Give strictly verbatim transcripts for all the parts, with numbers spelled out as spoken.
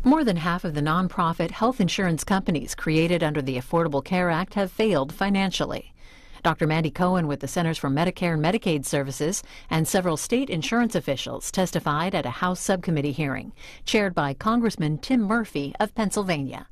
More than half of the nonprofit health insurance companies created under the Affordable Care Act have failed financially. Doctor Mandy Cohen with the Centers for Medicare and Medicaid Services and several state insurance officials testified at a House subcommittee hearing, chaired by Congressman Tim Murphy of Pennsylvania.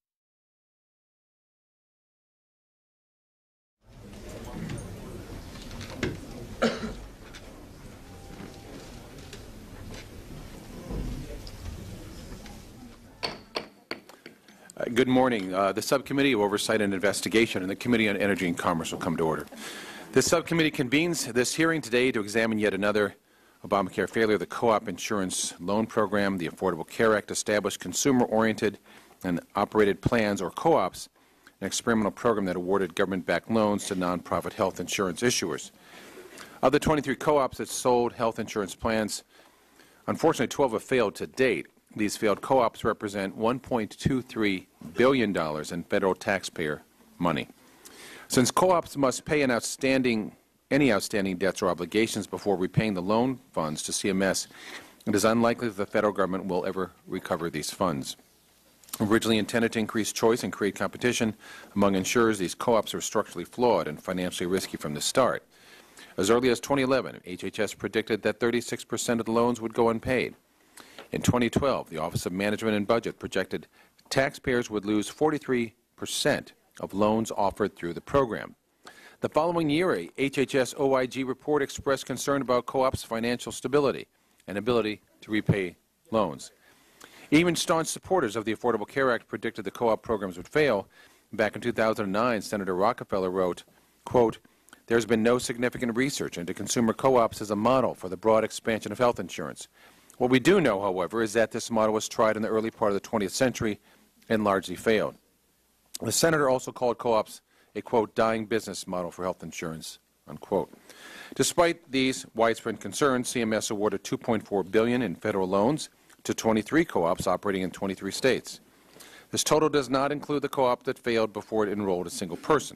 Good morning. Uh, the Subcommittee of Oversight and Investigation and the Committee on Energy and Commerce will come to order. This subcommittee convenes this hearing today to examine yet another Obamacare failure. The Co-op Insurance Loan Program, the Affordable Care Act, established consumer-oriented and operated plans, or co-ops, an experimental program that awarded government-backed loans to nonprofit health insurance issuers. Of the twenty-three co-ops that sold health insurance plans, unfortunately twelve have failed to date. These failed co-ops represent one point two three billion dollars in federal taxpayer money. Since co-ops must pay an outstanding, any outstanding debts or obligations before repaying the loan funds to C M S, it is unlikely that the federal government will ever recover these funds. Originally intended to increase choice and create competition among insurers, these co-ops are structurally flawed and financially risky from the start. As early as twenty eleven, H H S predicted that thirty-six percent of the loans would go unpaid. In twenty twelve, the Office of Management and Budget projected taxpayers would lose forty-three percent of loans offered through the program. The following year, a H H S O I G report expressed concern about co-ops' financial stability and ability to repay loans. Even staunch supporters of the Affordable Care Act predicted the co-op programs would fail. Back in two thousand nine, Senator Rockefeller wrote, quote, "There has been no significant research into consumer co-ops as a model for the broad expansion of health insurance. What we do know, however, is that this model was tried in the early part of the twentieth century and largely failed." The senator also called co-ops a, quote, "dying business model for health insurance," unquote. Despite these widespread concerns, C M S awarded two point four billion dollars in federal loans to twenty-three co-ops operating in twenty-three states. This total does not include the co-op that failed before it enrolled a single person.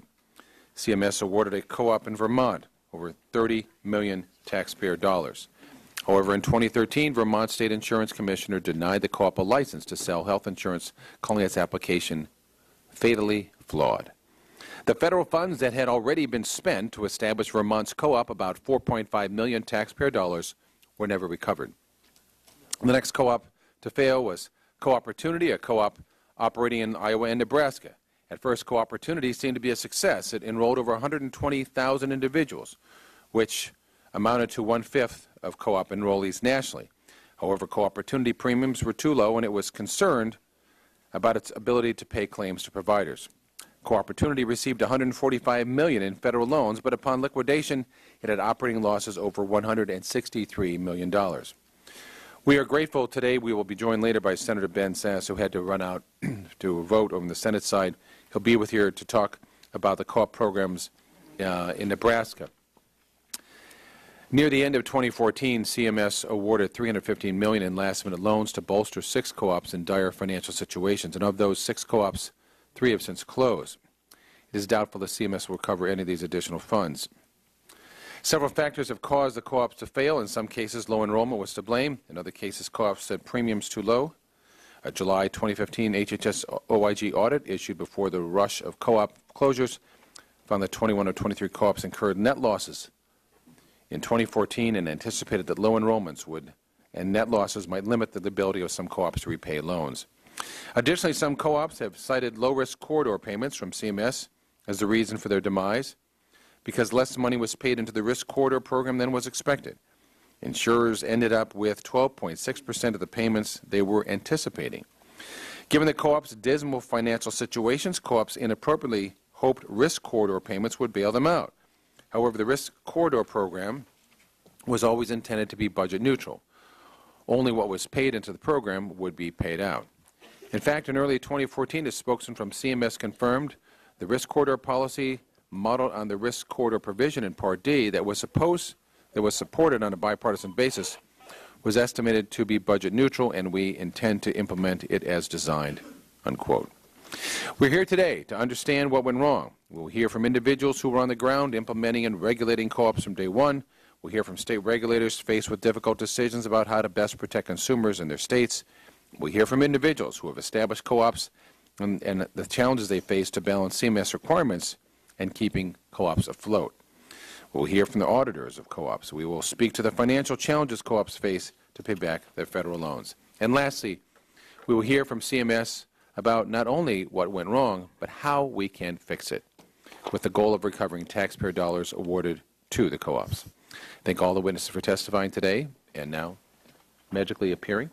C M S awarded a co-op in Vermont over thirty million taxpayer dollars. However, in twenty thirteen, Vermont State Insurance Commissioner denied the co-op a license to sell health insurance, calling its application fatally flawed. The federal funds that had already been spent to establish Vermont's co-op, about four point five million taxpayer dollars, were never recovered. The next co-op to fail was Co-Opportunity, a co-op operating in Iowa and Nebraska. At first, Co-Opportunity seemed to be a success. It enrolled over one hundred twenty thousand individuals, which amounted to one-fifth of co-op enrollees nationally. However, Co-Opportunity premiums were too low, and it was concerned about its ability to pay claims to providers. Co-Opportunity received one hundred forty-five million dollars in federal loans, but upon liquidation, it had operating losses over one hundred sixty-three million dollars. We are grateful today. We will be joined later by Senator Ben Sasse, who had to run out to vote on the Senate side. He'll be with here to talk about the co-op programs uh, in Nebraska. Near the end of twenty fourteen, C M S awarded three hundred fifteen million dollars in last-minute loans to bolster six co-ops in dire financial situations, and of those six co-ops, three have since closed. It is doubtful that C M S will cover any of these additional funds. Several factors have caused the co-ops to fail. In some cases, low enrollment was to blame. In other cases, co-ops said premiums too low. A July twenty fifteen H H S O I G audit issued before the rush of co-op closures found that twenty-one of twenty-three co-ops incurred net losses in twenty fourteen and anticipated that low enrollments would and net losses might limit the ability of some co-ops to repay loans. Additionally, some co-ops have cited low-risk corridor payments from C M S as the reason for their demise, because less money was paid into the risk corridor program than was expected. Insurers ended up with twelve point six percent of the payments they were anticipating. Given the co-ops' dismal financial situations, co-ops inappropriately hoped risk corridor payments would bail them out. However, the risk corridor program was always intended to be budget neutral. Only what was paid into the program would be paid out. In fact, in early twenty fourteen, a spokesman from C M S confirmed the risk corridor policy modeled on the risk corridor provision in Part D that was supposed that was supported on a bipartisan basis was estimated to be budget neutral, and we intend to implement it as designed, unquote. We're here today to understand what went wrong. We'll hear from individuals who were on the ground implementing and regulating co-ops from day one. We'll hear from state regulators faced with difficult decisions about how to best protect consumers in their states. We'll hear from individuals who have established co-ops and, and the challenges they face to balance C M S requirements and keeping co-ops afloat. We'll hear from the auditors of co-ops. We will speak to the financial challenges co-ops face to pay back their federal loans. And lastly, we will hear from C M S about not only what went wrong, but how we can fix it, with the goal of recovering taxpayer dollars awarded to the co-ops. Thank all the witnesses for testifying today, and now magically appearing,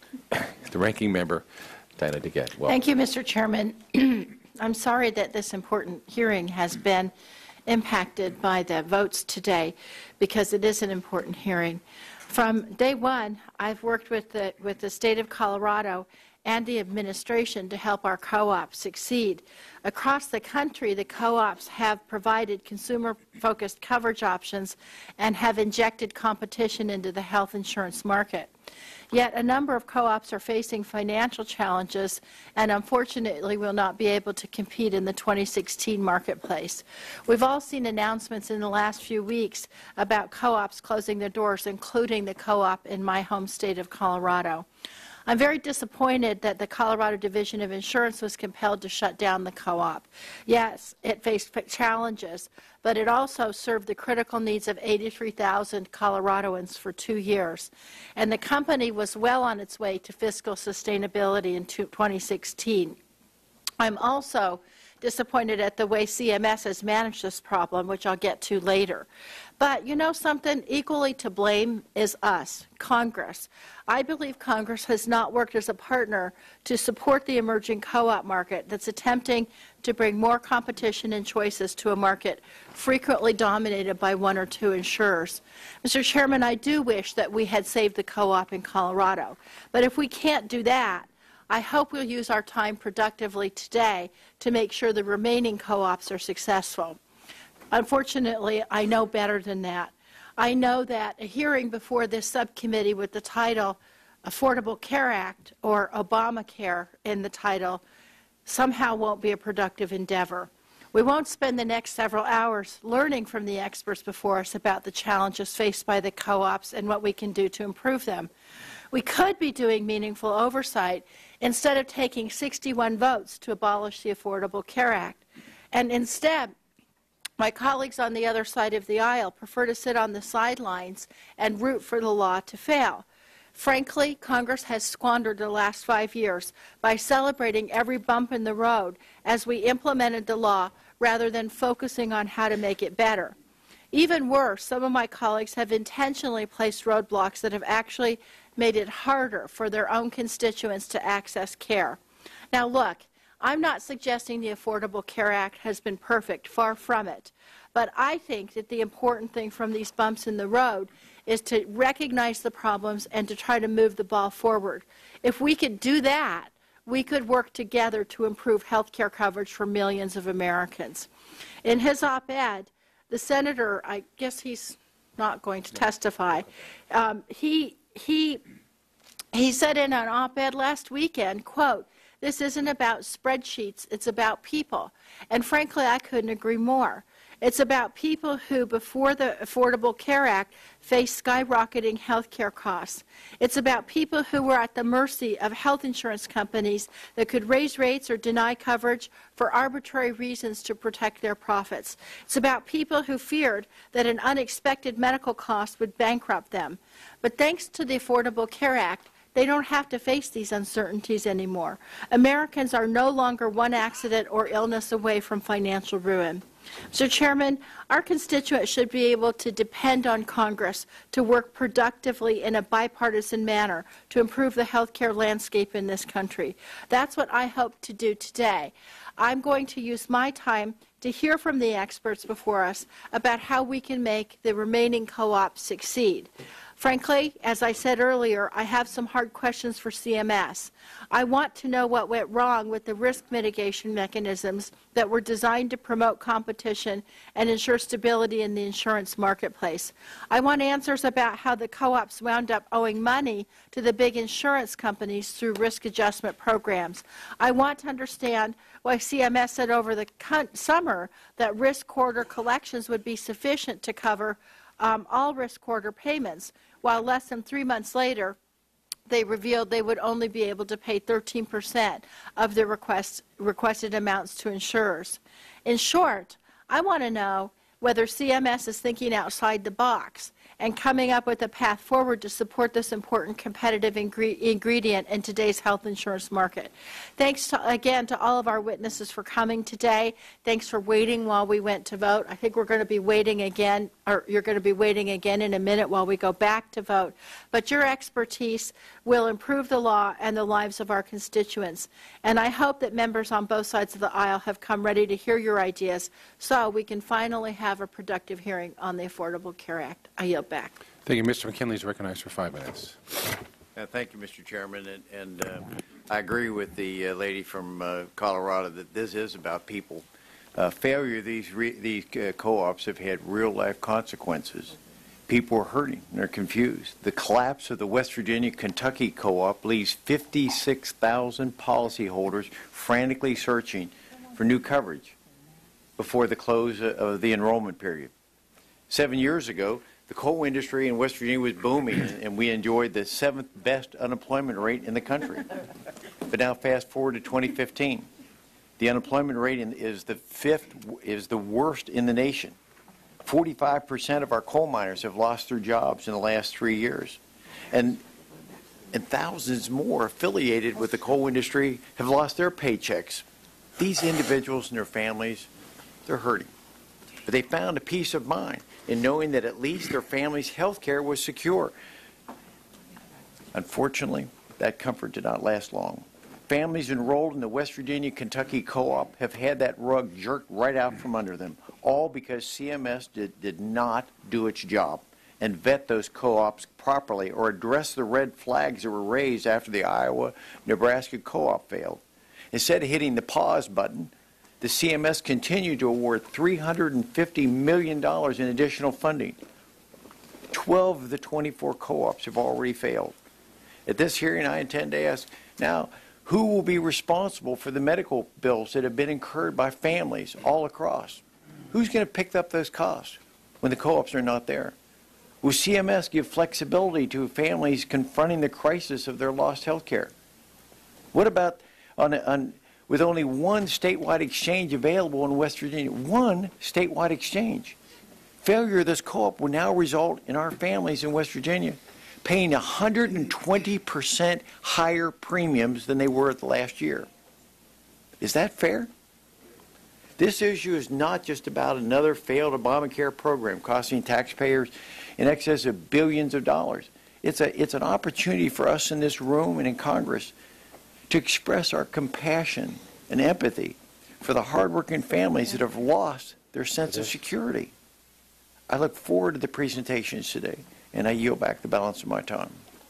the ranking member, Dinah DeGette. Welcome. Thank you, Mister Chairman. I'm sorry that this important hearing has been impacted by the votes today, because it is an important hearing. From day one, I've worked with the, with the state of Colorado and the administration to help our co-ops succeed. Across the country, the co-ops have provided consumer-focused coverage options and have injected competition into the health insurance market. Yet a number of co-ops are facing financial challenges and unfortunately will not be able to compete in the twenty sixteen marketplace. We've all seen announcements in the last few weeks about co-ops closing their doors, including the co-op in my home state of Colorado. I'm very disappointed that the Colorado Division of Insurance was compelled to shut down the co-op. Yes, it faced challenges, but it also served the critical needs of eighty-three thousand Coloradoans for two years. And the company was well on its way to fiscal sustainability in twenty sixteen. I'm also disappointed at the way C M S has managed this problem, which I'll get to later. But you know something? Equally to blame is us, Congress. I believe Congress has not worked as a partner to support the emerging co-op market that's attempting to bring more competition and choices to a market frequently dominated by one or two insurers. Mister Chairman, I do wish that we had saved the co-op in Colorado. But if we can't do that, I hope we'll use our time productively today to make sure the remaining co-ops are successful. Unfortunately, I know better than that. I know that a hearing before this subcommittee with the title Affordable Care Act or Obamacare in the title somehow won't be a productive endeavor. We won't spend the next several hours learning from the experts before us about the challenges faced by the co-ops and what we can do to improve them. We could be doing meaningful oversight instead of taking sixty-one votes to abolish the Affordable Care Act. And instead, my colleagues on the other side of the aisle prefer to sit on the sidelines and root for the law to fail. Frankly, Congress has squandered the last five years by celebrating every bump in the road as we implemented the law rather than focusing on how to make it better. Even worse, some of my colleagues have intentionally placed roadblocks that have actually made it harder for their own constituents to access care. Now look, I'm not suggesting the Affordable Care Act has been perfect, far from it. But I think that the important thing from these bumps in the road is to recognize the problems and to try to move the ball forward. If we could do that, we could work together to improve health care coverage for millions of Americans. In his op-ed, the senator, I guess he's not going to testify, um, he, he, he said in an op-ed last weekend, quote, "This isn't about spreadsheets, it's about people." And frankly, I couldn't agree more. It's about people who, before the Affordable Care Act, faced skyrocketing health care costs. It's about people who were at the mercy of health insurance companies that could raise rates or deny coverage for arbitrary reasons to protect their profits. It's about people who feared that an unexpected medical cost would bankrupt them. But thanks to the Affordable Care Act, they don't have to face these uncertainties anymore. Americans are no longer one accident or illness away from financial ruin. Mister Chairman, our constituents should be able to depend on Congress to work productively in a bipartisan manner to improve the health care landscape in this country. That's what I hope to do today. I'm going to use my time to hear from the experts before us about how we can make the remaining co-ops succeed. Frankly, as I said earlier, I have some hard questions for C M S. I want to know what went wrong with the risk mitigation mechanisms that were designed to promote competition and ensure stability in the insurance marketplace. I want answers about how the co-ops wound up owing money to the big insurance companies through risk adjustment programs. I want to understand why C M S said over the summer that risk corridor collections would be sufficient to cover Um, all risk corridor payments, while less than three months later, they revealed they would only be able to pay thirteen percent of their request, requested amounts to insurers. In short, I want to know whether C M S is thinking outside the box and coming up with a path forward to support this important competitive ingre ingredient in today's health insurance market. Thanks to, again to all of our witnesses for coming today. Thanks for waiting while we went to vote. I think we're going to be waiting again, or you're going to be waiting again in a minute while we go back to vote. But your expertise will improve the law and the lives of our constituents. And I hope that members on both sides of the aisle have come ready to hear your ideas so we can finally have a productive hearing on the Affordable Care Act. I yield back. Thank you. Mister McKinley is recognized for five minutes. Uh, thank you, Mister Chairman. And, and uh, I agree with the uh, lady from uh, Colorado that this is about people. Uh, failure of these, re these uh, co-ops have had real-life consequences. People are hurting. They're confused. The collapse of the West Virginia-Kentucky co-op leaves fifty-six thousand policyholders frantically searching for new coverage before the close of the enrollment period. Seven years ago, the coal industry in West Virginia was booming, and we enjoyed the seventh best unemployment rate in the country. But now, fast forward to twenty fifteen, the unemployment rate in, is the fifth, is the worst in the nation. forty-five percent of our coal miners have lost their jobs in the last three years, and and thousands more affiliated with the coal industry have lost their paychecks. These individuals and their families, they're hurting, but they found a peace of mind in knowing that at least their family's health care was secure. Unfortunately, that comfort did not last long. Families enrolled in the West Virginia-Kentucky co-op have had that rug jerked right out from under them, all because C M S did, did not do its job and vet those co-ops properly or address the red flags that were raised after the Iowa-Nebraska co-op failed. Instead of hitting the pause button, the C M S continued to award three hundred fifty million dollars in additional funding. twelve of the twenty-four co-ops have already failed. At this hearing, I intend to ask, now, who will be responsible for the medical bills that have been incurred by families all across? Who's going to pick up those costs when the co-ops are not there? Will C M S give flexibility to families confronting the crisis of their lost health care? What about on, on with only one statewide exchange available in West Virginia? One statewide exchange. Failure of this co-op will now result in our families in West Virginia paying one hundred twenty percent higher premiums than they were at the last year. Is that fair? This issue is not just about another failed Obamacare program costing taxpayers in excess of billions of dollars. It's, a, it's an opportunity for us in this room and in Congress to express our compassion and empathy for the hardworking families that have lost their sense of security. I look forward to the presentations today, and I yield back the balance of my time.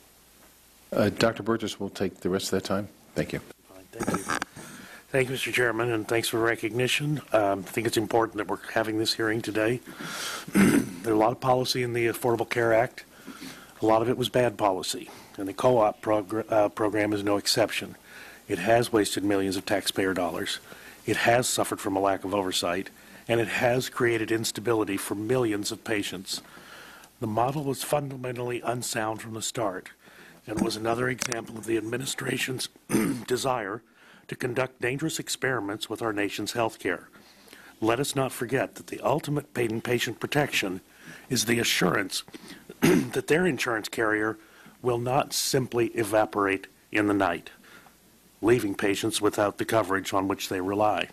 Uh, Doctor Burgess will take the rest of that time. Thank you. Thank you. Thank you, Mister Chairman, and thanks for recognition. Um, I think it's important that we're having this hearing today. There's a lot of policy in the Affordable Care Act. A lot of it was bad policy, and the co-op progr uh, program is no exception. It has wasted millions of taxpayer dollars. It has suffered from a lack of oversight, and it has created instability for millions of patients. The model was fundamentally unsound from the start, and was another example of the administration's desire to conduct dangerous experiments with our nation's health care. Let us not forget that the ultimate patient protection is the assurance that their insurance carrier will not simply evaporate in the night, leaving patients without the coverage on which they rely.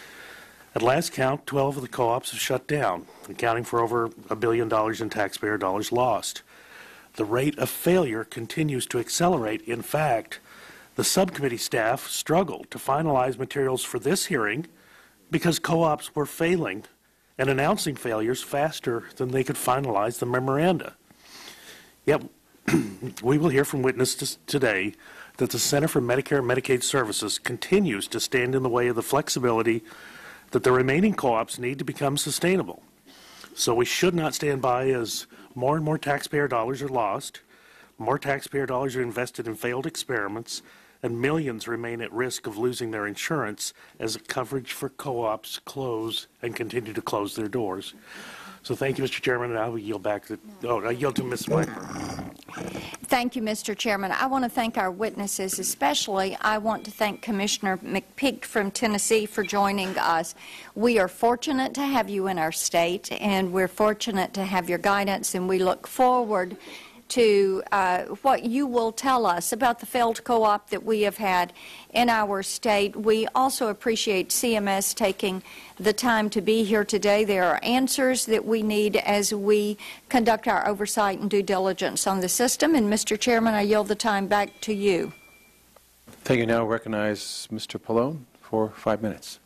At last count, twelve of the co-ops have shut down, accounting for over a billion dollars in taxpayer dollars lost. The rate of failure continues to accelerate. In fact, the subcommittee staff struggled to finalize materials for this hearing because co-ops were failing and announcing failures faster than they could finalize the memoranda. Yet, we will hear from witnesses today that the Center for Medicare and Medicaid Services continues to stand in the way of the flexibility that the remaining co-ops need to become sustainable. So we should not stand by as more and more taxpayer dollars are lost, more taxpayer dollars are invested in failed experiments, and millions remain at risk of losing their insurance as coverage for co-ops close and continue to close their doors. So thank you, Mister Chairman, and I will yield back to, oh, I yield to Miz Blackburn. Thank you, Mister Chairman. I want to thank our witnesses. Especially, I want to thank Commissioner McPeak from Tennessee for joining us. We are fortunate to have you in our state, and we're fortunate to have your guidance, and we look forward to uh, what you will tell us about the failed co-op that we have had in our state. We also appreciate C M S taking the time to be here today. There are answers that we need as we conduct our oversight and due diligence on the system. And Mister Chairman, I yield the time back to you. Thank you. Now recognize Mister Pallone for five minutes.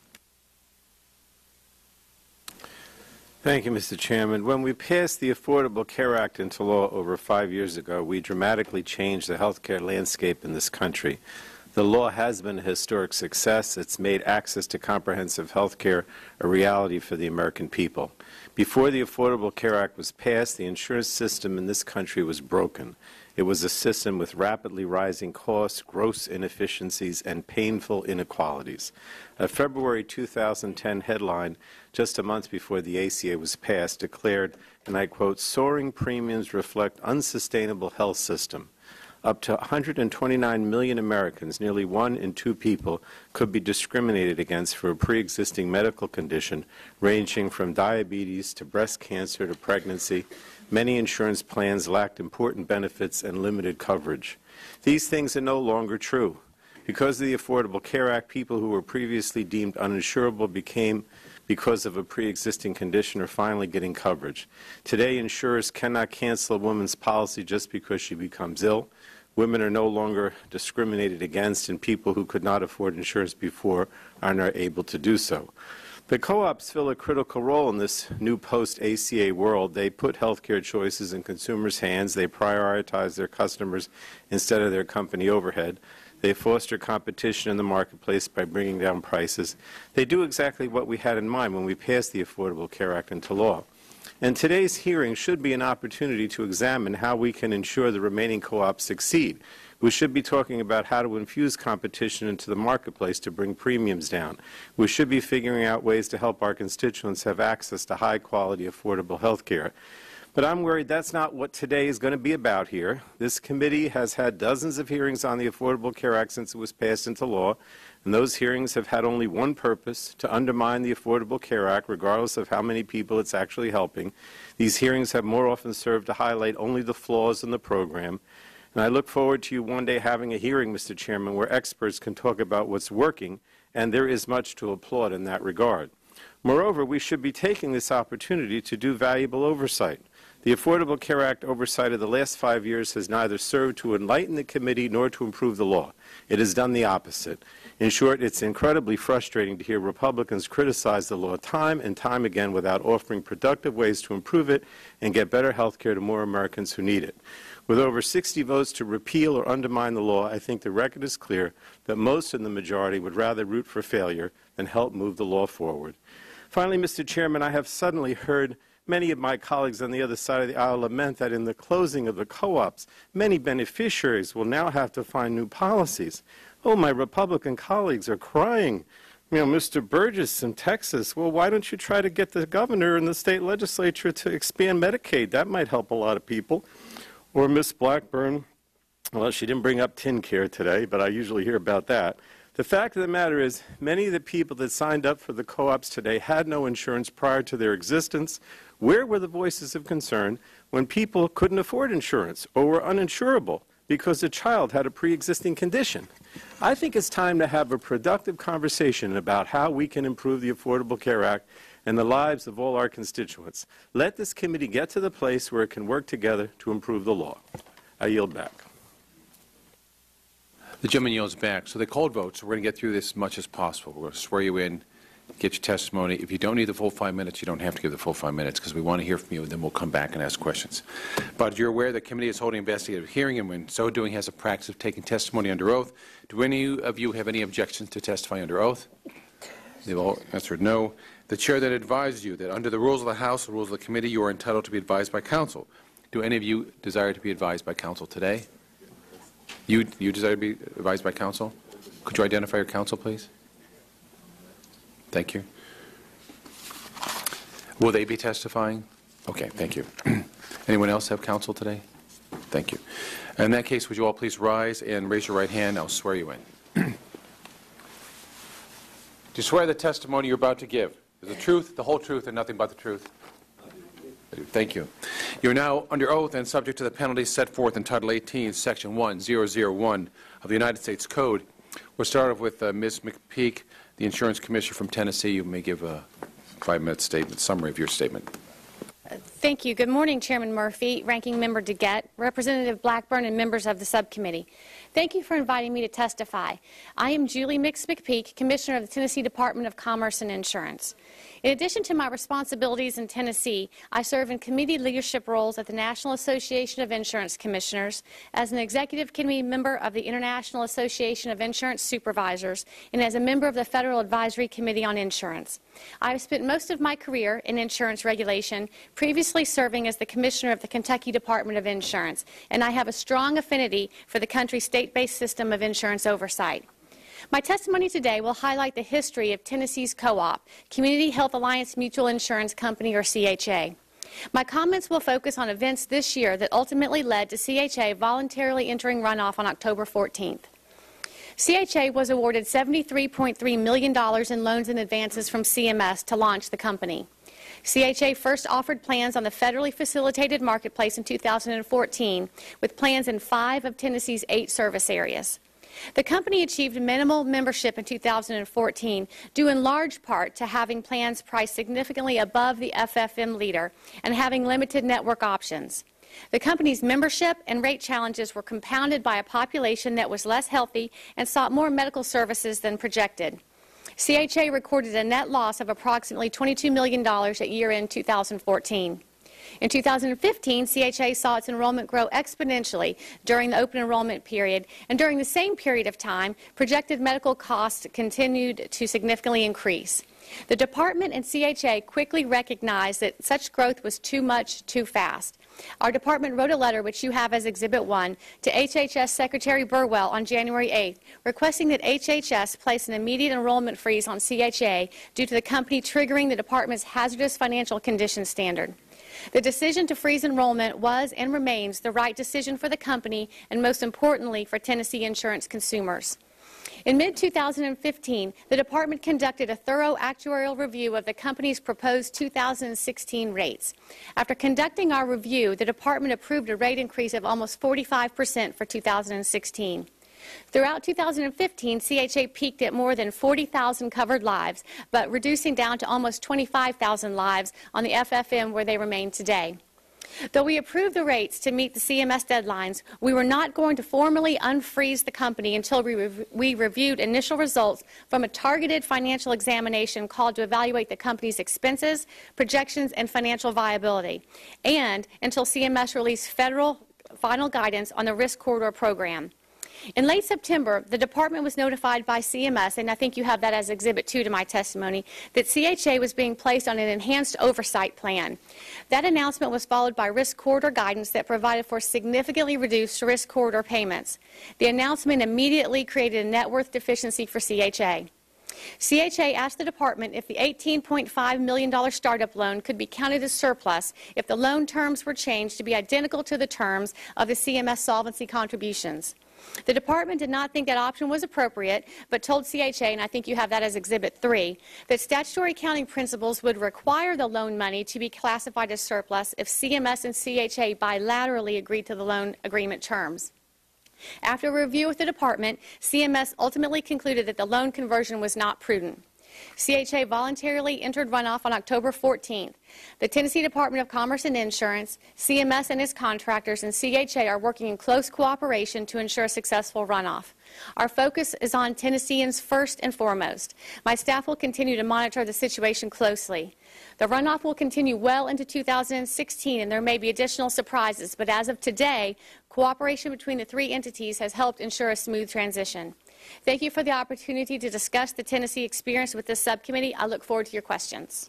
Thank you, Mister Chairman. When we passed the Affordable Care Act into law over five years ago, we dramatically changed the health care landscape in this country. The law has been a historic success. It's made access to comprehensive health care a reality for the American people. Before the Affordable Care Act was passed, the insurance system in this country was broken. It was a system with rapidly rising costs, gross inefficiencies, and painful inequalities. A February two thousand ten headline, just a month before the A C A was passed, declared, and I quote, "Soaring premiums reflect unsustainable health system. Up to one hundred twenty-nine million Americans, nearly one in two people, could be discriminated against for a pre-existing medical condition ranging from diabetes to breast cancer to pregnancy. Many insurance plans lacked important benefits and limited coverage. These things are no longer true. Because of the Affordable Care Act, people who were previously deemed uninsurable became, because of a pre-existing condition, are finally getting coverage. Today, insurers cannot cancel a woman's policy just because she becomes ill. Women are no longer discriminated against, and people who could not afford insurance before are now able to do so. The co-ops fill a critical role in this new post-A C A world. They put healthcare choices in consumers' hands. They prioritize their customers instead of their company overhead. They foster competition in the marketplace by bringing down prices. They do exactly what we had in mind when we passed the Affordable Care Act into law. And today's hearing should be an opportunity to examine how we can ensure the remaining co-ops succeed. We should be talking about how to infuse competition into the marketplace to bring premiums down. We should be figuring out ways to help our constituents have access to high-quality, affordable health care. But I'm worried that's not what today is going to be about here. This committee has had dozens of hearings on the Affordable Care Act since it was passed into law, and those hearings have had only one purpose: to undermine the Affordable Care Act, regardless of how many people it's actually helping. These hearings have more often served to highlight only the flaws in the program. And I look forward to you one day having a hearing, Mister Chairman, where experts can talk about what's working, and there is much to applaud in that regard. Moreover, we should be taking this opportunity to do valuable oversight. The Affordable Care Act oversight of the last five years has neither served to enlighten the committee nor to improve the law. It has done the opposite. In short, it's incredibly frustrating to hear Republicans criticize the law time and time again without offering productive ways to improve it and get better health care to more Americans who need it. With over sixty votes to repeal or undermine the law, I think the record is clear that most in the majority would rather root for failure than help move the law forward. Finally, Mister Chairman, I have suddenly heard many of my colleagues on the other side of the aisle lament that in the closing of the co-ops, many beneficiaries will now have to find new policies. Oh, my Republican colleagues are crying. You know, Mister Burgess in Texas, well, why don't you try to get the governor and the state legislature to expand Medicaid? That might help a lot of people. Or Miss Blackburn, well, she didn't bring up TennCare today, but I usually hear about that. The fact of the matter is, many of the people that signed up for the co-ops today had no insurance prior to their existence. Where were the voices of concern when people couldn't afford insurance or were uninsurable because a child had a pre-existing condition? I think it's time to have a productive conversation about how we can improve the Affordable Care Act and the lives of all our constituents. Let this committee get to the place where it can work together to improve the law. I yield back. The gentleman yields back. So they called votes, so we're going to get through this as much as possible. We're going to swear you in, get your testimony. If you don't need the full five minutes, you don't have to give the full five minutes because we want to hear from you, and then we'll come back and ask questions. But you're aware the committee is holding an investigative hearing, and when so doing has a practice of taking testimony under oath. Do any of you have any objections to testify under oath? They've all answered no. The chair then advises you that under the rules of the House, the rules of the committee, you are entitled to be advised by counsel. Do any of you desire to be advised by counsel today? You, you desire to be advised by counsel? Could you identify your counsel, please? Thank you. Will they be testifying? Okay, thank you. Anyone else have counsel today? Thank you. In that case, would you all please rise and raise your right hand? I'll swear you in. Do you swear the testimony you're about to give is the truth, the whole truth, and nothing but the truth? Thank you. You're now under oath and subject to the penalties set forth in Title eighteen, Section one thousand one of the United States Code. We'll start off with uh, Miz McPeak, the Insurance Commissioner from Tennessee. You may give a five-minute statement, summary of your statement. Thank you. Good morning, Chairman Murphy, Ranking Member DeGette, Representative Blackburn, and members of the subcommittee. Thank you for inviting me to testify. I am Julie Mix McPeak, Commissioner of the Tennessee Department of Commerce and Insurance. In addition to my responsibilities in Tennessee, I serve in committee leadership roles at the National Association of Insurance Commissioners, as an executive committee member of the International Association of Insurance Supervisors, and as a member of the Federal Advisory Committee on Insurance. I have spent most of my career in insurance regulation, previously serving as the Commissioner of the Kentucky Department of Insurance, and I have a strong affinity for the country's state-based system of insurance oversight. My testimony today will highlight the history of Tennessee's co-op, Community Health Alliance Mutual Insurance Company, or C H A. My comments will focus on events this year that ultimately led to C H A voluntarily entering runoff on October fourteenth. C H A was awarded seventy-three point three million dollars in loans and advances from C M S to launch the company. C H A first offered plans on the federally facilitated marketplace in two thousand fourteen, with plans in five of Tennessee's eight service areas. The company achieved minimal membership in two thousand fourteen, due in large part to having plans priced significantly above the F F M leader and having limited network options. The company's membership and rate challenges were compounded by a population that was less healthy and sought more medical services than projected. C H A recorded a net loss of approximately twenty-two million dollars at year-end two thousand fourteen. In two thousand fifteen, C H A saw its enrollment grow exponentially during the open enrollment period, and during the same period of time, projected medical costs continued to significantly increase. The department and C H A quickly recognized that such growth was too much, too fast. Our department wrote a letter, which you have as Exhibit one, to H H S Secretary Burwell on January eighth, requesting that H H S place an immediate enrollment freeze on C H A due to the company triggering the department's hazardous financial condition standard. The decision to freeze enrollment was and remains the right decision for the company and, most importantly, for Tennessee insurance consumers. In mid two thousand fifteen, the department conducted a thorough actuarial review of the company's proposed two thousand sixteen rates. After conducting our review, the department approved a rate increase of almost forty-five percent for two thousand sixteen. Throughout two thousand fifteen, C H A peaked at more than forty thousand covered lives, but reducing down to almost twenty-five thousand lives on the F F M where they remain today. Though we approved the rates to meet the C M S deadlines, we were not going to formally unfreeze the company until we, rev we reviewed initial results from a targeted financial examination called to evaluate the company's expenses, projections, and financial viability, and until C M S released federal final guidance on the risk corridor program. In late September, the department was notified by C M S, and I think you have that as Exhibit two to my testimony, that C H A was being placed on an enhanced oversight plan. That announcement was followed by risk corridor guidance that provided for significantly reduced risk corridor payments. The announcement immediately created a net worth deficiency for C H A. C H A asked the department if the eighteen point five million dollar startup loan could be counted as surplus if the loan terms were changed to be identical to the terms of the C M S solvency contributions. The department did not think that option was appropriate, but told C H A, and I think you have that as Exhibit three, that statutory accounting principles would require the loan money to be classified as surplus if C M S and C H A bilaterally agreed to the loan agreement terms. After a review with the department, C M S ultimately concluded that the loan conversion was not prudent. C H A voluntarily entered runoff on October fourteenth. The Tennessee Department of Commerce and Insurance, C M S and its contractors, and C H A are working in close cooperation to ensure successful runoff. Our focus is on Tennesseans first and foremost. My staff will continue to monitor the situation closely. The runoff will continue well into two thousand sixteen, and there may be additional surprises, but as of today, cooperation between the three entities has helped ensure a smooth transition. Thank you for the opportunity to discuss the Tennessee experience with this subcommittee. I look forward to your questions.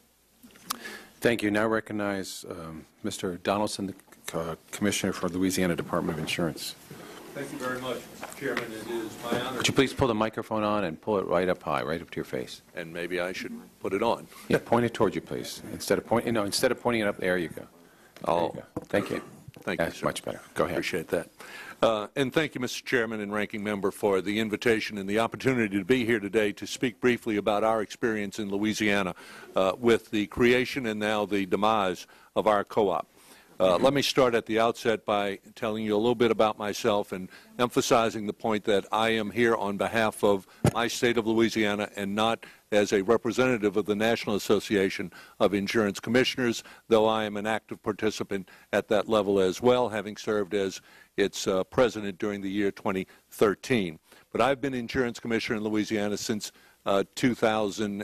Thank you. Now recognize um, Mister Donaldson, the uh, Commissioner for Louisiana Department of Insurance. Thank you very much, Chairman. It is my honor. Would you please pull the microphone on and pull it right up high, right up to your face? And maybe I should put it on. Yeah, point it toward you, please. Instead of pointing, no, instead of pointing it up, there you go. There I'll, you go. Thank you. Thank you, That's sir. much better. Go ahead. Appreciate that. Uh, and thank you, Mister Chairman and Ranking Member, for the invitation and the opportunity to be here today to speak briefly about our experience in Louisiana uh, with the creation and now the demise of our co-op. Uh, let me start at the outset by telling you a little bit about myself and emphasizing the point that I am here on behalf of my state of Louisiana and not as a representative of the National Association of Insurance Commissioners, though I am an active participant at that level as well, having served as its uh, president during the year twenty thirteen. But I've been insurance commissioner in Louisiana since uh, two thousand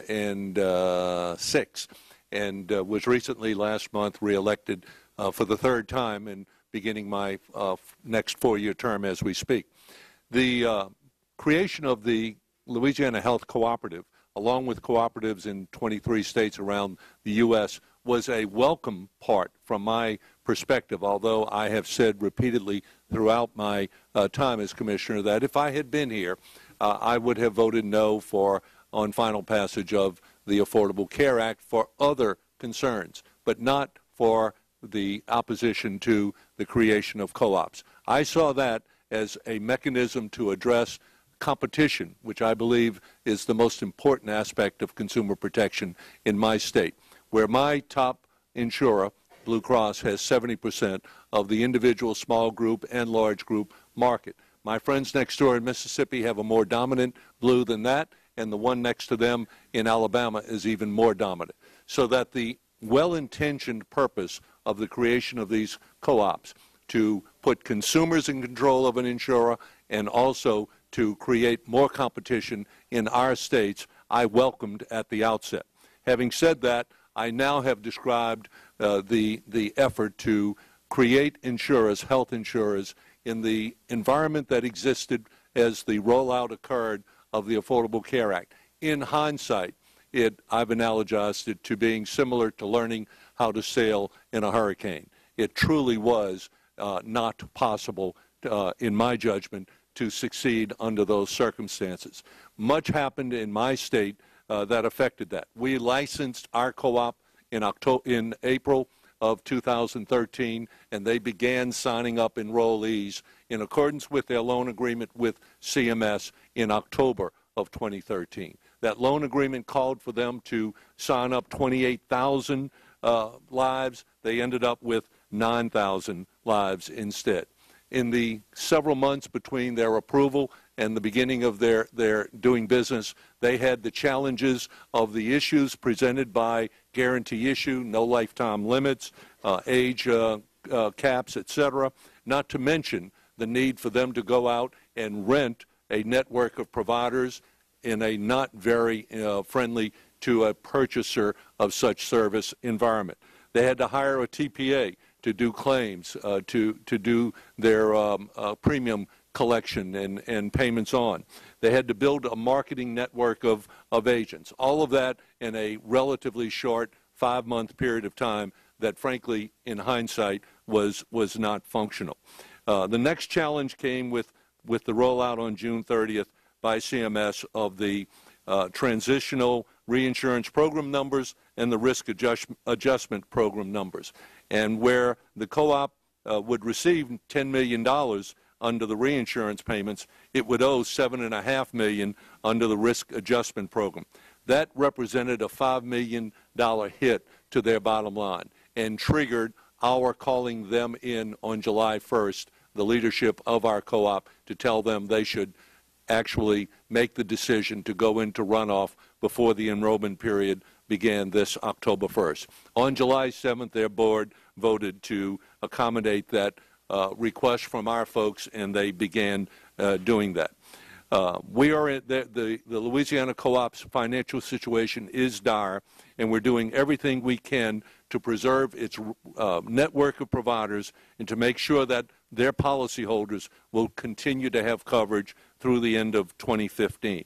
six and uh, was recently last month reelected Uh, for the third time and beginning my uh, next four-year term as we speak. The uh, creation of the Louisiana Health Cooperative, along with cooperatives in twenty-three states around the U S, was a welcome part from my perspective, although I have said repeatedly throughout my uh, time as commissioner that if I had been here, uh, I would have voted no for on final passage of the Affordable Care Act for other concerns, but not for the opposition to the creation of co-ops. I saw that as a mechanism to address competition, which I believe is the most important aspect of consumer protection in my state, where my top insurer, Blue Cross, has seventy percent of the individual small group and large group market. My friends next door in Mississippi have a more dominant Blue than that, and the one next to them in Alabama is even more dominant. So that the well-intentioned purpose of the creation of these co-ops to put consumers in control of an insurer and also to create more competition in our states, I welcomed at the outset. Having said that, I now have described uh, the, the effort to create insurers, health insurers, in the environment that existed as the rollout occurred of the Affordable Care Act. In hindsight, it, I've analogized it to being similar to learning how to sail in a hurricane. It truly was uh, not possible, uh, in my judgment, to succeed under those circumstances. Much happened in my state uh, that affected that. We licensed our co-op in, October, in April of two thousand thirteen, and they began signing up enrollees in accordance with their loan agreement with C M S in October of twenty thirteen. That loan agreement called for them to sign up twenty-eight thousand uh, lives. They ended up with nine thousand lives instead. In the several months between their approval and the beginning of their, their doing business, they had the challenges of the issues presented by guarantee issue, no lifetime limits, uh, age uh, uh, caps, et cetera, not to mention the need for them to go out and rent a network of providers in a not very uh, friendly to a purchaser of such service environment. They had to hire a T P A to do claims, uh, to, to do their um, uh, premium collection and, and payments on. They had to build a marketing network of, of agents. All of that in a relatively short five-month period of time that, frankly, in hindsight, was, was not functional. Uh, the next challenge came with, with the rollout on June thirtieth by C M S of the uh, transitional reinsurance program numbers and the risk adjust, adjustment program numbers, and where the co-op uh, would receive ten million dollars under the reinsurance payments, it would owe seven point five million dollars under the risk adjustment program. That represented a five million dollars hit to their bottom line and triggered our calling them in on July first, the leadership of our co-op, to tell them they should actually make the decision to go into runoff before the enrollment period began this October first. On July seventh, their board voted to accommodate that uh, request from our folks, and they began uh, doing that. Uh, we are in the, the, the Louisiana Co-op's financial situation is dire, and we're doing everything we can to preserve its uh, network of providers and to make sure that their policyholders will continue to have coverage through the end of twenty fifteen.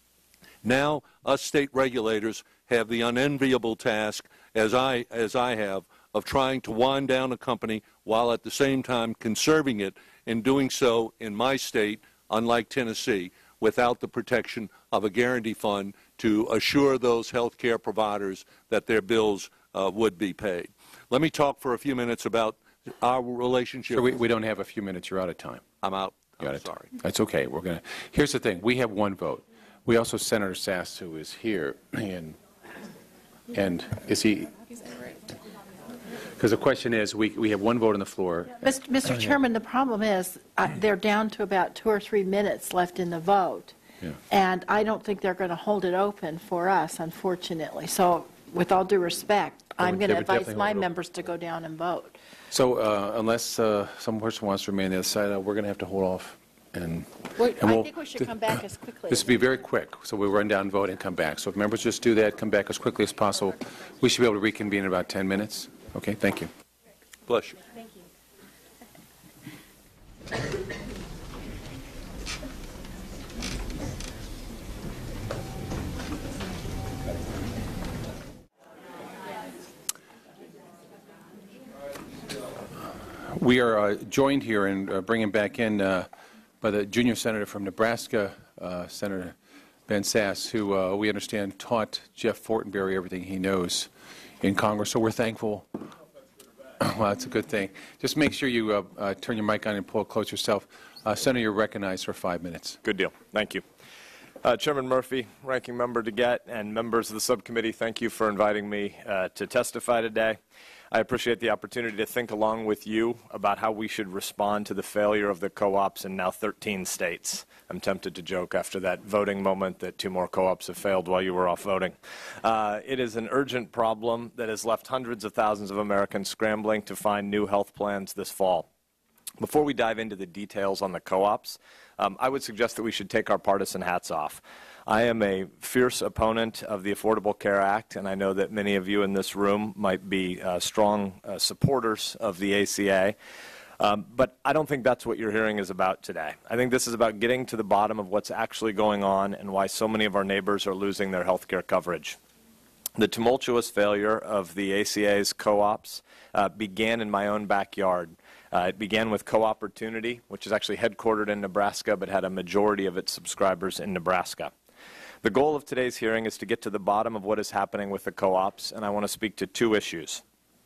Now, us state regulators have the unenviable task, as I, as I have, of trying to wind down a company while at the same time conserving it, and doing so in my state, unlike Tennessee, without the protection of a guarantee fund to assure those health care providers that their bills uh, would be paid. Let me talk for a few minutes about our relationship. Sir, we, we don't have a few minutes. You're out of time. I'm out. Got I'm it. sorry. That's okay. We're going to. Here's the thing. We have one vote. We also have Senator Sasse, who is here, and and is he? Because the question is, we we have one vote on the floor. Mister Mister Chairman, the problem is uh, they're down to about two or three minutes left in the vote, Yeah. and I don't think they're going to hold it open for us, unfortunately. So, with all due respect, I'm would- going they to would advise definitely my hold it open. members to go down and vote. So uh, unless uh, some person wants to remain on the other side, uh, we're going to have to hold off. And, Well, and I we'll- think we should come back as quickly This as will be very quick, so we'll run down and vote and come back. So if members just do that, come back as quickly as possible. We should be able to reconvene in about ten minutes. Okay, thank you. Bless you. Thank you. We are uh, joined here and uh, bringing back in uh, by the junior senator from Nebraska, uh, Senator Ben Sasse, who uh, we understand taught Jeff Fortenberry everything he knows in Congress. So we're thankful. Well, that's a good thing. Just make sure you uh, uh, turn your mic on and pull it close yourself. Uh, Senator, you're recognized for five minutes. Good deal. Thank you. Uh, Chairman Murphy, Ranking Member DeGette, and members of the subcommittee, thank you for inviting me uh, to testify today. I appreciate the opportunity to think along with you about how we should respond to the failure of the co-ops in now thirteen states. I'm tempted to joke after that voting moment that two more co-ops have failed while you were off voting. Uh, it is an urgent problem that has left hundreds of thousands of Americans scrambling to find new health plans this fall. Before we dive into the details on the co-ops, um, I would suggest that we should take our partisan hats off. I am a fierce opponent of the Affordable Care Act, and I know that many of you in this room might be uh, strong uh, supporters of the A C A. Um, but I don't think that's what your hearing is about today. I think this is about getting to the bottom of what's actually going on and why so many of our neighbors are losing their health care coverage. The tumultuous failure of the A C A's co-ops uh, began in my own backyard. Uh, it began with Co-Opportunity, which is actually headquartered in Nebraska but had a majority of its subscribers in Nebraska. The goal of today's hearing is to get to the bottom of what is happening with the co-ops, and I want to speak to two issues.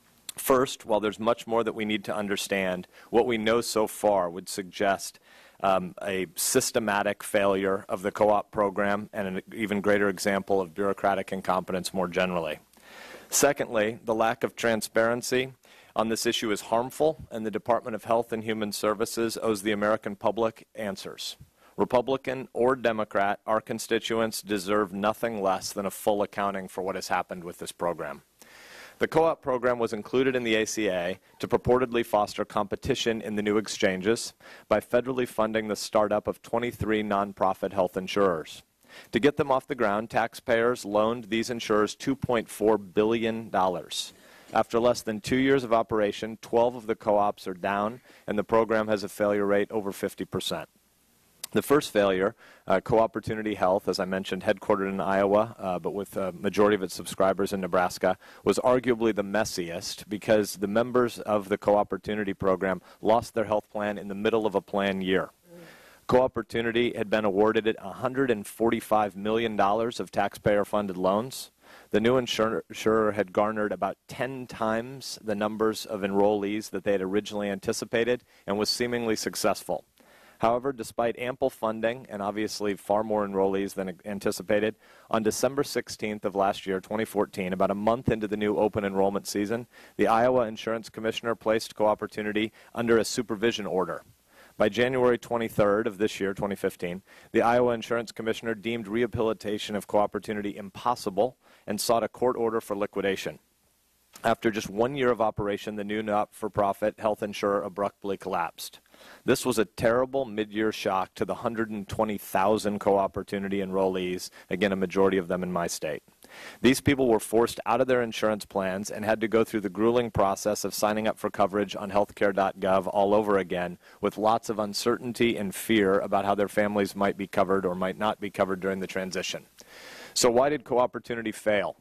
First, while there's much more that we need to understand, what we know so far would suggest um, a systematic failure of the co-op program and an even greater example of bureaucratic incompetence more generally. Secondly, the lack of transparency on this issue is harmful, and the Department of Health and Human Services owes the American public answers. Republican or Democrat, our constituents deserve nothing less than a full accounting for what has happened with this program. The co-op program was included in the A C A to purportedly foster competition in the new exchanges by federally funding the startup of twenty-three nonprofit health insurers. To get them off the ground, taxpayers loaned these insurers two point four billion dollars. After less than two years of operation, twelve of the co-ops are down, and the program has a failure rate over fifty percent. The first failure, uh, Co-Opportunity Health, as I mentioned, headquartered in Iowa, uh, but with a majority of its subscribers in Nebraska, was arguably the messiest because the members of the Co-Opportunity program lost their health plan in the middle of a plan year. Co-Opportunity had been awarded one hundred forty-five million dollars of taxpayer-funded loans. The new insurer, insurer had garnered about ten times the numbers of enrollees that they had originally anticipated and was seemingly successful. However, despite ample funding and obviously far more enrollees than anticipated, on December sixteenth of last year, twenty fourteen, about a month into the new open enrollment season, the Iowa Insurance Commissioner placed Co-Opportunity under a supervision order. By January twenty-third of this year, twenty fifteen, the Iowa Insurance Commissioner deemed rehabilitation of Co-Opportunity impossible and sought a court order for liquidation. After just one year of operation, the new not-for-profit health insurer abruptly collapsed. This was a terrible mid-year shock to the one hundred twenty thousand Co-Opportunity enrollees, again, a majority of them in my state. These people were forced out of their insurance plans and had to go through the grueling process of signing up for coverage on healthcare dot gov all over again, with lots of uncertainty and fear about how their families might be covered or might not be covered during the transition. So why did Co-Opportunity fail?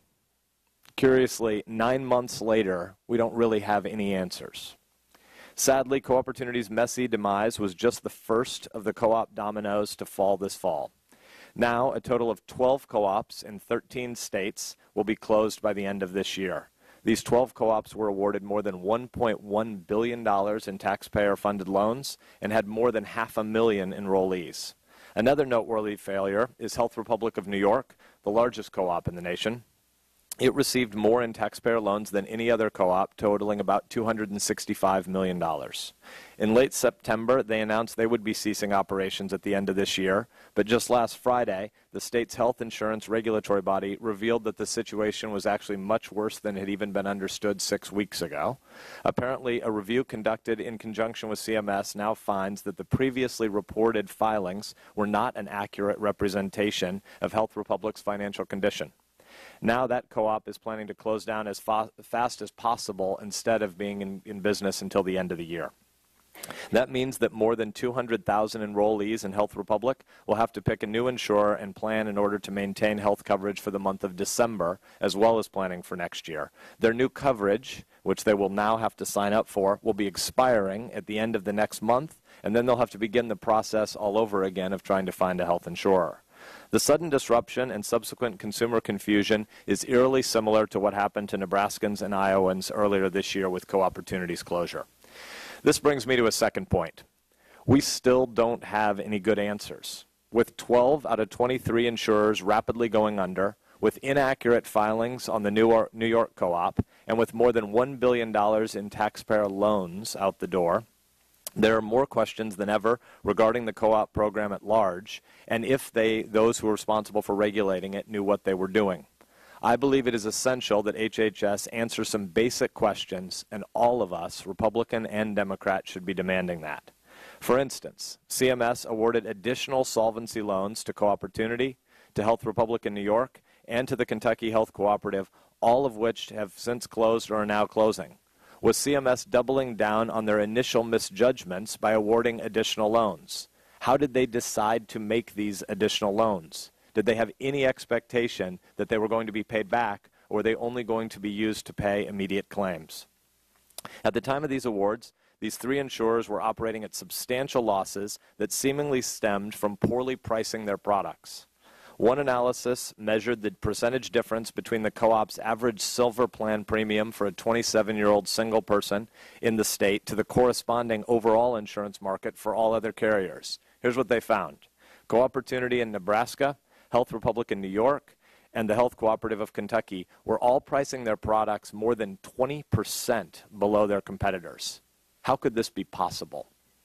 Curiously, nine months later, we don't really have any answers. Sadly, Co-Opportunity's messy demise was just the first of the co-op dominoes to fall this fall. Now, a total of twelve co-ops in thirteen states will be closed by the end of this year. These twelve co-ops were awarded more than one point one billion dollars in taxpayer-funded loans and had more than half a million enrollees. Another noteworthy failure is Health Republic of New York, the largest co-op in the nation. It received more in taxpayer loans than any other co-op, totaling about two hundred sixty-five million dollars. In late September, they announced they would be ceasing operations at the end of this year, but just last Friday, the state's health insurance regulatory body revealed that the situation was actually much worse than had even been understood six weeks ago. Apparently, a review conducted in conjunction with C M S now finds that the previously reported filings were not an accurate representation of Health Republic's financial condition. Now that co-op is planning to close down as fa fast as possible instead of being in, in business until the end of the year. That means that more than two hundred thousand enrollees in Health Republic will have to pick a new insurer and plan in order to maintain health coverage for the month of December, as well as planning for next year. Their new coverage, which they will now have to sign up for, will be expiring at the end of the next month, and then they'll have to begin the process all over again of trying to find a health insurer. The sudden disruption and subsequent consumer confusion is eerily similar to what happened to Nebraskans and Iowans earlier this year with Co-Opportunity's closure. This brings me to a second point. We still don't have any good answers. With twelve out of twenty-three insurers rapidly going under, with inaccurate filings on the New York co-op, and with more than one billion dollars in taxpayer loans out the door, there are more questions than ever regarding the co-op program at large, and if they, those who are responsible for regulating it, knew what they were doing. I believe it is essential that H H S answer some basic questions, and all of us, Republican and Democrat, should be demanding that. For instance, C M S awarded additional solvency loans to Co-Opportunity, to Health Republic in New York, and to the Kentucky Health Cooperative, all of which have since closed or are now closing. Was C M S doubling down on their initial misjudgments by awarding additional loans? How did they decide to make these additional loans? Did they have any expectation that they were going to be paid back, or were they only going to be used to pay immediate claims? At the time of these awards, these three insurers were operating at substantial losses that seemingly stemmed from poorly pricing their products. One analysis measured the percentage difference between the co-op's average silver plan premium for a twenty-seven-year-old single person in the state to the corresponding overall insurance market for all other carriers. Here's what they found. Co-Opportunity in Nebraska, Health Republic in New York, and the Health Cooperative of Kentucky were all pricing their products more than twenty percent below their competitors. How could this be possible?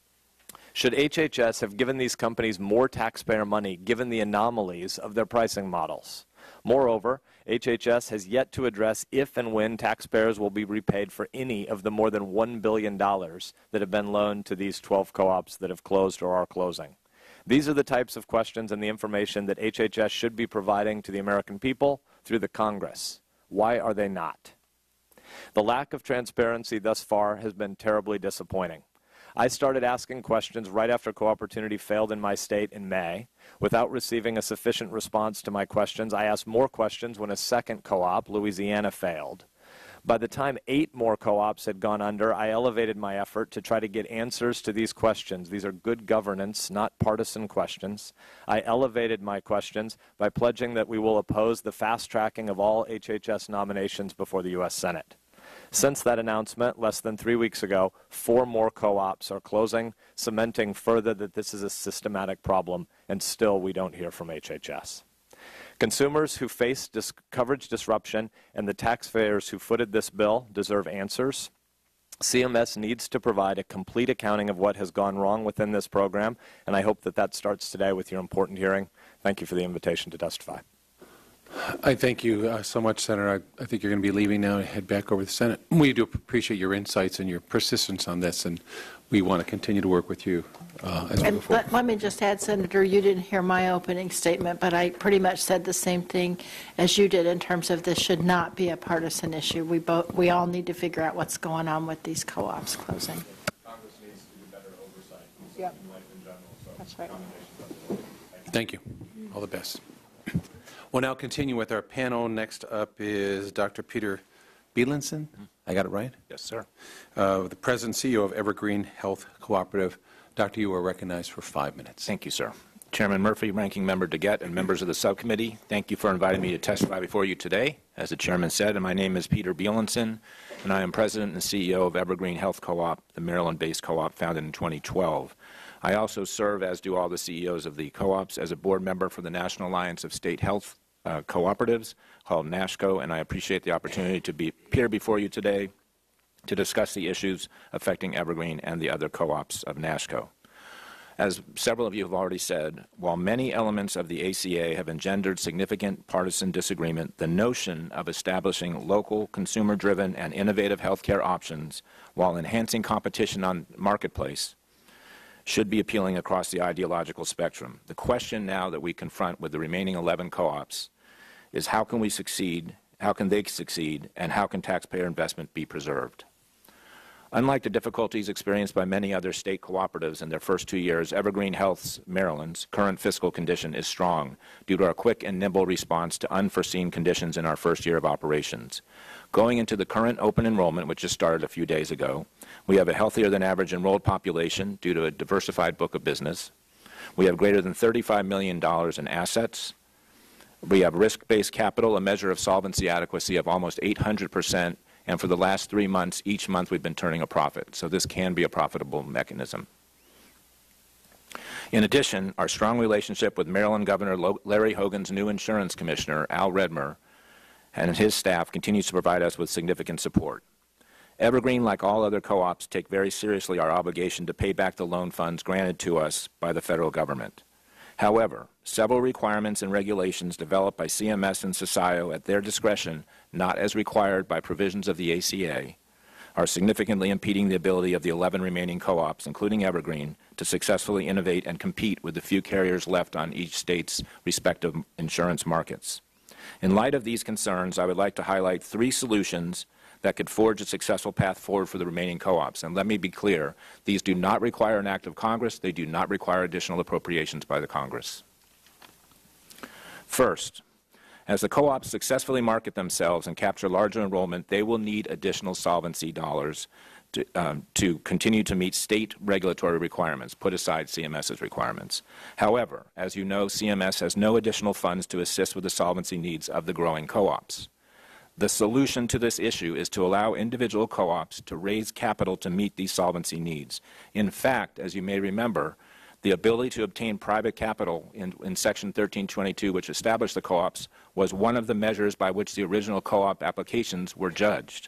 Should H H S have given these companies more taxpayer money given the anomalies of their pricing models? Moreover, H H S has yet to address if and when taxpayers will be repaid for any of the more than one billion dollars that have been loaned to these twelve co-ops that have closed or are closing. These are the types of questions and the information that H H S should be providing to the American people through the Congress. Why are they not? The lack of transparency thus far has been terribly disappointing. I started asking questions right after Co-Opportunity failed in my state in May. Without receiving a sufficient response to my questions, I asked more questions when a second co-op, Louisiana, failed. By the time eight more co-ops had gone under, I elevated my effort to try to get answers to these questions. These are good governance, not partisan questions. I elevated my questions by pledging that we will oppose the fast-tracking of all H H S nominations before the U S Senate. Since that announcement, less than three weeks ago, four more co-ops are closing, cementing further that this is a systematic problem, and still we don't hear from H H S. Consumers who face dis- coverage disruption and the taxpayers who footed this bill deserve answers. C M S needs to provide a complete accounting of what has gone wrong within this program, and I hope that that starts today with your important hearing. Thank you for the invitation to testify. I thank you uh, so much, Senator. I, I think you're going to be leaving now and head back over to the Senate. We do appreciate your insights and your persistence on this, and we want to continue to work with you uh, as and before. let, let me just add, Senator, you didn't hear my opening statement, but I pretty much said the same thing as you did in terms of this should not be a partisan issue. We both, we all need to figure out what's going on with these co-ops closing. Congress needs to do better oversight Yep. in life in general. So That's right. Thank you. All the best. We'll now continue with our panel. Next up is Doctor Peter Bielenson. I got it right? Yes, sir. Uh, the President and C E O of Evergreen Health Cooperative. Doctor, you are recognized for five minutes. Thank you, sir. Chairman Murphy, Ranking Member DeGette, and members of the subcommittee, thank you for inviting me to testify before you today. As the chairman said, and my name is Peter Bielenson, and I am president and C E O of Evergreen Health Co-op, the Maryland-based co-op founded in twenty twelve. I also serve, as do all the C E Os of the co-ops, as a board member for the National Alliance of State Health uh, Cooperatives, called NASHCO, and I appreciate the opportunity to be, appear before you today to discuss the issues affecting Evergreen and the other co-ops of NASHCO. As several of you have already said, while many elements of the A C A have engendered significant partisan disagreement, the notion of establishing local, consumer-driven, and innovative healthcare options while enhancing competition on the marketplace should be appealing across the ideological spectrum. The question now that we confront with the remaining eleven co-ops is how can we succeed, how can they succeed, and how can taxpayer investment be preserved? Unlike the difficulties experienced by many other state cooperatives in their first two years, Evergreen Health's, Maryland's, current fiscal condition is strong due to our quick and nimble response to unforeseen conditions in our first year of operations. Going into the current open enrollment, which just started a few days ago, we have a healthier than average enrolled population due to a diversified book of business. We have greater than thirty-five million dollars in assets. We have risk-based capital, a measure of solvency adequacy of almost eight hundred percent. And for the last three months, each month we've been turning a profit. So this can be a profitable mechanism. In addition, our strong relationship with Maryland Governor Larry Hogan's new insurance commissioner, Al Redmer, and his staff continues to provide us with significant support. Evergreen, like all other co-ops, take very seriously our obligation to pay back the loan funds granted to us by the federal government. However, several requirements and regulations developed by C M S and C S I O at their discretion, not as required by provisions of the A C A, are significantly impeding the ability of the eleven remaining co-ops, including Evergreen, to successfully innovate and compete with the few carriers left on each state's respective insurance markets. In light of these concerns, I would like to highlight three solutions that could forge a successful path forward for the remaining co-ops. And let me be clear, these do not require an act of Congress. They do not require additional appropriations by the Congress. First, as the co-ops successfully market themselves and capture larger enrollment, they will need additional solvency dollars to, um, to continue to meet state regulatory requirements, put aside C M S's requirements. However, as you know, C M S has no additional funds to assist with the solvency needs of the growing co-ops. The solution to this issue is to allow individual co-ops to raise capital to meet these solvency needs. In fact, as you may remember, the ability to obtain private capital in, in Section thirteen twenty-two, which established the co-ops, was one of the measures by which the original co-op applications were judged.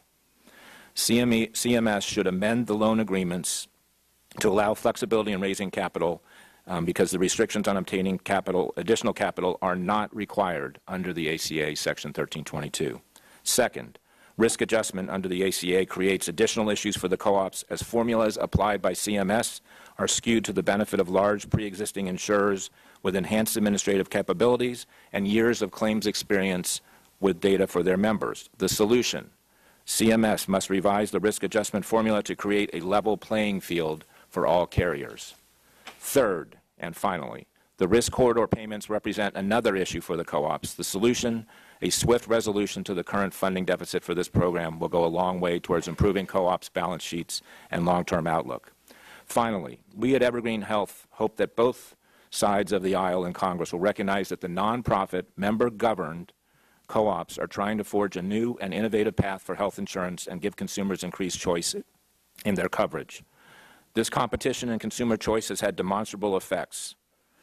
C M S should amend the loan agreements to allow flexibility in raising capital um, because the restrictions on obtaining capital, additional capital, are not required under the A C A Section thirteen twenty-two. Second, risk adjustment under the A C A creates additional issues for the co-ops as formulas applied by C M S are skewed to the benefit of large pre-existing insurers with enhanced administrative capabilities and years of claims experience with data for their members. The solution, C M S must revise the risk adjustment formula to create a level playing field for all carriers. Third, and finally, the risk corridor payments represent another issue for the co-ops. The solution, a swift resolution to the current funding deficit for this program, will go a long way towards improving co-ops' balance sheets and long-term outlook. Finally, we at Evergreen Health hope that both sides of the aisle in Congress will recognize that the nonprofit, member-governed co-ops are trying to forge a new and innovative path for health insurance and give consumers increased choice in their coverage. This competition and consumer choice has had demonstrable effects.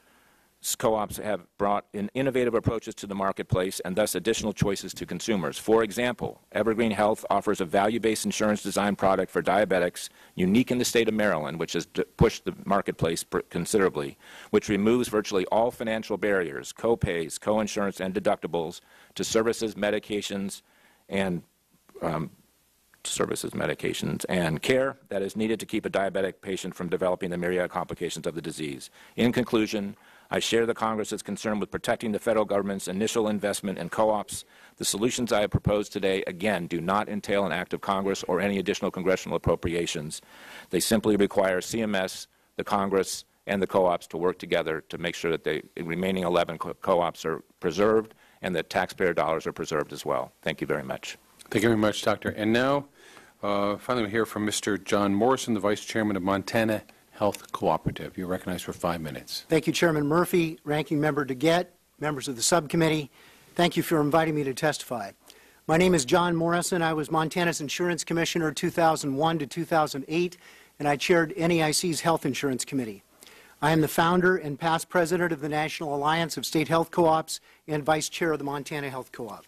Co-ops have brought in innovative approaches to the marketplace and thus additional choices to consumers. For example, Evergreen Health offers a value-based insurance design product for diabetics unique in the state of Maryland, which has pushed the marketplace considerably, which removes virtually all financial barriers, co-pays, co-insurance, and deductibles to services, medications, and um, services, medications, and care that is needed to keep a diabetic patient from developing the myriad complications of the disease. In conclusion, I share the Congress's concern with protecting the federal government's initial investment in co-ops. The solutions I have proposed today, again, do not entail an act of Congress or any additional congressional appropriations. They simply require C M S, the Congress, and the co-ops to work together to make sure that the remaining eleven co-ops are preserved and that taxpayer dollars are preserved as well. Thank you very much. Thank you very much, Doctor. And now, uh, finally, we'll hear from Mister John Morrison, the Vice Chairman of Montana Health Cooperative. You're recognized for five minutes. Thank you, Chairman Murphy, Ranking Member DeGette, members of the subcommittee. Thank you for inviting me to testify. My name is John Morrison. I was Montana's Insurance Commissioner two thousand one to two thousand eight, and I chaired N E I C's Health Insurance Committee. I am the founder and past president of the National Alliance of State Health Co-ops and vice chair of the Montana Health Co-op.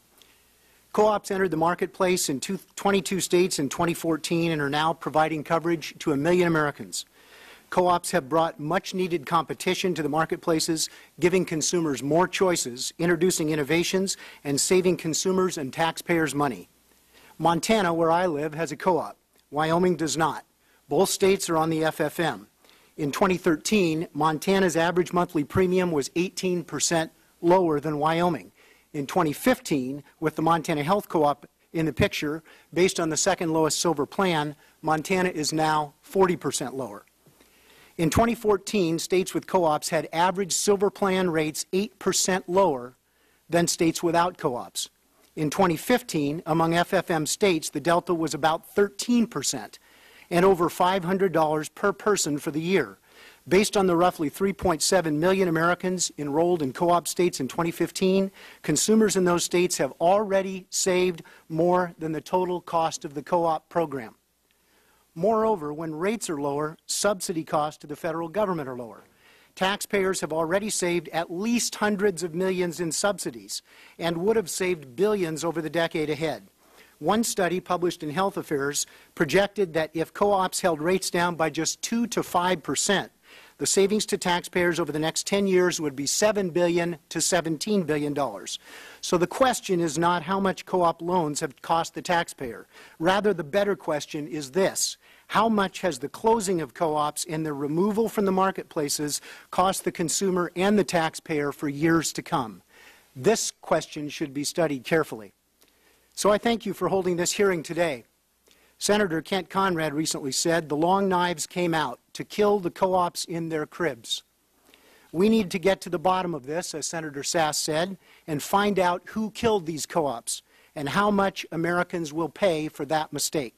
Co-ops entered the marketplace in twenty-two states in twenty fourteen and are now providing coverage to a million Americans. Co-ops have brought much-needed competition to the marketplaces, giving consumers more choices, introducing innovations, and saving consumers and taxpayers money. Montana, where I live, has a co-op. Wyoming does not. Both states are on the F F M. In twenty thirteen, Montana's average monthly premium was eighteen percent lower than Wyoming. In twenty fifteen, with the Montana Health Co-op in the picture, based on the second lowest silver plan, Montana is now forty percent lower. In twenty fourteen, states with co-ops had average silver plan rates eight percent lower than states without co-ops. In twenty fifteen, among F F M states, the delta was about thirteen percent and over five hundred dollars per person for the year. Based on the roughly three point seven million Americans enrolled in co-op states in twenty fifteen, consumers in those states have already saved more than the total cost of the co-op program. Moreover, when rates are lower, subsidy costs to the federal government are lower. Taxpayers have already saved at least hundreds of millions in subsidies and would have saved billions over the decade ahead. One study published in Health Affairs projected that if co-ops held rates down by just two to five percent, the savings to taxpayers over the next ten years would be seven billion dollars to seventeen billion dollars. So the question is not how much co-op loans have cost the taxpayer. Rather, the better question is this: how much has the closing of co-ops and their removal from the marketplaces cost the consumer and the taxpayer for years to come? This question should be studied carefully. So I thank you for holding this hearing today. Senator Kent Conrad recently said the long knives came out to kill the co-ops in their cribs. We need to get to the bottom of this, as Senator Sasse said, and find out who killed these co-ops and how much Americans will pay for that mistake.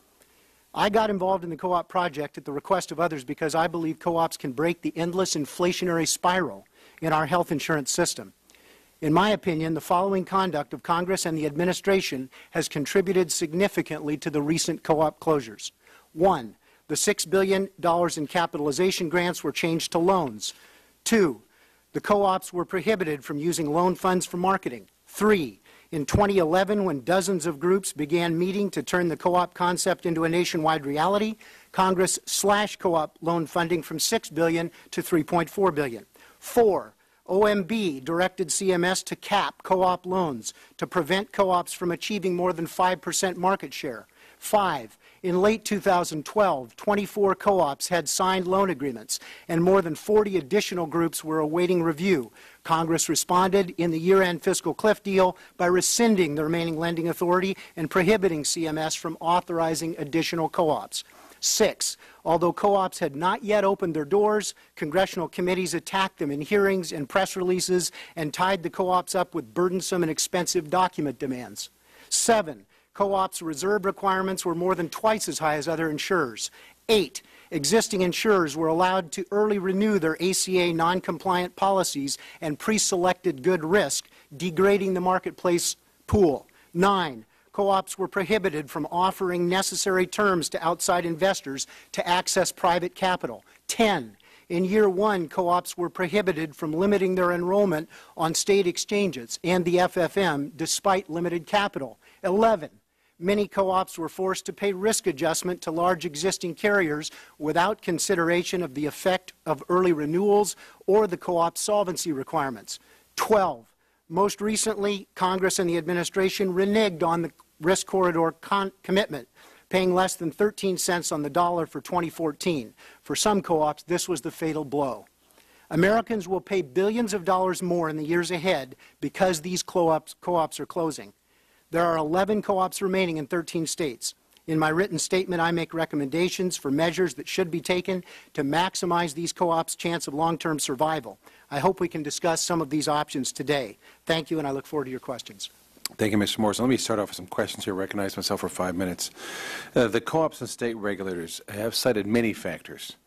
I got involved in the co-op project at the request of others because I believe co-ops can break the endless inflationary spiral in our health insurance system. In my opinion, the following conduct of Congress and the administration has contributed significantly to the recent co-op closures. One, the six billion dollars in capitalization grants were changed to loans. Two, the co-ops were prohibited from using loan funds for marketing. Three, in twenty eleven, when dozens of groups began meeting to turn the co-op concept into a nationwide reality, Congress slashed co-op loan funding from six billion dollars to three point four billion dollars. Four, O M B directed C M S to cap co-op loans to prevent co-ops from achieving more than five percent market share. Five, in late two thousand twelve, twenty-four co-ops had signed loan agreements, and more than forty additional groups were awaiting review. Congress responded in the year-end fiscal cliff deal by rescinding the remaining lending authority and prohibiting C M S from authorizing additional co-ops. Six, although co-ops had not yet opened their doors, congressional committees attacked them in hearings and press releases and tied the co-ops up with burdensome and expensive document demands. Seven, co-ops' reserve requirements were more than twice as high as other insurers. Eight, existing insurers were allowed to early renew their A C A non-compliant policies and pre-selected good risk, degrading the marketplace pool. Nine, co-ops were prohibited from offering necessary terms to outside investors to access private capital. Ten, in year one, co-ops were prohibited from limiting their enrollment on state exchanges and the F F M despite limited capital. Eleven, many co-ops were forced to pay risk adjustment to large existing carriers without consideration of the effect of early renewals or the co-op solvency requirements. Twelve, most recently, Congress and the administration reneged on the risk corridor commitment, paying less than thirteen cents on the dollar for twenty fourteen. For some co-ops, this was the fatal blow. Americans will pay billions of dollars more in the years ahead because these co-ops, co-ops are closing. There are eleven co-ops remaining in thirteen states. In my written statement, I make recommendations for measures that should be taken to maximize these co-ops' chance of long-term survival. I hope we can discuss some of these options today. Thank you, and I look forward to your questions. Thank you, Mister Morrison. Let me start off with some questions here. I recognize myself for five minutes. Uh, the co-ops and state regulators have cited many factors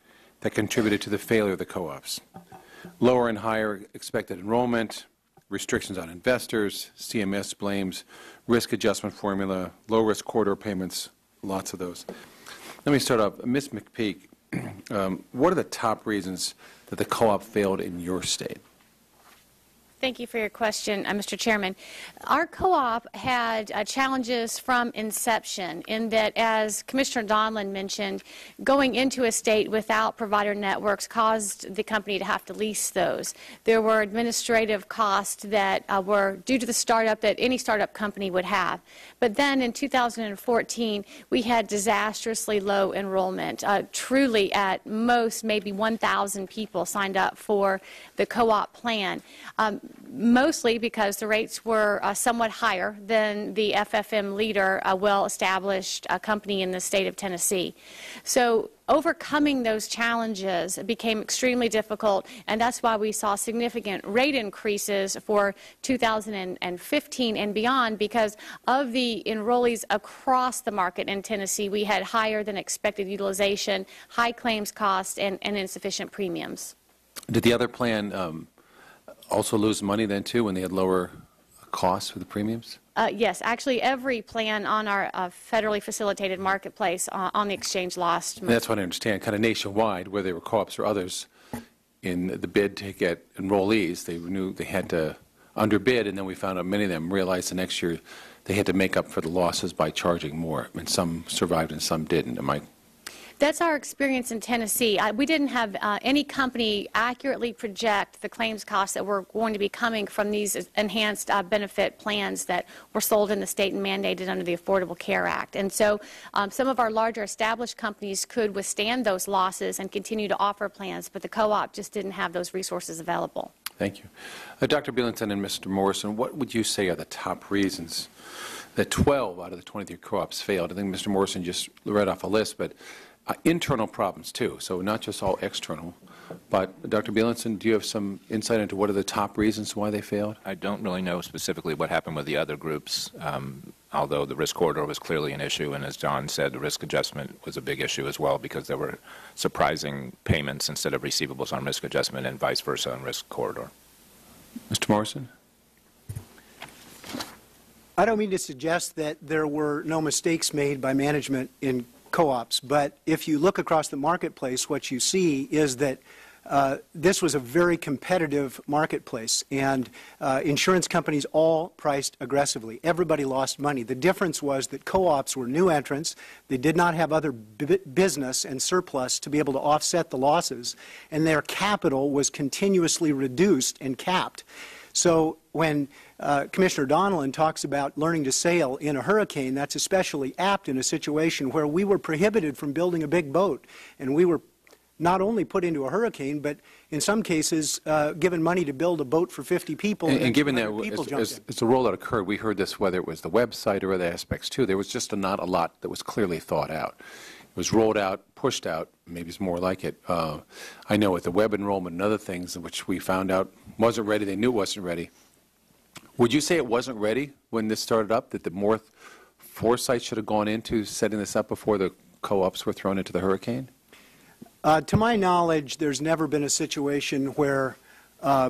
that contributed to the failure of the co-ops. Lower and higher expected enrollment, restrictions on investors, C M S blames, risk adjustment formula, low-risk corridor payments, lots of those. Let me start off. Miz McPeak, um, what are the top reasons that the co-op failed in your state? Thank you for your question, uh, Mister Chairman. Our co-op had uh, challenges from inception in that, as Commissioner Donlin mentioned, going into a state without provider networks caused the company to have to lease those. There were administrative costs that uh, were due to the startup that any startup company would have. But then in two thousand fourteen, we had disastrously low enrollment. Uh, truly, at most, maybe one thousand people signed up for the co-op plan. Um, mostly because the rates were uh, somewhat higher than the F F M leader, a well-established uh, company in the state of Tennessee. So overcoming those challenges became extremely difficult, and that's why we saw significant rate increases for two thousand fifteen and beyond. Because of the enrollees across the market in Tennessee, we had higher than expected utilization, high claims costs, and, and insufficient premiums. Did the other plan um, also lose money then, too, when they had lower costs for the premiums? Uh, yes, actually every plan on our uh, federally facilitated marketplace uh, on the exchange lost money. That's what I understand. Kind of nationwide, whether they were co-ops or others, in the bid to get enrollees, they knew they had to underbid, and then we found out many of them realized the next year they had to make up for the losses by charging more, and some survived and some didn't. Am I That's our experience in Tennessee. Uh, we didn't have uh, any company accurately project the claims costs that were going to be coming from these enhanced uh, benefit plans that were sold in the state and mandated under the Affordable Care Act. And so um, some of our larger established companies could withstand those losses and continue to offer plans, but the co-op just didn't have those resources available. Thank you. Uh, Doctor Bielenson and Mister Morrison, what would you say are the top reasons that twelve out of the twenty-three co-ops failed? I think Mister Morrison just read off a list, but Uh, internal problems, too, so not just all external. But, Doctor Bielenson, do you have some insight into what are the top reasons why they failed? I don't really know specifically what happened with the other groups, um, although the risk corridor was clearly an issue, and as John said, the risk adjustment was a big issue as well because there were surprising payments instead of receivables on risk adjustment and vice versa on risk corridor. Mister Morrison? I don't mean to suggest that there were no mistakes made by management in co-ops, but if you look across the marketplace, what you see is that uh, this was a very competitive marketplace, and uh, insurance companies all priced aggressively. Everybody lost money. The difference was that co-ops were new entrants. They did not have other b business and surplus to be able to offset the losses, and their capital was continuously reduced and capped. So when uh, Commissioner Donlin talks about learning to sail in a hurricane, that's especially apt in a situation where we were prohibited from building a big boat, and we were not only put into a hurricane, but in some cases uh, given money to build a boat for fifty people. And, and, and given that people as, as, as the rollout occurred, we heard this, whether it was the website or other aspects too, there was just a, not a lot that was clearly thought out. It was rolled out, pushed out, maybe it's more like it. Uh, I know with the web enrollment and other things, which we found out wasn't ready, they knew it wasn't ready. Would you say it wasn't ready when this started up, that the more foresight should have gone into setting this up before the co-ops were thrown into the hurricane? Uh, to my knowledge, there's never been a situation where uh,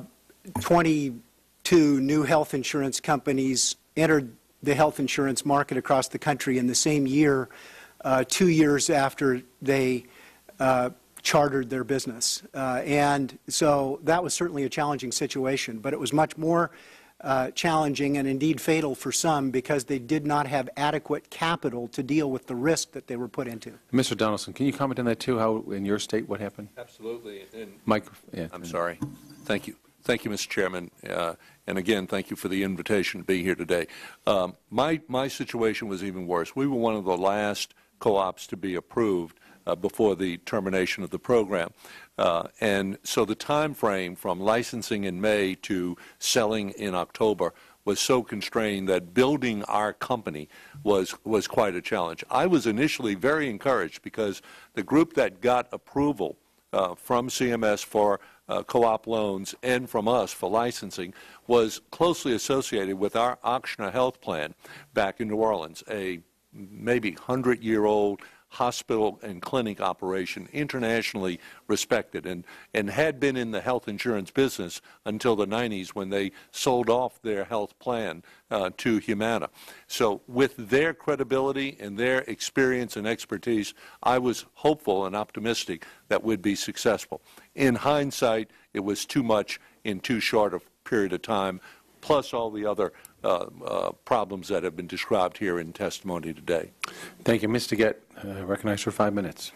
twenty-two new health insurance companies entered the health insurance market across the country in the same year, uh, two years after they uh, chartered their business. Uh, and so that was certainly a challenging situation, but it was much more Uh, challenging and indeed fatal for some because they did not have adequate capital to deal with the risk that they were put into. Mister Donaldson, can you comment on that too, how in your state what happened? Absolutely. And Mike, yeah. I'm sorry. Thank you. Thank you, Mister Chairman. Uh, and again, thank you for the invitation to be here today. Um, my, my situation was even worse. We were one of the last co-ops to be approved uh, before the termination of the program. Uh, and so the time frame from licensing in May to selling in October was so constrained that building our company was, was quite a challenge. I was initially very encouraged because the group that got approval uh, from C M S for uh, co-op loans and from us for licensing was closely associated with our Auctioner Health Plan back in New Orleans, a maybe hundred-year-old hospital and clinic operation, internationally respected, and, and had been in the health insurance business until the nineties when they sold off their health plan uh, to Humana. So with their credibility and their experience and expertise, I was hopeful and optimistic that we'd be successful. In hindsight, it was too much in too short a period of time, plus all the other uh, uh, problems that have been described here in testimony today. Thank you. Miz DeGette, uh, recognized for five minutes.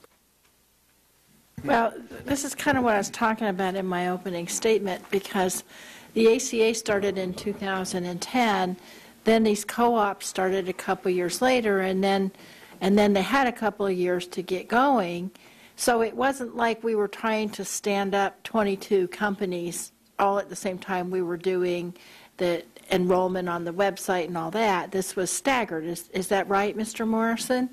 Well, this is kind of what I was talking about in my opening statement, because the A C A started in two thousand ten, then these co-ops started a couple years later, and then, and then they had a couple of years to get going. So it wasn't like we were trying to stand up twenty-two companies all at the same time we were doing the enrollment on the website and all that. This was staggered. Is, is that right, Mister Morrison?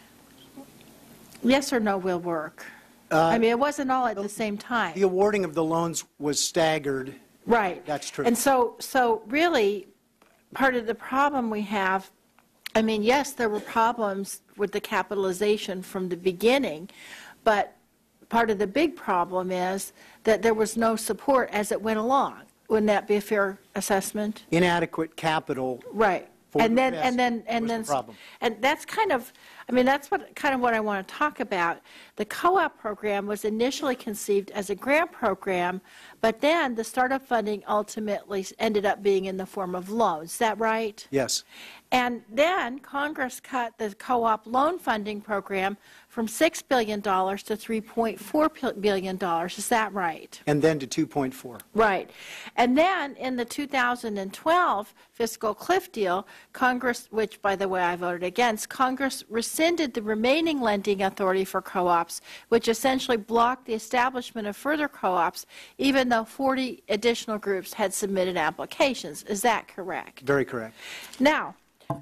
Yes or no will work? Uh, I mean, it wasn't all at the same time. The awarding of the loans was staggered. Right. That's true. And so, so really, part of the problem we have, I mean, yes, there were problems with the capitalization from the beginning, but part of the big problem is that there was no support as it went along. Wouldn't that be a fair assessment? Inadequate capital. Right. For And then, yes, and then, and was then, the problem. and that's kind of, I mean, that's what, kind of what I want to talk about. The co-op program was initially conceived as a grant program, but then the startup funding ultimately ended up being in the form of loans. Is that right? Yes. And then Congress cut the co-op loan funding program from six billion dollars to three point four billion dollars. Is that right? And then to two point four. Right. And then in the two thousand twelve fiscal cliff deal, Congress, which by the way I voted against, Congress rescinded the remaining lending authority for co-ops, which essentially blocked the establishment of further co-ops, even though forty additional groups had submitted applications. Is that correct? Very correct. Now,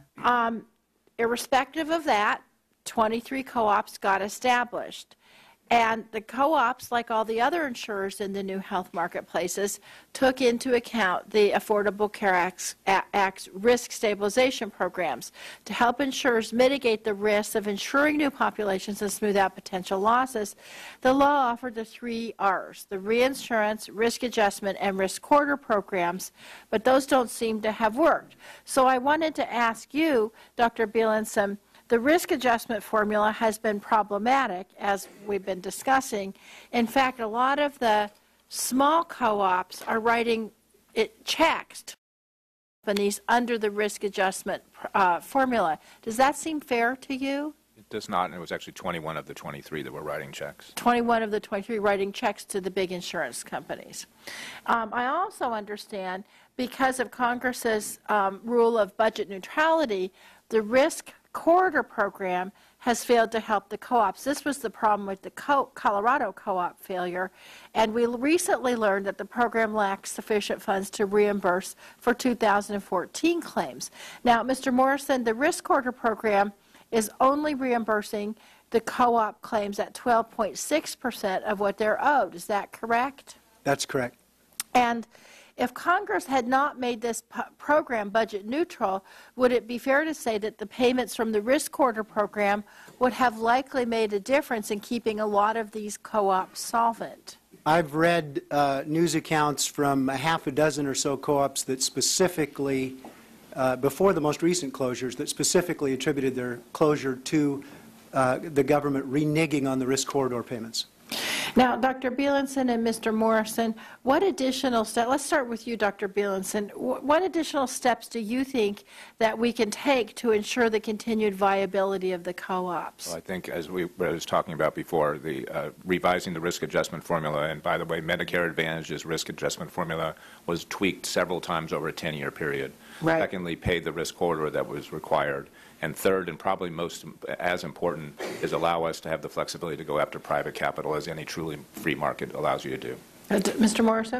um, irrespective of that, twenty-three co-ops got established. And the co-ops, like all the other insurers in the new health marketplaces, took into account the Affordable Care Act's, Act's risk stabilization programs to help insurers mitigate the risks of insuring new populations and smooth out potential losses. The law offered the three R's, the reinsurance, risk adjustment, and risk corridor programs, but those don't seem to have worked. So I wanted to ask you, Doctor Bielenson, the risk adjustment formula has been problematic, as we've been discussing. In fact, a lot of the small co-ops are writing it checks to companies under the risk adjustment uh, formula. Does that seem fair to you? It does not, and it was actually twenty-one of the twenty-three that were writing checks. twenty-one of the twenty-three writing checks to the big insurance companies. Um, I also understand, because of Congress's um, rule of budget neutrality, the risk corridor program has failed to help the co-ops. This was the problem with the co Colorado co-op failure, and we recently learned that the program lacks sufficient funds to reimburse for two thousand fourteen claims. Now, Mister Morrison, the risk corridor program is only reimbursing the co-op claims at twelve point six percent of what they're owed. Is that correct? That's correct. And if Congress had not made this program budget neutral, would it be fair to say that the payments from the risk corridor program would have likely made a difference in keeping a lot of these co-ops solvent? I've read uh, news accounts from a half a dozen or so co-ops that specifically, uh, before the most recent closures, that specifically attributed their closure to uh, the government reneging on the risk corridor payments. Now, Doctor Bielenson and Mister Morrison, what additional steps, let's start with you, Doctor Bielenson, what additional steps do you think that we can take to ensure the continued viability of the co-ops? Well, I think, as we I was talking about before, the uh, revising the risk adjustment formula, and by the way, Medicare Advantage's risk adjustment formula was tweaked several times over a ten-year period. Right. Secondly, paid the risk corridor that was required. And third, and probably most as important, is allow us to have the flexibility to go after private capital, as any truly free market allows you to do. Uh, Mister Morrison?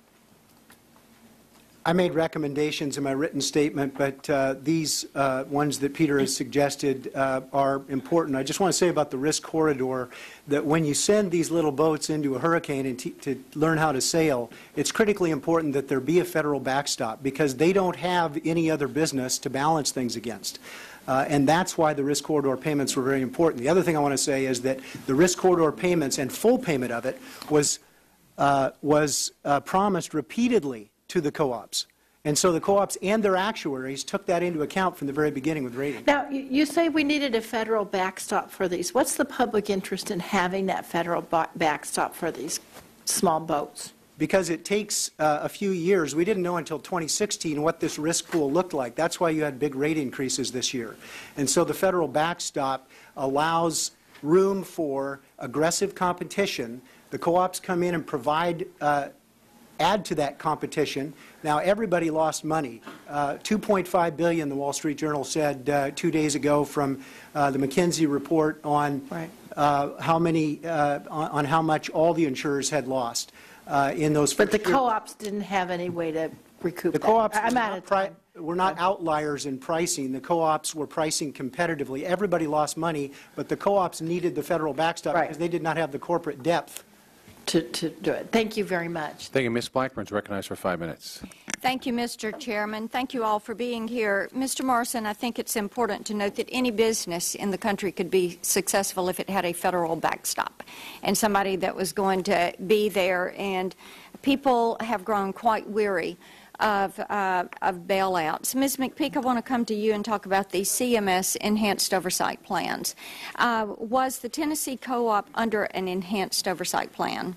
I made recommendations in my written statement, but uh, these uh, ones that Peter has suggested uh, are important. I just want to say about the risk corridor that when you send these little boats into a hurricane and to learn how to sail, it's critically important that there be a federal backstop, because they don't have any other business to balance things against. Uh, and that's why the risk corridor payments were very important. The other thing I want to say is that the risk corridor payments and full payment of it was, uh, was uh, promised repeatedly to the co-ops. And so the co-ops and their actuaries took that into account from the very beginning with rating. Now, you you say we needed a federal backstop for these. What's the public interest in having that federal ba- backstop for these small boats? Because it takes uh, a few years. We didn't know until twenty sixteen what this risk pool looked like. That's why you had big rate increases this year. And so the federal backstop allows room for aggressive competition. The co-ops come in and provide, uh, add to that competition. Now, everybody lost money. Uh, two point five billion dollars, the Wall Street Journal said uh, two days ago from uh, the McKinsey report on Right. uh, how many, uh, on, on how much all the insurers had lost. Uh, in those But the first year. co-ops didn't have any way to recoup The that. co-ops I'm were out not, of pri- time. were not outliers in pricing. The co-ops were pricing competitively. Everybody lost money, but the co-ops needed the federal backstop Right. because they did not have the corporate depth. To, to do it. Thank you very much. Thank you. Miz Blackburn's recognized for five minutes. Thank you, Mister Chairman. Thank you all for being here. Mister Morrison, I think it's important to note that any business in the country could be successful if it had a federal backstop and somebody that was going to be there. And people have grown quite weary of, uh, of bailouts. Miz McPeak, I want to come to you and talk about the C M S enhanced oversight plans. Uh, was the Tennessee Co-op under an enhanced oversight plan?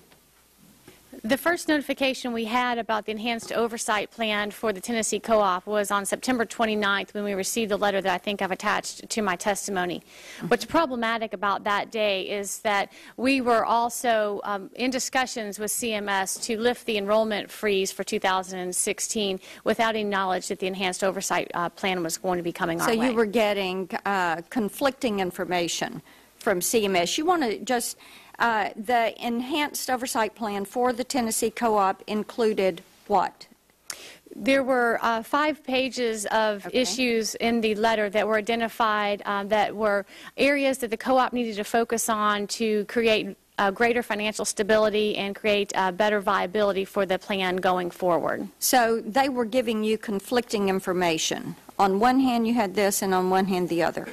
The first notification we had about the enhanced oversight plan for the Tennessee Co-op was on September twenty-ninth when we received the letter that I think I've attached to my testimony. What's problematic about that day is that we were also um, in discussions with C M S to lift the enrollment freeze for two thousand sixteen without any knowledge that the enhanced oversight uh, plan was going to be coming our So way. you were getting uh, conflicting information from C M S. You want to just Uh, the enhanced oversight plan for the Tennessee Co-op included what? There were uh, five pages of Okay. issues in the letter that were identified uh, that were areas that the co-op needed to focus on to create uh, greater financial stability and create uh, better viability for the plan going forward. So they were giving you conflicting information. On one hand you had this and on one hand the other.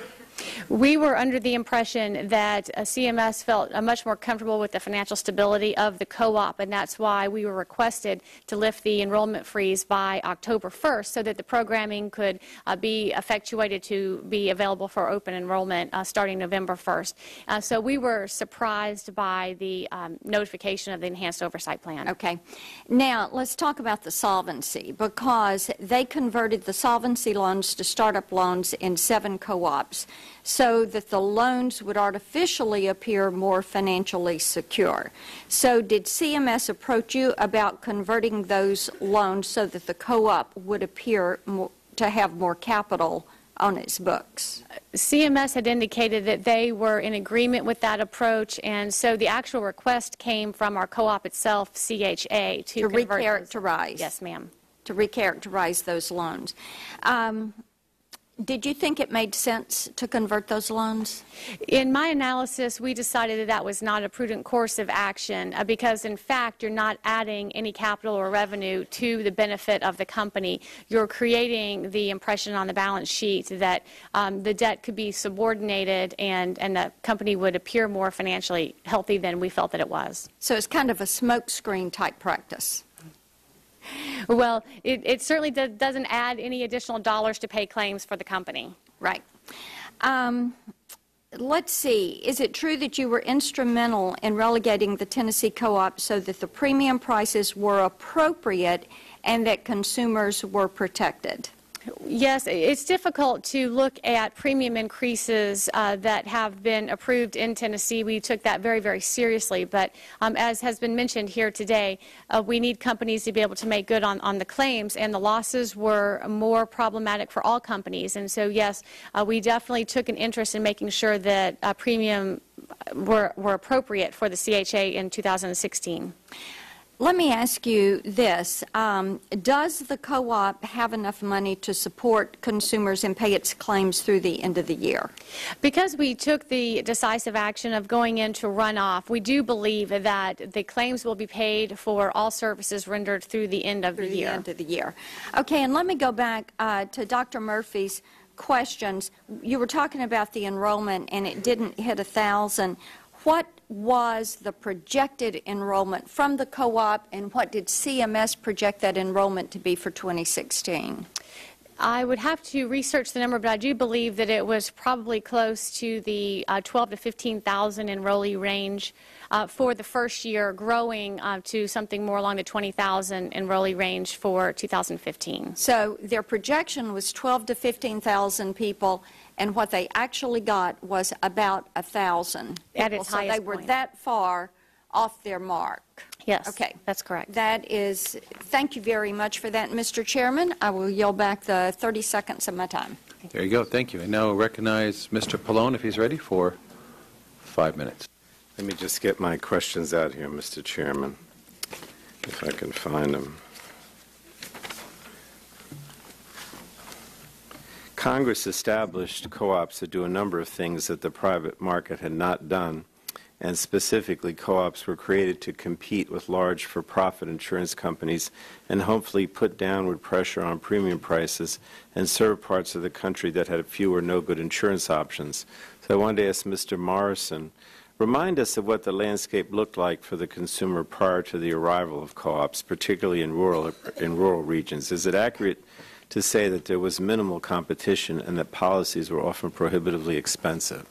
We were under the impression that uh, C M S felt uh, much more comfortable with the financial stability of the co-op, and that's why we were requested to lift the enrollment freeze by October first so that the programming could uh, be effectuated to be available for open enrollment uh, starting November first. Uh, so we were surprised by the um, notification of the enhanced oversight plan. Okay. Now let's talk about the solvency, because they converted the solvency loans to startup loans in seven co-ops, so that the loans would artificially appear more financially secure. So did C M S approach you about converting those loans so that the co-op would appear more, to have more capital on its books? C M S had indicated that they were in agreement with that approach, and so the actual request came from our co-op itself, C H A, to, To convert recharacterize. those. Yes, ma'am. To recharacterize those loans. Um, Did you think it made sense to convert those loans? In my analysis, we decided that that was not a prudent course of action uh, because, in fact, you're not adding any capital or revenue to the benefit of the company. You're creating the impression on the balance sheet that um, the debt could be subordinated and, and the company would appear more financially healthy than we felt that it was. So it's kind of a smokescreen type practice. Well, it, it certainly do, doesn't add any additional dollars to pay claims for the company. Right. Um, let's see. Is it true that you were instrumental in relegating the Tennessee Co-op so that the premium prices were appropriate and that consumers were protected? Yes, it's difficult to look at premium increases uh, that have been approved in Tennessee. We took that very, very seriously. But um, as has been mentioned here today, uh, we need companies to be able to make good on, on the claims, and the losses were more problematic for all companies. And so, yes, uh, we definitely took an interest in making sure that uh, premium were, were appropriate for the C H A in two thousand sixteen. Let me ask you this. Um, does the co-op have enough money to support consumers and pay its claims through the end of the year? Because we took the decisive action of going into runoff, we do believe that the claims will be paid for all services rendered through the end of Through the year. the end of the year. Okay, and let me go back uh, to Doctor Murphy's questions. You were talking about the enrollment, and it didn't hit a thousand. What was the projected enrollment from the co-op, and what did C M S project that enrollment to be for twenty sixteen? I would have to research the number, but I do believe that it was probably close to the uh, twelve to fifteen thousand enrollee range uh, for the first year, growing uh, to something more along the twenty thousand enrollee range for two thousand fifteen. So their projection was twelve to fifteen thousand people, and what they actually got was about one thousand people. At its so highest they were point. that far off their mark. Yes, okay, that's correct. That is, thank you very much for that, Mister Chairman. I will yield back the thirty seconds of my time. There you go. Thank you. I now recognize Mister Pallone, if he's ready, for five minutes. Let me just get my questions out here, Mister Chairman, if I can find them. Congress established co-ops to do a number of things that the private market had not done, and specifically co-ops were created to compete with large for-profit insurance companies and hopefully put downward pressure on premium prices and serve parts of the country that had few or no good insurance options. So I wanted to ask Mister Morrison, remind us of what the landscape looked like for the consumer prior to the arrival of co-ops, particularly in rural, in rural regions. Is it accurate to say that there was minimal competition and that policies were often prohibitively expensive?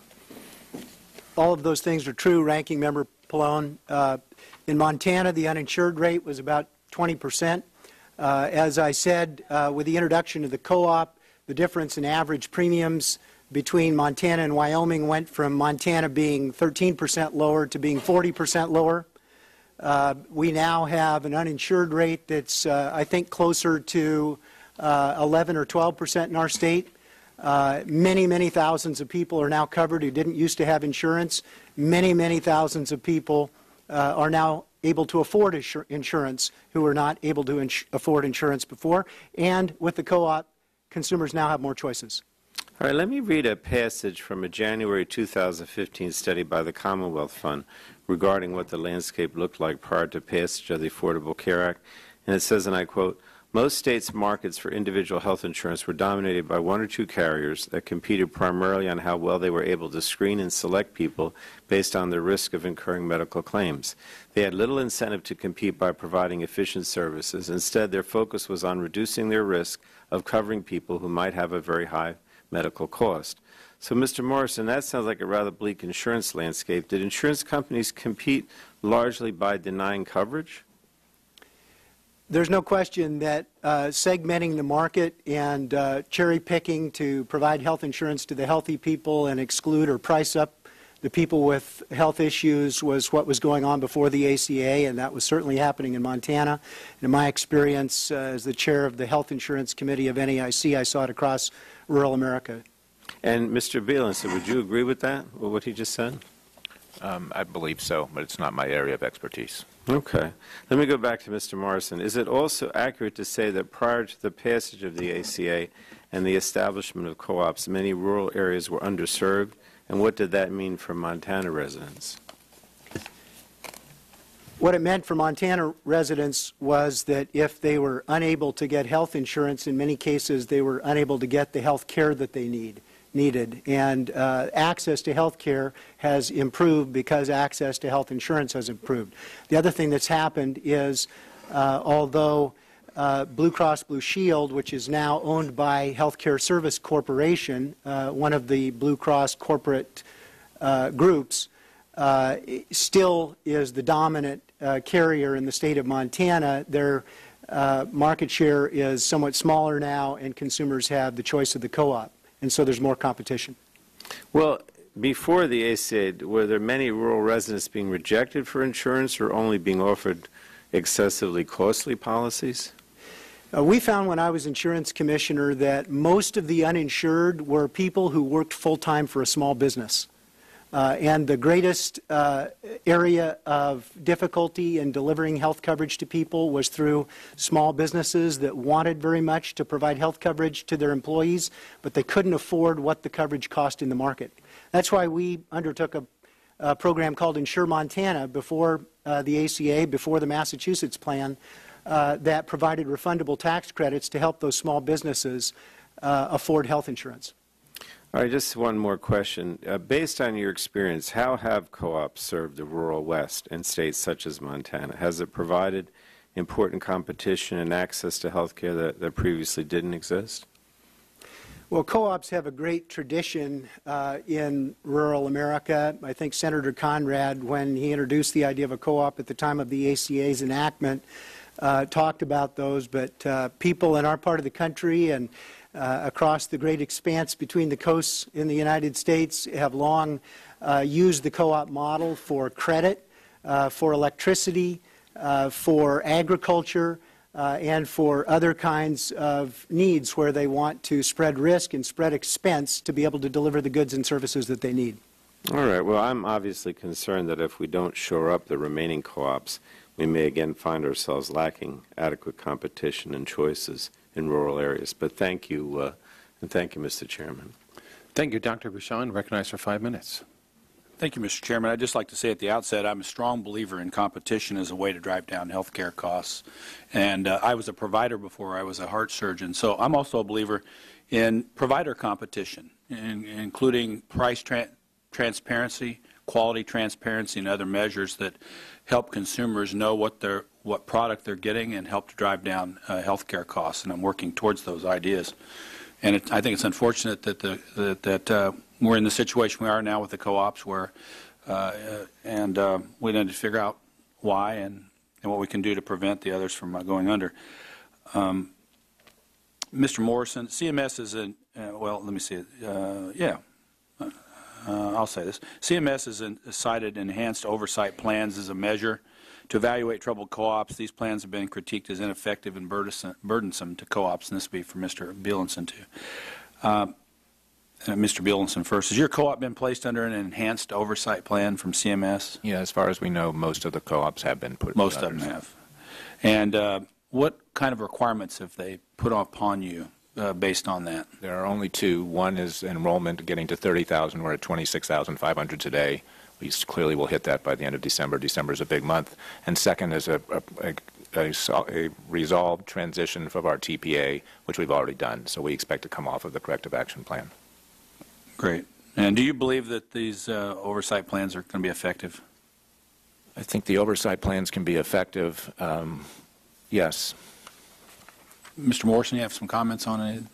All of those things are true, Ranking Member Pallone. Uh, in Montana, the uninsured rate was about twenty percent. Uh, as I said, uh, with the introduction of the co-op, the difference in average premiums between Montana and Wyoming went from Montana being thirteen percent lower to being forty percent lower. Uh, we now have an uninsured rate that's, uh, I think, closer to uh, eleven or twelve percent in our state. Uh, many, many thousands of people are now covered who didn't used to have insurance. Many, many thousands of people uh, are now able to afford insur insurance who were not able to ins afford insurance before. And with the co-op, consumers now have more choices. All right, let me read a passage from a January two thousand fifteen study by the Commonwealth Fund regarding what the landscape looked like prior to passage of the Affordable Care Act. And it says, and I quote, "Most states' markets for individual health insurance were dominated by one or two carriers that competed primarily on how well they were able to screen and select people based on the risk of incurring medical claims. They had little incentive to compete by providing efficient services. Instead, their focus was on reducing their risk of covering people who might have a very high medical cost." So, Mister Morrison, that sounds like a rather bleak insurance landscape. Did insurance companies compete largely by denying coverage? There's no question that uh, segmenting the market and uh, cherry picking to provide health insurance to the healthy people and exclude or price up the people with health issues was what was going on before the A C A, and that was certainly happening in Montana. And in my experience uh, as the chair of the Health Insurance Committee of N A I C, I saw it across rural America. And Mister Bielenson, would you agree with that, with what he just said? Um, I believe so, but it's not my area of expertise. Okay. Let me go back to Mister Morrison. Is it also accurate to say that prior to the passage of the A C A and the establishment of co-ops, many rural areas were underserved? And what did that mean for Montana residents? What it meant for Montana residents was that if they were unable to get health insurance, in many cases they were unable to get the health care that they need. needed. And uh, access to health care has improved because access to health insurance has improved. The other thing that's happened is, uh, although uh, Blue Cross Blue Shield, which is now owned by Healthcare Service Corporation, uh, one of the Blue Cross corporate uh, groups, uh, still is the dominant uh, carrier in the state of Montana. Their uh, market share is somewhat smaller now, and consumers have the choice of the co-op. And so there's more competition. Well, before the A C A, were there many rural residents being rejected for insurance or only being offered excessively costly policies? Uh, we found when I was insurance commissioner that most of the uninsured were people who worked full-time for a small business. Uh, and the greatest uh, area of difficulty in delivering health coverage to people was through small businesses that wanted very much to provide health coverage to their employees, but they couldn't afford what the coverage cost in the market. That's why we undertook a, a program called Insure Montana before uh, the A C A, before the Massachusetts plan, uh, that provided refundable tax credits to help those small businesses uh, afford health insurance. All right, just one more question. Uh, based on your experience, how have co-ops served the rural West in states such as Montana? Has it provided important competition and access to health care that, that previously didn't exist? Well, co-ops have a great tradition uh, in rural America. I think Senator Conrad, when he introduced the idea of a co-op at the time of the A C A's enactment, uh, talked about those. But uh, people in our part of the country and uh, across the great expanse between the coasts in the United States have long uh, used the co-op model for credit, uh, for electricity, uh, for agriculture, Uh, and for other kinds of needs where they want to spread risk and spread expense to be able to deliver the goods and services that they need. All right. Well, I'm obviously concerned that if we don't shore up the remaining co-ops, we may again find ourselves lacking adequate competition and choices in rural areas. But thank you, uh, and thank you, Mister Chairman. Thank you, Doctor Bouchon. Recognized for five minutes. Thank you, Mister Chairman. I'd just like to say at the outset I'm a strong believer in competition as a way to drive down health care costs. And uh, I was a provider before I was a heart surgeon. So I'm also a believer in provider competition, in, including price tra transparency, quality transparency, and other measures that help consumers know what, they're, what product they're getting and help to drive down uh, health care costs. And I'm working towards those ideas. And it, I think it's unfortunate that, the, that, that uh, we're in the situation we are now with the co-ops where, uh, and uh, we need to figure out why and, and what we can do to prevent the others from uh, going under. Um, Mister Morrison, C M S is in, uh, well, let me see it. Uh, yeah, uh, I'll say this. C M S has cited enhanced oversight plans as a measure to evaluate troubled co-ops. These plans have been critiqued as ineffective and burdensome to co-ops, and this will be for Mister Bielenson too. Uh, Uh, Mister Bielenson first. Has your co-op been placed under an enhanced oversight plan from C M S? Yeah, as far as we know, most of the co-ops have been put. Most of them have. And uh, what kind of requirements have they put upon you uh, based on that? There are only two. One is enrollment getting to thirty thousand. We're at twenty-six thousand five hundred today. We clearly will hit that by the end of December. December is a big month. And second is a, a, a, a resolved transition of our T P A, which we've already done. So we expect to come off of the corrective action plan. Great. And do you believe that these uh, oversight plans are going to be effective? I think the oversight plans can be effective. Um, yes. Mister Morrison, you have some comments on it?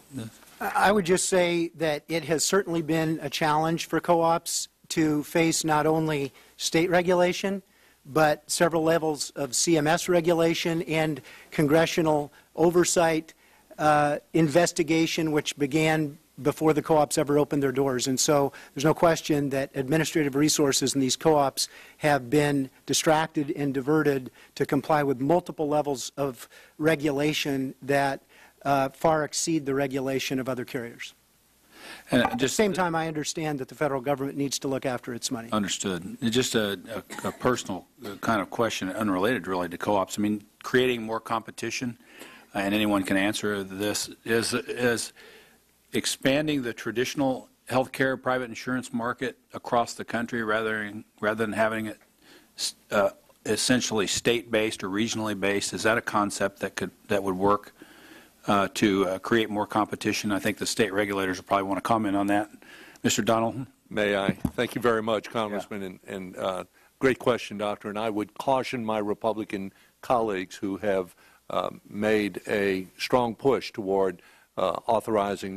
I would just say that it has certainly been a challenge for co-ops to face not only state regulation, but several levels of C M S regulation and congressional oversight uh, investigation, which began before the co-ops ever opened their doors. And so there's no question that administrative resources in these co-ops have been distracted and diverted to comply with multiple levels of regulation that uh, far exceed the regulation of other carriers. And just, At the same time, I understand that the federal government needs to look after its money. Understood. Just a, a, a personal kind of question, unrelated really to co-ops. I mean, creating more competition, and anyone can answer this, is, is expanding the traditional healthcare private insurance market across the country rather than, rather than having it uh, essentially state-based or regionally based. Is that a concept that could that would work uh, to uh, create more competition? I think the state regulators will probably want to comment on that. Mister Donaldson? May I? Thank you very much, Congressman, yeah. and, and uh, great question, Doctor. And I would caution my Republican colleagues who have uh, made a strong push toward uh, authorizing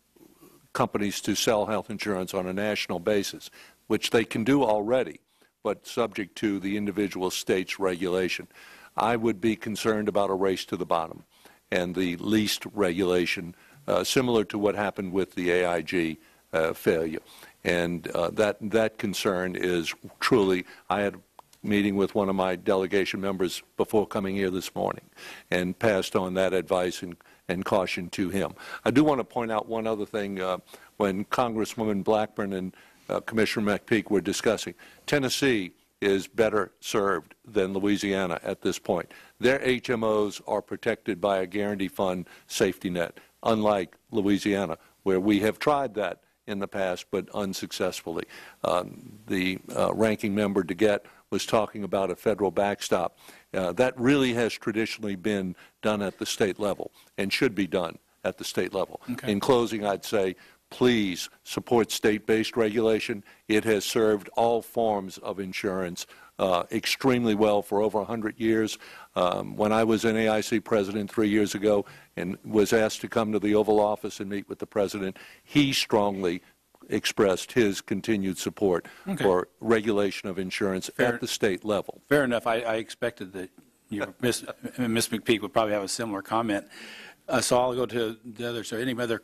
companies to sell health insurance on a national basis, which they can do already, but subject to the individual states' regulation. I would be concerned about a race to the bottom and the least regulation, uh, similar to what happened with the A I G uh, failure. And uh, that, that concern is truly, I had a meeting with one of my delegation members before coming here this morning and passed on that advice and and caution to him. I do want to point out one other thing. Uh, when Congresswoman Blackburn and uh, Commissioner McPeak were discussing, Tennessee is better served than Louisiana at this point. Their H M Os are protected by a guarantee fund safety net, unlike Louisiana, where we have tried that in the past but unsuccessfully. Um, the uh, ranking member DeGette was talking about a federal backstop. Uh, that really has traditionally been done at the state level and should be done at the state level. Okay. In closing, I'd say please support state-based regulation. It has served all forms of insurance uh, extremely well for over one hundred years. Um, when I was N A I C president three years ago and was asked to come to the Oval Office and meet with the president, he strongly expressed his continued support okay. for regulation of insurance Fair, at the state level. Fair enough. I, I expected that you, Miz Miz McPeak would probably have a similar comment. Uh, so I'll go to the other. So any other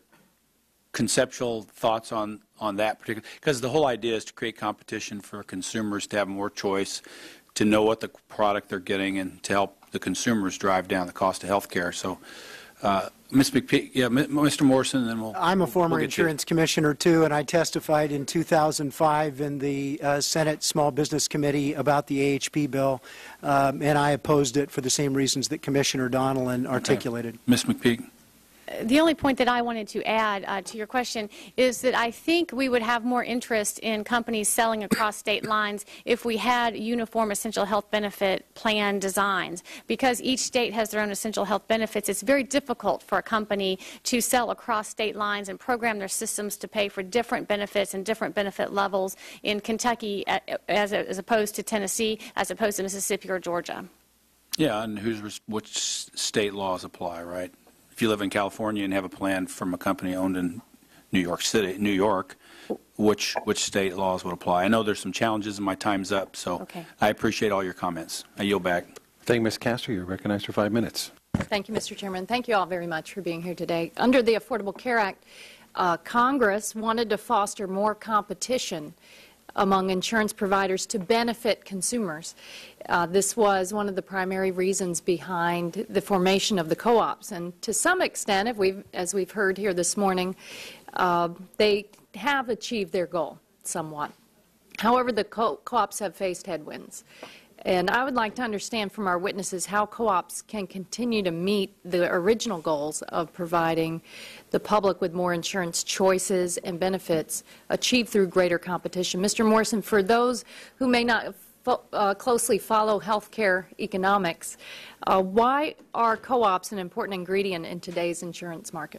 conceptual thoughts on, on that particular? Because the whole idea is to create competition for consumers to have more choice, to know what the product they're getting, and to help the consumers drive down the cost of health care. So, uh, Miz McPeak, yeah, Mister Morrison, and then we'll. I'm a former we'll insurance commissioner too, and I testified in two thousand five in the uh, Senate Small Business Committee about the A H P bill, um, and I opposed it for the same reasons that Commissioner Donilon articulated. Okay. Miz McPeak. The only point that I wanted to add uh, to your question is that I think we would have more interest in companies selling across state lines if we had uniform essential health benefit plan designs. Because each state has their own essential health benefits, it's very difficult for a company to sell across state lines and program their systems to pay for different benefits and different benefit levels in Kentucky as, as opposed to Tennessee, as opposed to Mississippi or Georgia. Yeah, and who's, which state laws apply, right? If you live in California and have a plan from a company owned in New York City, New York, which which state laws would apply? I know there's some challenges and my time's up, so okay. I appreciate all your comments. I yield back. Thank you, Miz Castro. You're recognized for five minutes. Thank you, Mister Chairman. Thank you all very much for being here today. Under the Affordable Care Act, uh, Congress wanted to foster more competition among insurance providers to benefit consumers. Uh, this was one of the primary reasons behind the formation of the co-ops. And to some extent, if we've, as we've heard here this morning, uh, they have achieved their goal somewhat. However, the co- co-ops have faced headwinds. And I would like to understand from our witnesses how co-ops can continue to meet the original goals of providing the public with more insurance choices and benefits achieved through greater competition. Mister Morrison, for those who may not fo uh, closely follow health care economics, uh, why are co-ops an important ingredient in today's insurance market?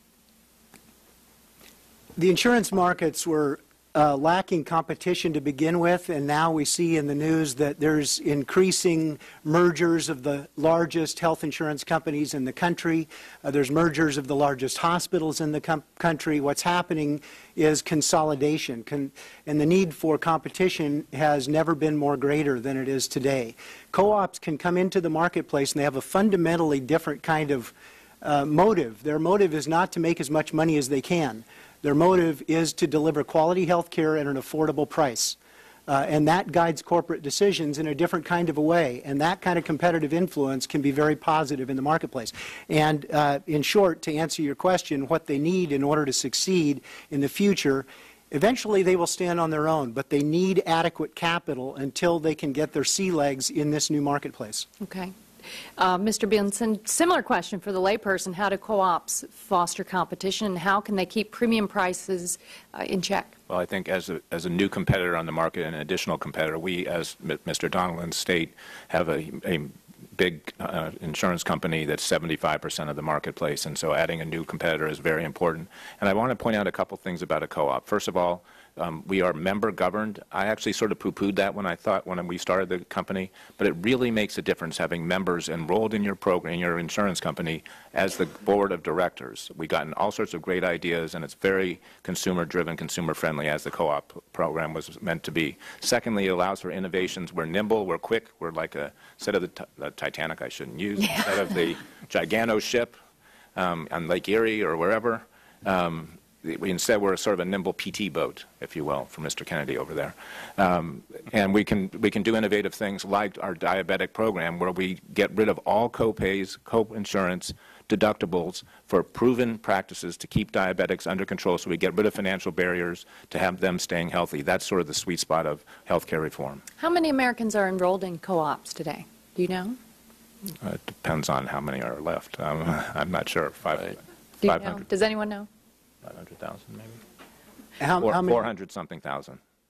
The insurance markets were Uh, lacking competition to begin with, and now we see in the news that there's increasing mergers of the largest health insurance companies in the country. Uh, there's mergers of the largest hospitals in the country. What's happening is consolidation, Con and the need for competition has never been more greater than it is today. Co-ops can come into the marketplace and they have a fundamentally different kind of uh, motive. Their motive is not to make as much money as they can. Their motive is to deliver quality health care at an affordable price. Uh, and that guides corporate decisions in a different kind of a way. And that kind of competitive influence can be very positive in the marketplace. And uh, in short, to answer your question, what they need in order to succeed in the future, eventually they will stand on their own, but they need adequate capital until they can get their sea legs in this new marketplace. Okay. Uh, Mister Benson, similar question for the layperson. How do co-ops foster competition, and how can they keep premium prices uh, in check? Well, I think as a, as a new competitor on the market and an additional competitor, we, as Mister Donilon's state, have a, a big uh, insurance company that's seventy-five percent of the marketplace, and so adding a new competitor is very important. And I want to point out a couple things about a co-op. First of all, Um, we are member-governed. I actually sort of poo-pooed that when I thought when we started the company, but it really makes a difference having members enrolled in your program, in your insurance company, as the board of directors. We've gotten all sorts of great ideas, and it's very consumer-driven, consumer-friendly, as the co-op program was meant to be. Secondly, it allows for innovations. We're nimble, we're quick, we're like a instead of the, the Titanic, I shouldn't use, yeah. instead of the Gigano ship um, on Lake Erie or wherever. Um, We instead we're sort of a nimble P T boat, if you will, for Mister Kennedy over there, um, and we can we can do innovative things like our diabetic program, where we get rid of all co-pays, co-insurance, deductibles for proven practices to keep diabetics under control. So we get rid of financial barriers to have them staying healthy. That's sort of the sweet spot of health care reform. How many Americans are enrolled in co-ops today? Do you know? Uh, it depends on how many are left. Um, I'm not sure. Five, Do you know? Does anyone know? five hundred thousand, maybe. How, Four, how many? four hundred something thousand.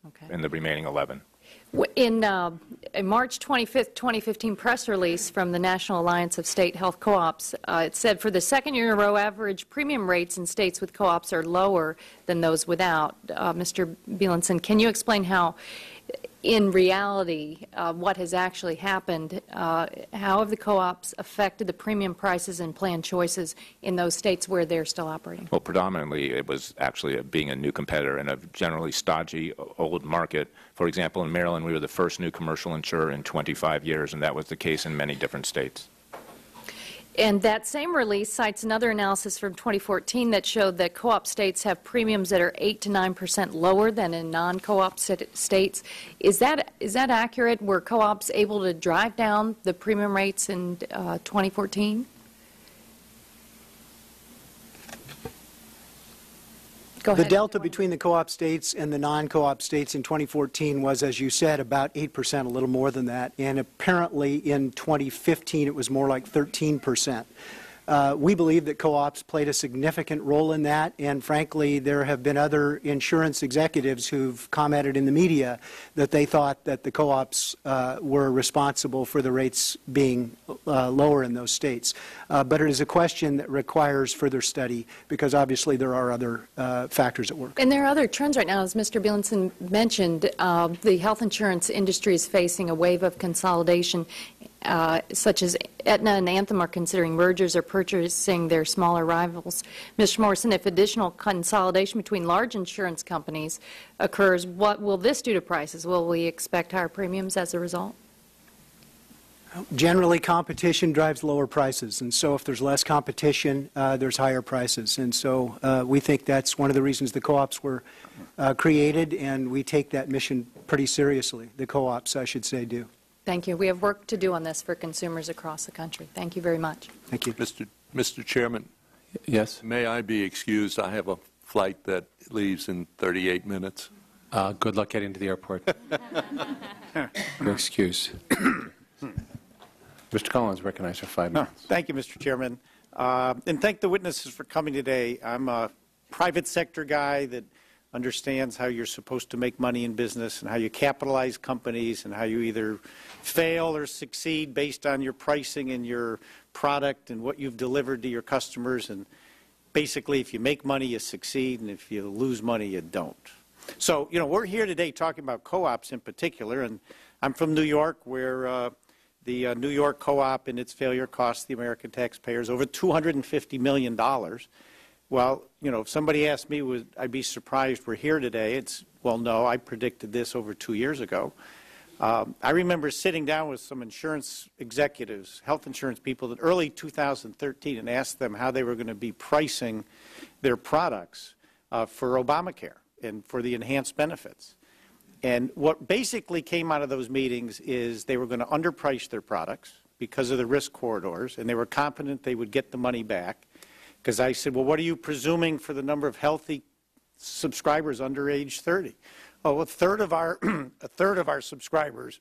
Okay. in the remaining eleven. In uh, a March twenty-fifth, twenty fifteen press release from the National Alliance of State Health Co-ops, uh, it said for the second year in a row, average premium rates in states with co-ops are lower than those without. Uh, Mister Bielenson, can you explain how, in reality, uh, what has actually happened? Uh, how have the co-ops affected the premium prices and plan choices in those states where they're still operating? Well, predominantly it was actually a, being a new competitor in a generally stodgy old market. For example, in Maryland, we were the first new commercial insurer in twenty-five years, and that was the case in many different states. And that same release cites another analysis from twenty fourteen that showed that co-op states have premiums that are eight to nine percent lower than in non-co-op states. Is that is that accurate? Were co-ops able to drive down the premium rates in uh, twenty fourteen? Go The ahead. delta between the co-op states and the non-co-op states in twenty fourteen was, as you said, about eight percent, a little more than that. And apparently in twenty fifteen it was more like thirteen percent. Uh, we believe that co-ops played a significant role in that, and frankly, there have been other insurance executives who've commented in the media that they thought that the co-ops uh, were responsible for the rates being uh, lower in those states. Uh, but it is a question that requires further study because obviously there are other uh, factors at work. And there are other trends right now. As Mister Bielenson mentioned, uh, the health insurance industry is facing a wave of consolidation. Uh, such as Aetna and Anthem are considering mergers or purchasing their smaller rivals. Mister Morrison, if additional consolidation between large insurance companies occurs, what will this do to prices? Will we expect higher premiums as a result? Generally, competition drives lower prices, and so if there's less competition, uh, there's higher prices. And so uh, we think that's one of the reasons the co-ops were uh, created, and we take that mission pretty seriously. The co-ops, I should say, do. Thank you. We have work to do on this for consumers across the country. Thank you very much. Thank you. Mister Mister Chairman. Yes? May I be excused? I have a flight that leaves in thirty-eight minutes. Uh, good luck getting to the airport. Your excuse. Mister Collins, recognized for five minutes. Thank you, Mister Chairman. Uh, and thank the witnesses for coming today. I'm a private sector guy that understands how you're supposed to make money in business and how you capitalize companies and how you either fail or succeed based on your pricing and your product and what you've delivered to your customers. And basically, if you make money, you succeed, and if you lose money, you don't. So, you know, we're here today talking about co-ops in particular, and I'm from New York, where uh, the uh, New York co-op and its failure cost the American taxpayers over two hundred fifty million dollars. Well, you know, if somebody asked me, would I be surprised we're here today? It's, well, no, I predicted this over two years ago. Um, I remember sitting down with some insurance executives, health insurance people, in early two thousand thirteen and asked them how they were going to be pricing their products uh, for Obamacare and for the enhanced benefits. And what basically came out of those meetings is they were going to underprice their products because of the risk corridors, and they were confident they would get the money back. Because I said, well, what are you presuming for the number of healthy subscribers under age thirty? Oh, a third of our a third of our subscribers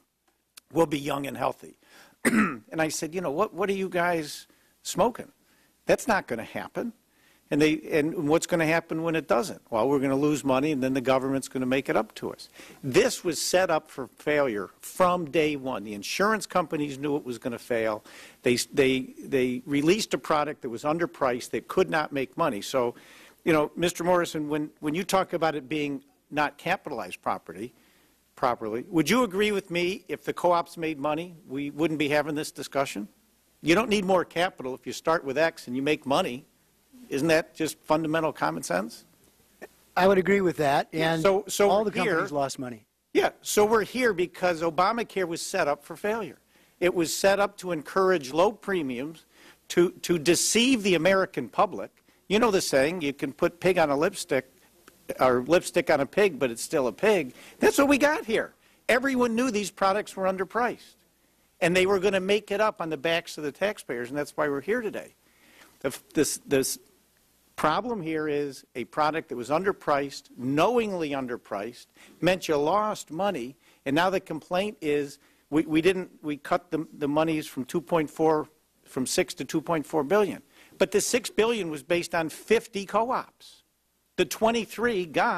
will be young and healthy. And I said, you know, what what are you guys smoking? That's not going to happen. And they and what's going to happen when it doesn't? Well, we're going to lose money, and then the government's going to make it up to us. This was set up for failure from day one. The insurance companies knew it was going to fail. They they they released a product that was underpriced, that could not make money. So, you know, Mister Morrison, when when you talk about it being not capitalized property properly, would you agree with me if the co-ops made money, we wouldn't be having this discussion? You don't need more capital if you start with X and you make money. Isn't that just fundamental common sense? I would agree with that, and so, so all the here, companies lost money. Yeah, so we're here because Obamacare was set up for failure. It was set up to encourage low premiums, to, to deceive the American public. You know the saying, you can put pig on a lipstick, or lipstick on a pig, but it's still a pig. That's what we got here. Everyone knew these products were underpriced, and they were going to make it up on the backs of the taxpayers, and that's why we're here today. The, this, this problem here is a product that was underpriced, knowingly underpriced, meant you lost money, and now the complaint is we, we didn't, we cut the, the monies from two point four, from six to two point four billion. But the six billion was based on fifty co-ops. The twenty-three got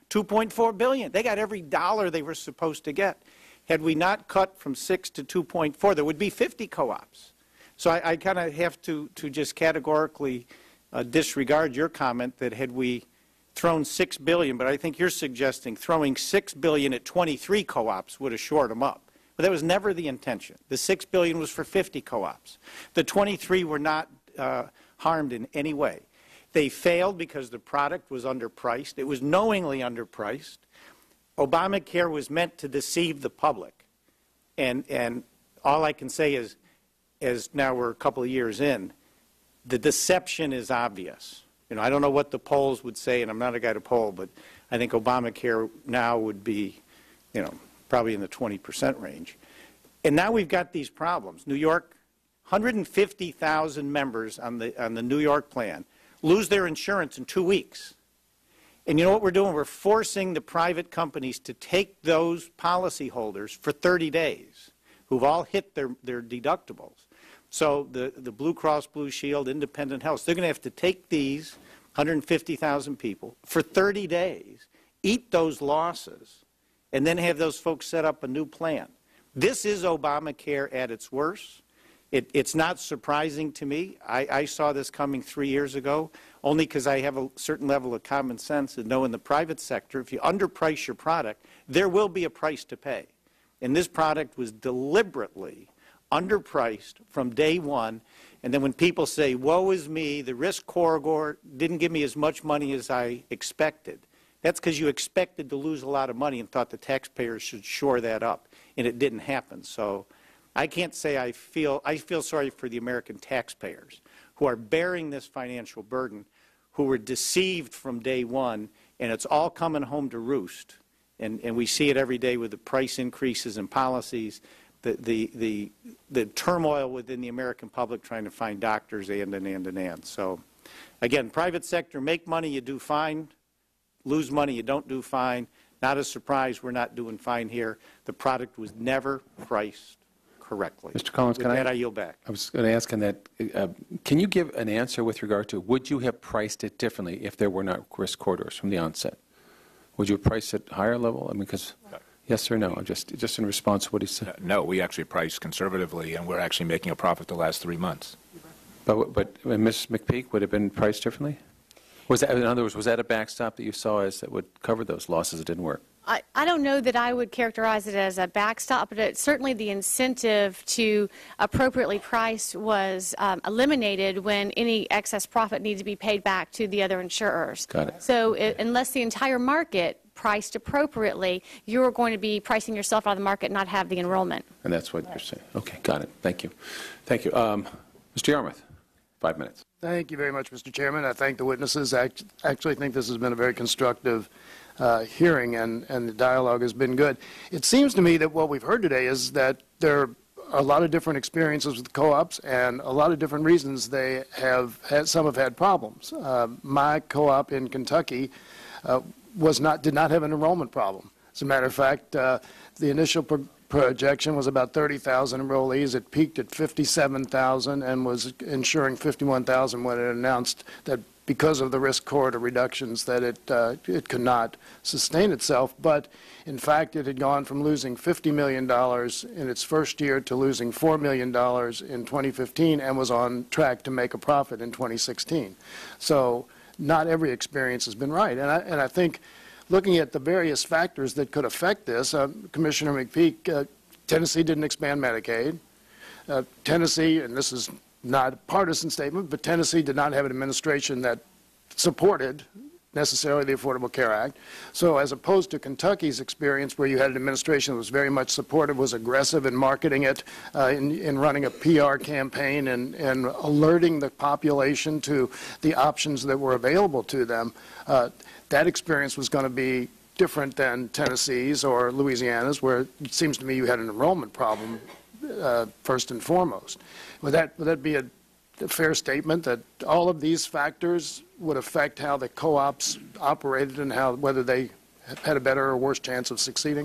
two point four billion dollars. They got every dollar they were supposed to get. Had we not cut from six to two point four, there would be fifty co-ops. So I, I kind of have to, to just categorically uh, disregard your comment that had we thrown six billion dollars, but I think you're suggesting throwing six billion dollars at twenty-three co-ops would have shored them up. But that was never the intention. The six billion dollars was for fifty co-ops. The twenty-three were not uh, harmed in any way. They failed because the product was underpriced. It was knowingly underpriced. Obamacare was meant to deceive the public. And, and all I can say is, as now we're a couple of years in, the deception is obvious. You know, I don't know what the polls would say, and I'm not a guy to poll, but I think Obamacare now would be, you know, probably in the twenty percent range. And now we've got these problems. New York, one hundred fifty thousand members on the, on the New York plan lose their insurance in two weeks. And you know what we're doing? We're forcing the private companies to take those policyholders for thirty days who've all hit their, their deductibles. So the, the Blue Cross Blue Shield, Independent Health, they're going to have to take these one hundred fifty thousand people for thirty days, eat those losses, and then have those folks set up a new plan. This is Obamacare at its worst. It, it's not surprising to me. I, I saw this coming three years ago, only because I have a certain level of common sense and know in the private sector, if you underprice your product, there will be a price to pay. And this product was deliberately underpriced from day one. And then when people say, woe is me, the risk corridor didn't give me as much money as I expected, that's because you expected to lose a lot of money and thought the taxpayers should shore that up. And it didn't happen. So I can't say I feel, I feel sorry for the American taxpayers who are bearing this financial burden, who were deceived from day one, and it's all coming home to roost. And, and we see it every day with the price increases and policies, the, the, the, the turmoil within the American public trying to find doctors and, and, and, and, and. So, again, private sector, make money, you do fine. Lose money, you don't do fine. Not a surprise we're not doing fine here. The product was never priced correctly. Mister Collins, with can that, I, I yield back. I was going to ask on that, uh, can you give an answer with regard to, would you have priced it differently if there were not risk corridors from the onset? Would you have priced it higher level? I mean, because, no. Yes or no? Just, just in response to what he said. No, we actually priced conservatively, and we're actually making a profit the last three months. But, but uh, Miz McPeak, would have been priced differently? Was that, in other words, was that a backstop that you saw as that would cover those losses that didn't work? I, I don't know that I would characterize it as a backstop, but it, certainly the incentive to appropriately price was um, eliminated when any excess profit needed to be paid back to the other insurers. Got it. So it, unless the entire market priced appropriately, you're going to be pricing yourself out of the market and not have the enrollment. And that's what you're saying. Okay, got it. Thank you. Thank you. Um, Mister Yarmouth, five minutes. Thank you very much, Mister Chairman. I thank the witnesses. I actually think this has been a very constructive uh, hearing, and, and the dialogue has been good. It seems to me that what we've heard today is that there are a lot of different experiences with co-ops and a lot of different reasons they have had, some have had problems. Uh, my co-op in Kentucky uh, was not, did not have an enrollment problem. As a matter of fact, uh, the initial pro projection was about thirty thousand enrollees. It peaked at fifty-seven thousand and was insuring fifty-one thousand when it announced that because of the risk corridor reductions that it, uh, it could not sustain itself. But in fact, it had gone from losing fifty million dollars in its first year to losing four million dollars in twenty fifteen and was on track to make a profit in twenty sixteen. So not every experience has been right. And I, and I think looking at the various factors that could affect this, uh, Commissioner McPeak, uh, Tennessee didn't expand Medicaid. Uh, Tennessee, and this is not a partisan statement, but Tennessee did not have an administration that supported necessarily the Affordable Care Act. So as opposed to Kentucky's experience where you had an administration that was very much supportive, was aggressive in marketing it, uh, in, in running a P R campaign and, and alerting the population to the options that were available to them, uh, that experience was going to be different than Tennessee's or Louisiana's, where it seems to me you had an enrollment problem uh, first and foremost. Would that, would that be a, a fair statement that all of these factors would affect how the co-ops operated and how, whether they had a better or worse chance of succeeding?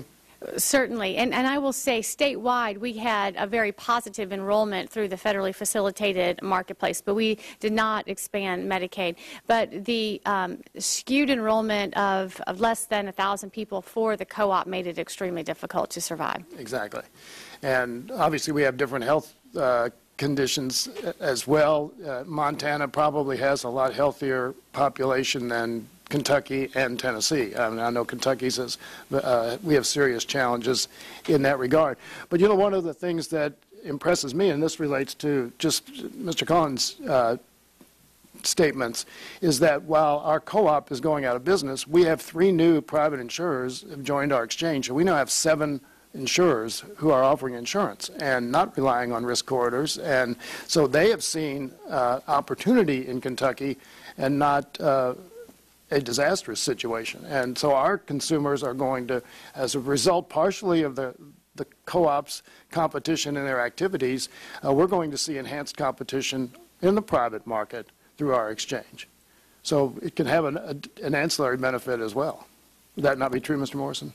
Certainly, and, and I will say statewide we had a very positive enrollment through the federally facilitated marketplace, but we did not expand Medicaid. But the um, skewed enrollment of, of less than one thousand people for the co-op made it extremely difficult to survive. Exactly. And obviously we have different health uh, conditions as well. Uh, Montana probably has a lot healthier population than Kentucky and Tennessee. I mean, I know Kentucky says uh, we have serious challenges in that regard. But, you know, one of the things that impresses me, and this relates to just Mister Collins' uh, statements, is that while our co-op is going out of business, we have three new private insurers have joined our exchange. So we now have seven insurers who are offering insurance and not relying on risk corridors. And so they have seen uh, opportunity in Kentucky and not uh, a disastrous situation. And so our consumers are going to, as a result partially of the, the co-op's competition in their activities, uh, we're going to see enhanced competition in the private market through our exchange. So it can have an, a, an ancillary benefit as well. Would that not be true, Mister Morrison?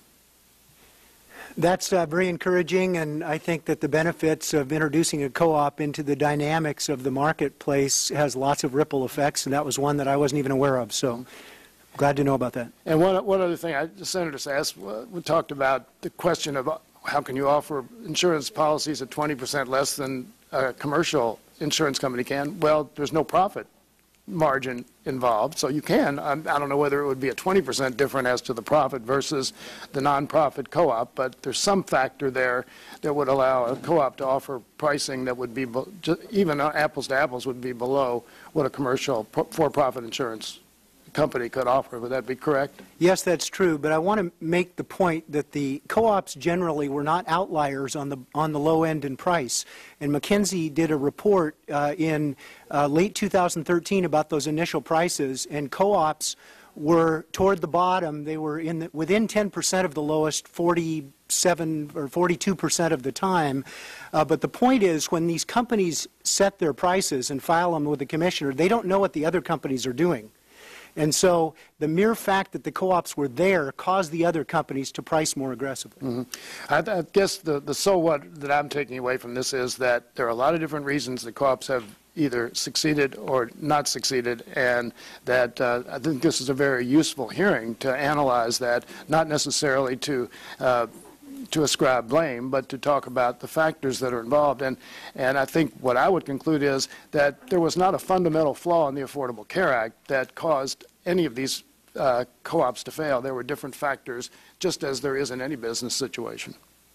That's uh, very encouraging, and I think that the benefits of introducing a co-op into the dynamics of the marketplace has lots of ripple effects, and that was one that I wasn't even aware of. So glad to know about that. And one, one other thing, I, the Senator Sasse, we talked about the question of how can you offer insurance policies at twenty percent less than a commercial insurance company can. Well, there's no profit margin involved, so you can. I, I don't know whether it would be a twenty percent different as to the profit versus the nonprofit co-op, but there's some factor there that would allow a co-op to offer pricing that would be, even apples to apples, would be below what a commercial for-profit insurance company could offer. Would that be correct? Yes, that's true, but I want to make the point that the co-ops generally were not outliers on the on the low end in price. And McKinsey did a report uh, in uh, late two thousand thirteen about those initial prices, and co-ops were toward the bottom. They were in the, within ten percent of the lowest, forty-seven or forty-two percent of the time. Uh, but the point is, when these companies set their prices and file them with the commissioner, they don't know what the other companies are doing. And so the mere fact that the co-ops were there caused the other companies to price more aggressively. Mm-hmm. I, I guess the, the so what that I'm taking away from this is that there are a lot of different reasons that co-ops have either succeeded or not succeeded, and that uh, I think this is a very useful hearing to analyze that, not necessarily to uh, to ascribe blame, but to talk about the factors that are involved. And, and I think what I would conclude is that there was not a fundamental flaw in the Affordable Care Act that caused any of these uh, co-ops to fail. There were different factors, just as there is in any business situation.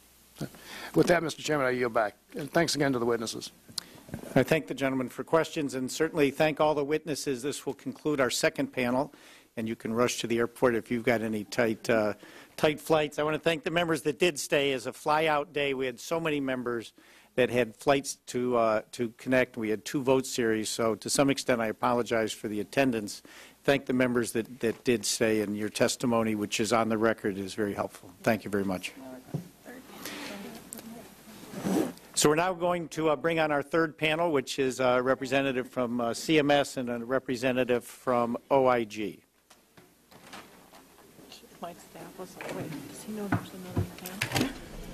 With that, Mister Chairman, I yield back. And thanks again to the witnesses. I thank the gentleman for questions, and certainly thank all the witnesses. This will conclude our second panel, and you can rush to the airport if you've got any tight uh, tight flights. I want to thank the members that did stay. As a fly-out day, we had so many members that had flights to uh, to connect. We had two vote series, so to some extent I apologize for the attendance. Thank the members that, that did stay, and your testimony, which is on the record, is very helpful. Thank you very much. So we're now going to uh, bring on our third panel, which is a representative from uh, C M S and a representative from O I G. My staff was like, wait, does he know there's another panel?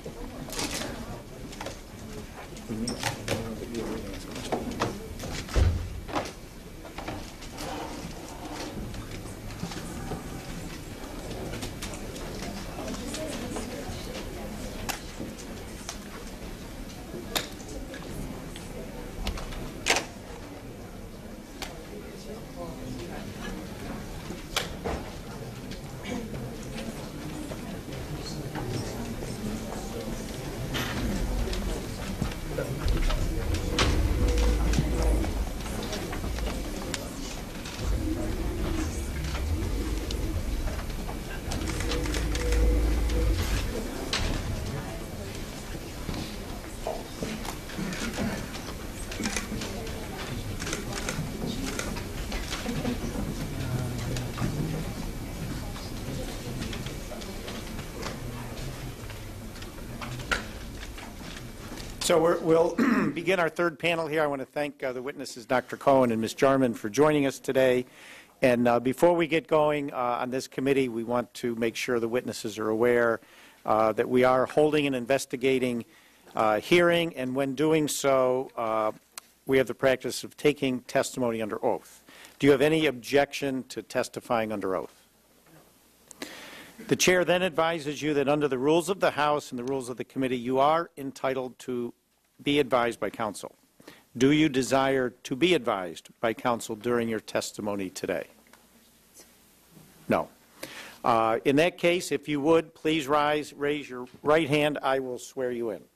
So we're, we'll begin our third panel here. I want to thank uh, the witnesses, Doctor Cohen and Miz Jarman, for joining us today. And uh, before we get going uh, on this committee, we want to make sure the witnesses are aware uh, that we are holding an investigating uh, hearing, and when doing so, uh, we have the practice of taking testimony under oath. Do you have any objection to testifying under oath? The chair then advises you that under the rules of the House and the rules of the committee, you are entitled to be advised by counsel. Do you desire to be advised by counsel during your testimony today? No. Uh, in that case, if you would, please rise, raise your right hand. I will swear you in.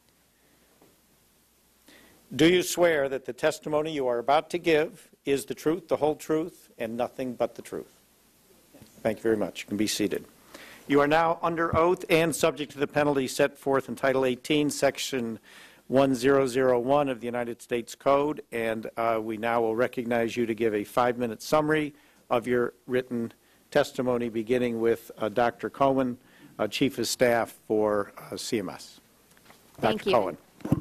Do you swear that the testimony you are about to give is the truth, the whole truth, and nothing but the truth? Thank you very much. You can be seated. You are now under oath and subject to the penalty set forth in Title eighteen, Section one thousand one of the United States Code, and uh, we now will recognize you to give a five-minute summary of your written testimony, beginning with uh, Doctor Cohen, uh, Chief of Staff for uh, C M S. Thank Doctor you. Cohen.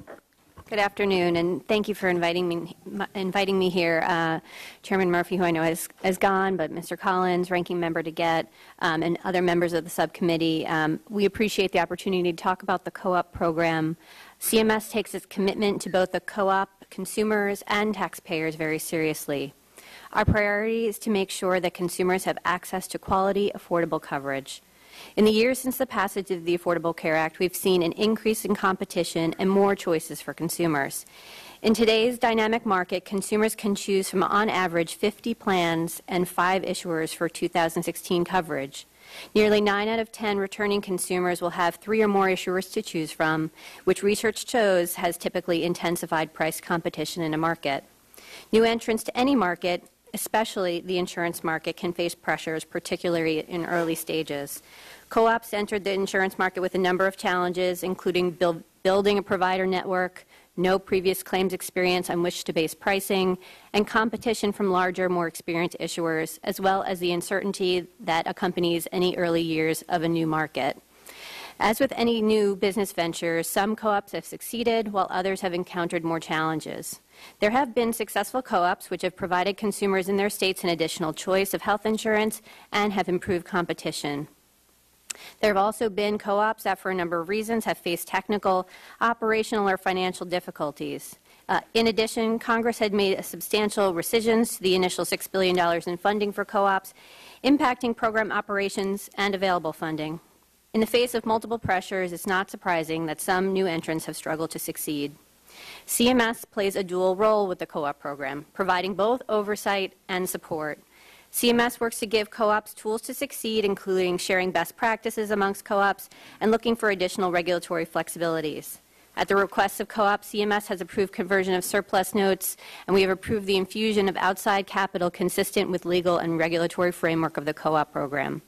Good afternoon, and thank you for inviting me inviting me here. Uh, Chairman Murphy, who I know has, has gone, but Mister Collins, Ranking Member DeGette, um, and other members of the subcommittee, um, we appreciate the opportunity to talk about the co-op program. C M S takes its commitment to both the co-op consumers and taxpayers very seriously. Our priority is to make sure that consumers have access to quality, affordable coverage. In the years since the passage of the Affordable Care Act, we've seen an increase in competition and more choices for consumers. In today's dynamic market, consumers can choose from, on average, fifty plans and five issuers for two thousand sixteen coverage. Nearly nine out of ten returning consumers will have three or more issuers to choose from, which research shows has typically intensified price competition in a market. New entrants to any market, especially the insurance market, can face pressures, particularly in early stages. Co-ops entered the insurance market with a number of challenges, including build, building a provider network, no previous claims experience on which to base pricing, and competition from larger, more experienced issuers, as well as the uncertainty that accompanies any early years of a new market. As with any new business venture, some co-ops have succeeded, while others have encountered more challenges. There have been successful co-ops which have provided consumers in their states an additional choice of health insurance and have improved competition. There have also been co-ops that, for a number of reasons, have faced technical, operational, or financial difficulties. Uh, in addition, Congress had made a substantial rescissions to the initial six billion dollars in funding for co-ops, impacting program operations and available funding. In the face of multiple pressures, it's not surprising that some new entrants have struggled to succeed. C M S plays a dual role with the co-op program, providing both oversight and support. C M S works to give co-ops tools to succeed, including sharing best practices amongst co-ops and looking for additional regulatory flexibilities. At the request of co-ops, C M S has approved conversion of surplus notes, and we have approved the infusion of outside capital consistent with legal and regulatory framework of the co-op program.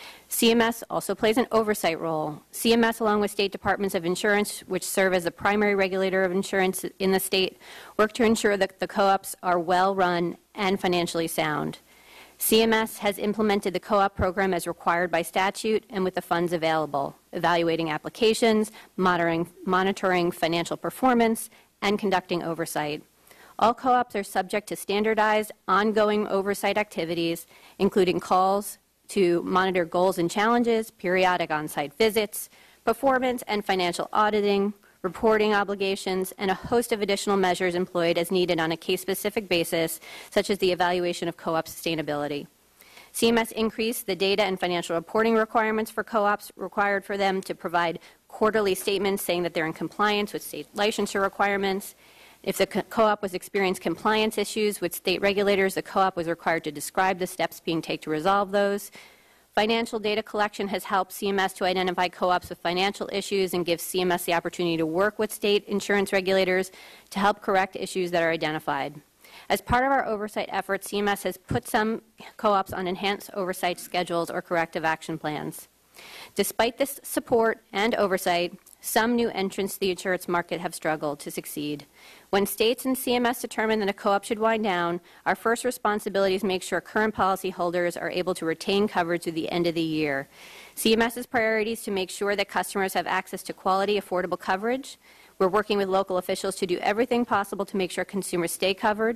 C M S also plays an oversight role. C M S, along with state departments of insurance, which serve as the primary regulator of insurance in the state, work to ensure that the co-ops are well run and financially sound. C M S has implemented the co-op program as required by statute and with the funds available, evaluating applications, monitoring, monitoring financial performance, and conducting oversight. All co-ops are subject to standardized, ongoing oversight activities, including calls to monitor goals and challenges, periodic on-site visits, performance and financial auditing, reporting obligations, and a host of additional measures employed as needed on a case-specific basis, such as the evaluation of co-op sustainability. C M S increased the data and financial reporting requirements for co-ops required for them to provide quarterly statements saying that they're in compliance with state licensure requirements. If the co-op was experiencing compliance issues with state regulators, the co-op was required to describe the steps being taken to resolve those. Financial data collection has helped C M S to identify co-ops with financial issues and gives C M S the opportunity to work with state insurance regulators to help correct issues that are identified. As part of our oversight efforts, C M S has put some co-ops on enhanced oversight schedules or corrective action plans. Despite this support and oversight, some new entrants to the insurance market have struggled to succeed. When states and C M S determine that a co-op should wind down, our first responsibility is to make sure current policyholders are able to retain coverage through the end of the year. CMS's priority is to make sure that customers have access to quality, affordable coverage. We're working with local officials to do everything possible to make sure consumers stay covered.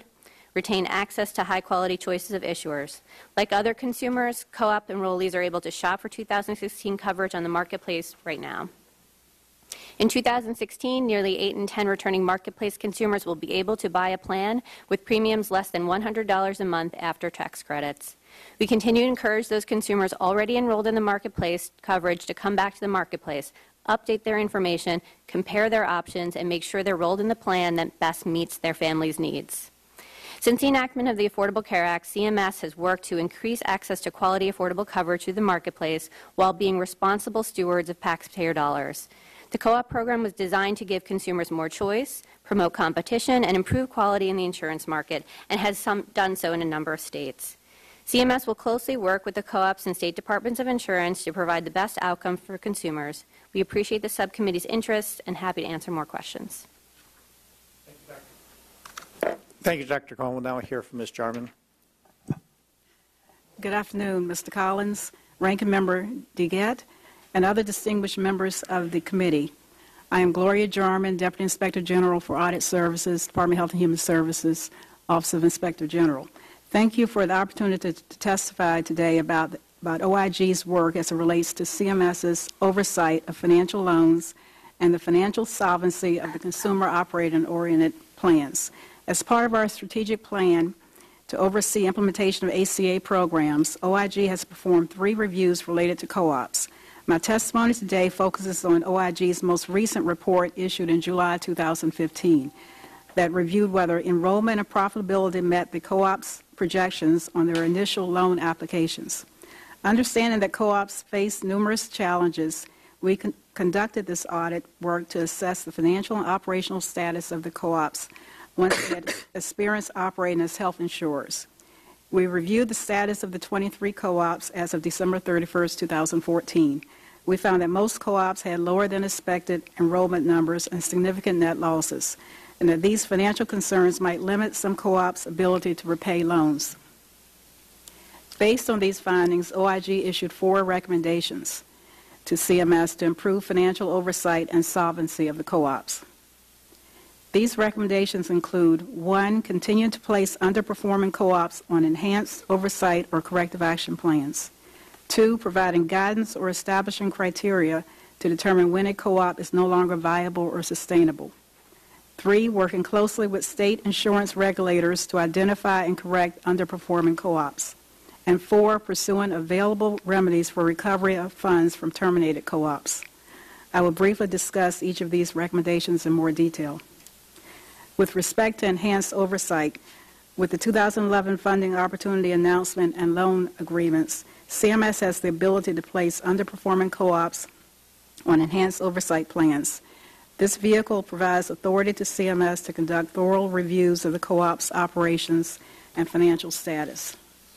retain access to high-quality choices of issuers. Like other consumers, co-op enrollees are able to shop for two thousand sixteen coverage on the marketplace right now. In two thousand sixteen, nearly eight in ten returning marketplace consumers will be able to buy a plan with premiums less than one hundred dollars a month after tax credits. We continue to encourage those consumers already enrolled in the marketplace coverage to come back to the marketplace, update their information, compare their options, and make sure they're enrolled in the plan that best meets their family's needs. Since the enactment of the Affordable Care Act, C M S has worked to increase access to quality affordable coverage through the marketplace while being responsible stewards of taxpayer dollars. The co-op program was designed to give consumers more choice, promote competition, and improve quality in the insurance market, and has some, done so in a number of states. C M S will closely work with the co-ops and state departments of insurance to provide the best outcome for consumers. We appreciate the subcommittee's interest and happy to answer more questions. Thank you, Doctor Cohen. We'll now hear from Miz Jarman. Good afternoon, Mister Collins, Ranking Member DeGette, and other distinguished members of the committee. I am Gloria Jarman, Deputy Inspector General for Audit Services, Department of Health and Human Services, Office of Inspector General. Thank you for the opportunity to, to testify today about, about O I G's work as it relates to C M S's oversight of financial loans and the financial solvency of the consumer operating oriented plans. As part of our strategic plan to oversee implementation of A C A programs, O I G has performed three reviews related to co-ops. My testimony today focuses on O I G's most recent report issued in July two thousand fifteen that reviewed whether enrollment and profitability met the co-ops' projections on their initial loan applications. Understanding that co-ops face numerous challenges, we con conducted this audit work to assess the financial and operational status of the co-ops once they had experience operating as health insurers. We reviewed the status of the twenty-three co-ops as of December thirty-first, two thousand fourteen. We found that most co-ops had lower than expected enrollment numbers and significant net losses, and that these financial concerns might limit some co-ops' ability to repay loans. Based on these findings, O I G issued four recommendations to C M S to improve financial oversight and solvency of the co-ops. These recommendations include, one, continue to place underperforming co-ops on enhanced oversight or corrective action plans. Two, providing guidance or establishing criteria to determine when a co-op is no longer viable or sustainable. Three, working closely with state insurance regulators to identify and correct underperforming co-ops. And four, pursuing available remedies for recovery of funds from terminated co-ops. I will briefly discuss each of these recommendations in more detail. With respect to enhanced oversight, with the two thousand eleven funding opportunity announcement and loan agreements, C M S has the ability to place underperforming co-ops on enhanced oversight plans. This vehicle provides authority to C M S to conduct thorough reviews of the co-op's operations and financial status.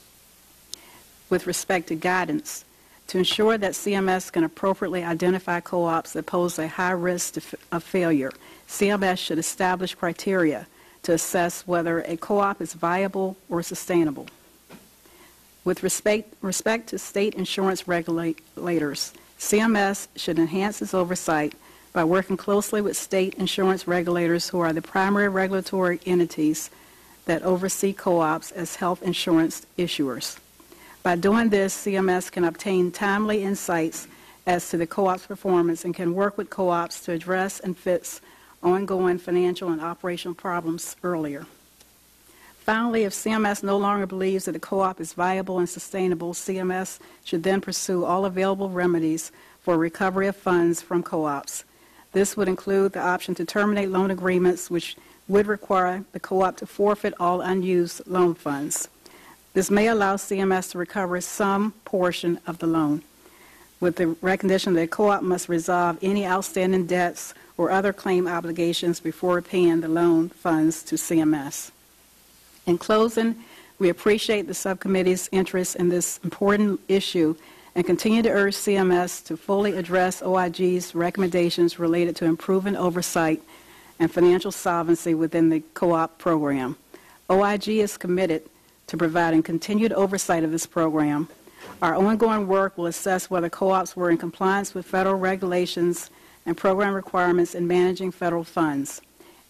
With respect to guidance, to ensure that C M S can appropriately identify co-ops that pose a high risk of failure, C M S should establish criteria to assess whether a co-op is viable or sustainable. With respect, respect to state insurance regulators, C M S should enhance its oversight by working closely with state insurance regulators who are the primary regulatory entities that oversee co-ops as health insurance issuers. By doing this, C M S can obtain timely insights as to the co-op's performance and can work with co-ops to address and fix ongoing financial and operational problems earlier. Finally, if C M S no longer believes that the co-op is viable and sustainable, C M S should then pursue all available remedies for recovery of funds from co-ops. This would include the option to terminate loan agreements, which would require the co-op to forfeit all unused loan funds. This may allow C M S to recover some portion of the loan, with the recognition that a co-op must resolve any outstanding debts or other claim obligations before paying the loan funds to C M S. In closing, we appreciate the subcommittee's interest in this important issue and continue to urge C M S to fully address O I G's recommendations related to improving oversight and financial solvency within the co-op program. O I G is committed to providing continued oversight of this program. Our ongoing work will assess whether co-ops were in compliance with federal regulations and program requirements in managing federal funds.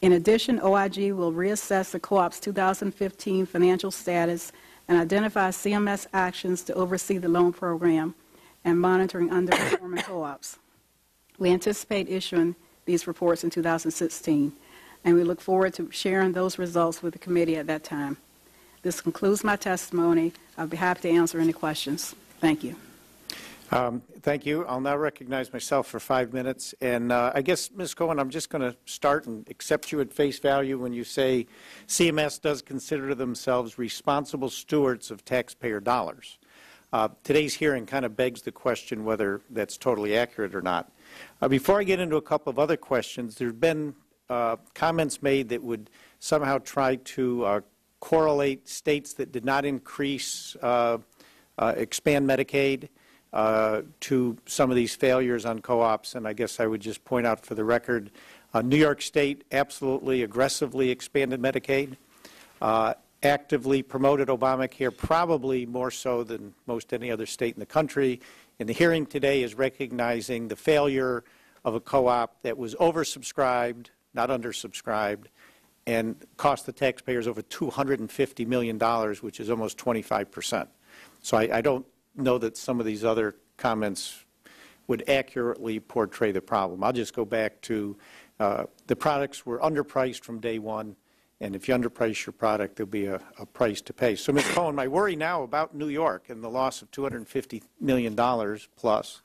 In addition, O I G will reassess the co-op's two thousand fifteen financial status and identify C M S actions to oversee the loan program and monitoring underperforming co-ops. We anticipate issuing these reports in two thousand sixteen, and we look forward to sharing those results with the committee at that time. This concludes my testimony. I'll be happy to answer any questions. Thank you. Um, thank you. I'll now recognize myself for five minutes. And uh, I guess, Miz Cohen, I'm just going to start and accept you at face value when you say C M S does consider themselves responsible stewards of taxpayer dollars. Uh, today's hearing kind of begs the question whether that's totally accurate or not. Uh, before I get into a couple of other questions, there have been uh, comments made that would somehow try to uh, correlate states that did not increase, uh, uh, expand Medicaid uh, to some of these failures on co-ops. And I guess I would just point out for the record, uh, New York State absolutely aggressively expanded Medicaid, uh, actively promoted Obamacare, probably more so than most any other state in the country. And the hearing today is recognizing the failure of a co-op that was oversubscribed, not undersubscribed, and cost the taxpayers over two hundred fifty million dollars, which is almost twenty-five percent. So I, I don't know that some of these other comments would accurately portray the problem. I'll just go back to uh, the products were underpriced from day one, and if you underprice your product, there'll be a, a price to pay. So, Miz Cohen, my worry now about New York and the loss of two hundred fifty million dollars plus.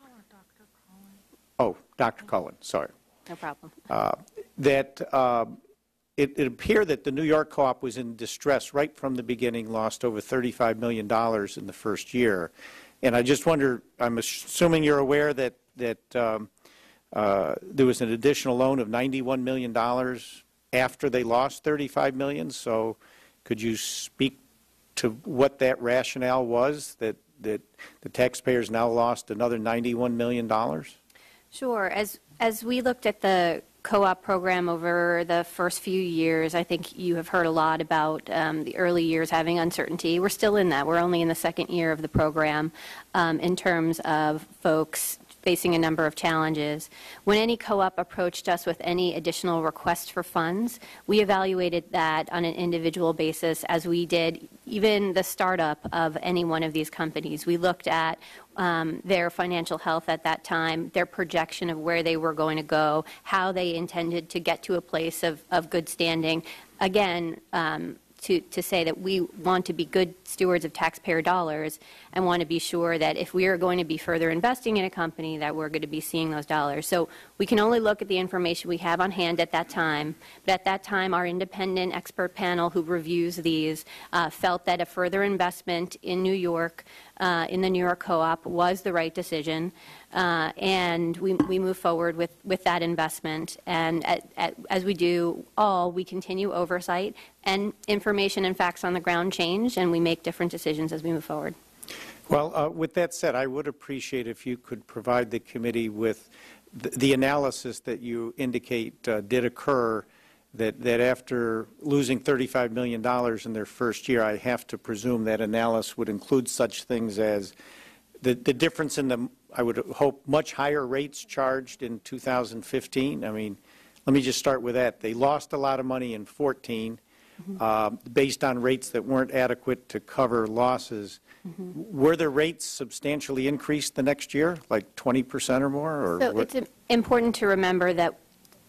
Oh, Doctor Cohen, sorry. No problem. Uh, that uh, It, it appeared that the New York co-op was in distress right from the beginning, lost over thirty-five million dollars in the first year. And I just wonder, I'm assuming you're aware that, that um, uh, there was an additional loan of ninety-one million dollars after they lost thirty-five million dollars. So could you speak to what that rationale was, that, that the taxpayers now lost another ninety-one million dollars? Sure. As, as we looked at the co-op program over the first few years, I think you have heard a lot about um, the early years having uncertainty. We're still in that. We're only in the second year of the program um, in terms of folks facing a number of challenges. When any co-op approached us with any additional request for funds, we evaluated that on an individual basis, as we did even the startup of any one of these companies. We looked at um, their financial health at that time, their projection of where they were going to go, how they intended to get to a place of, of good standing. Again, um, To, to say that we want to be good stewards of taxpayer dollars and want to be sure that if we are going to be further investing in a company that we're going to be seeing those dollars. So we can only look at the information we have on hand at that time. But at that time, our independent expert panel who reviews these uh, felt that a further investment in New York, uh, in the New York co-op, was the right decision. Uh, and we, we move forward with, with that investment. And at, at, as we do all, we continue oversight, and information and facts on the ground change, and we make different decisions as we move forward. Well, uh, with that said, I would appreciate if you could provide the committee with the, the analysis that you indicate uh, did occur, that, that after losing thirty-five million dollars in their first year, I have to presume that analysis would include such things as the, the difference in the, I would hope, much higher rates charged in two thousand fifteen. I mean, let me just start with that. They lost a lot of money in fourteen. Mm-hmm. uh, based on rates that weren't adequate to cover losses. Mm-hmm. Were the rates substantially increased the next year, like twenty percent or more? Or so what? It's important to remember that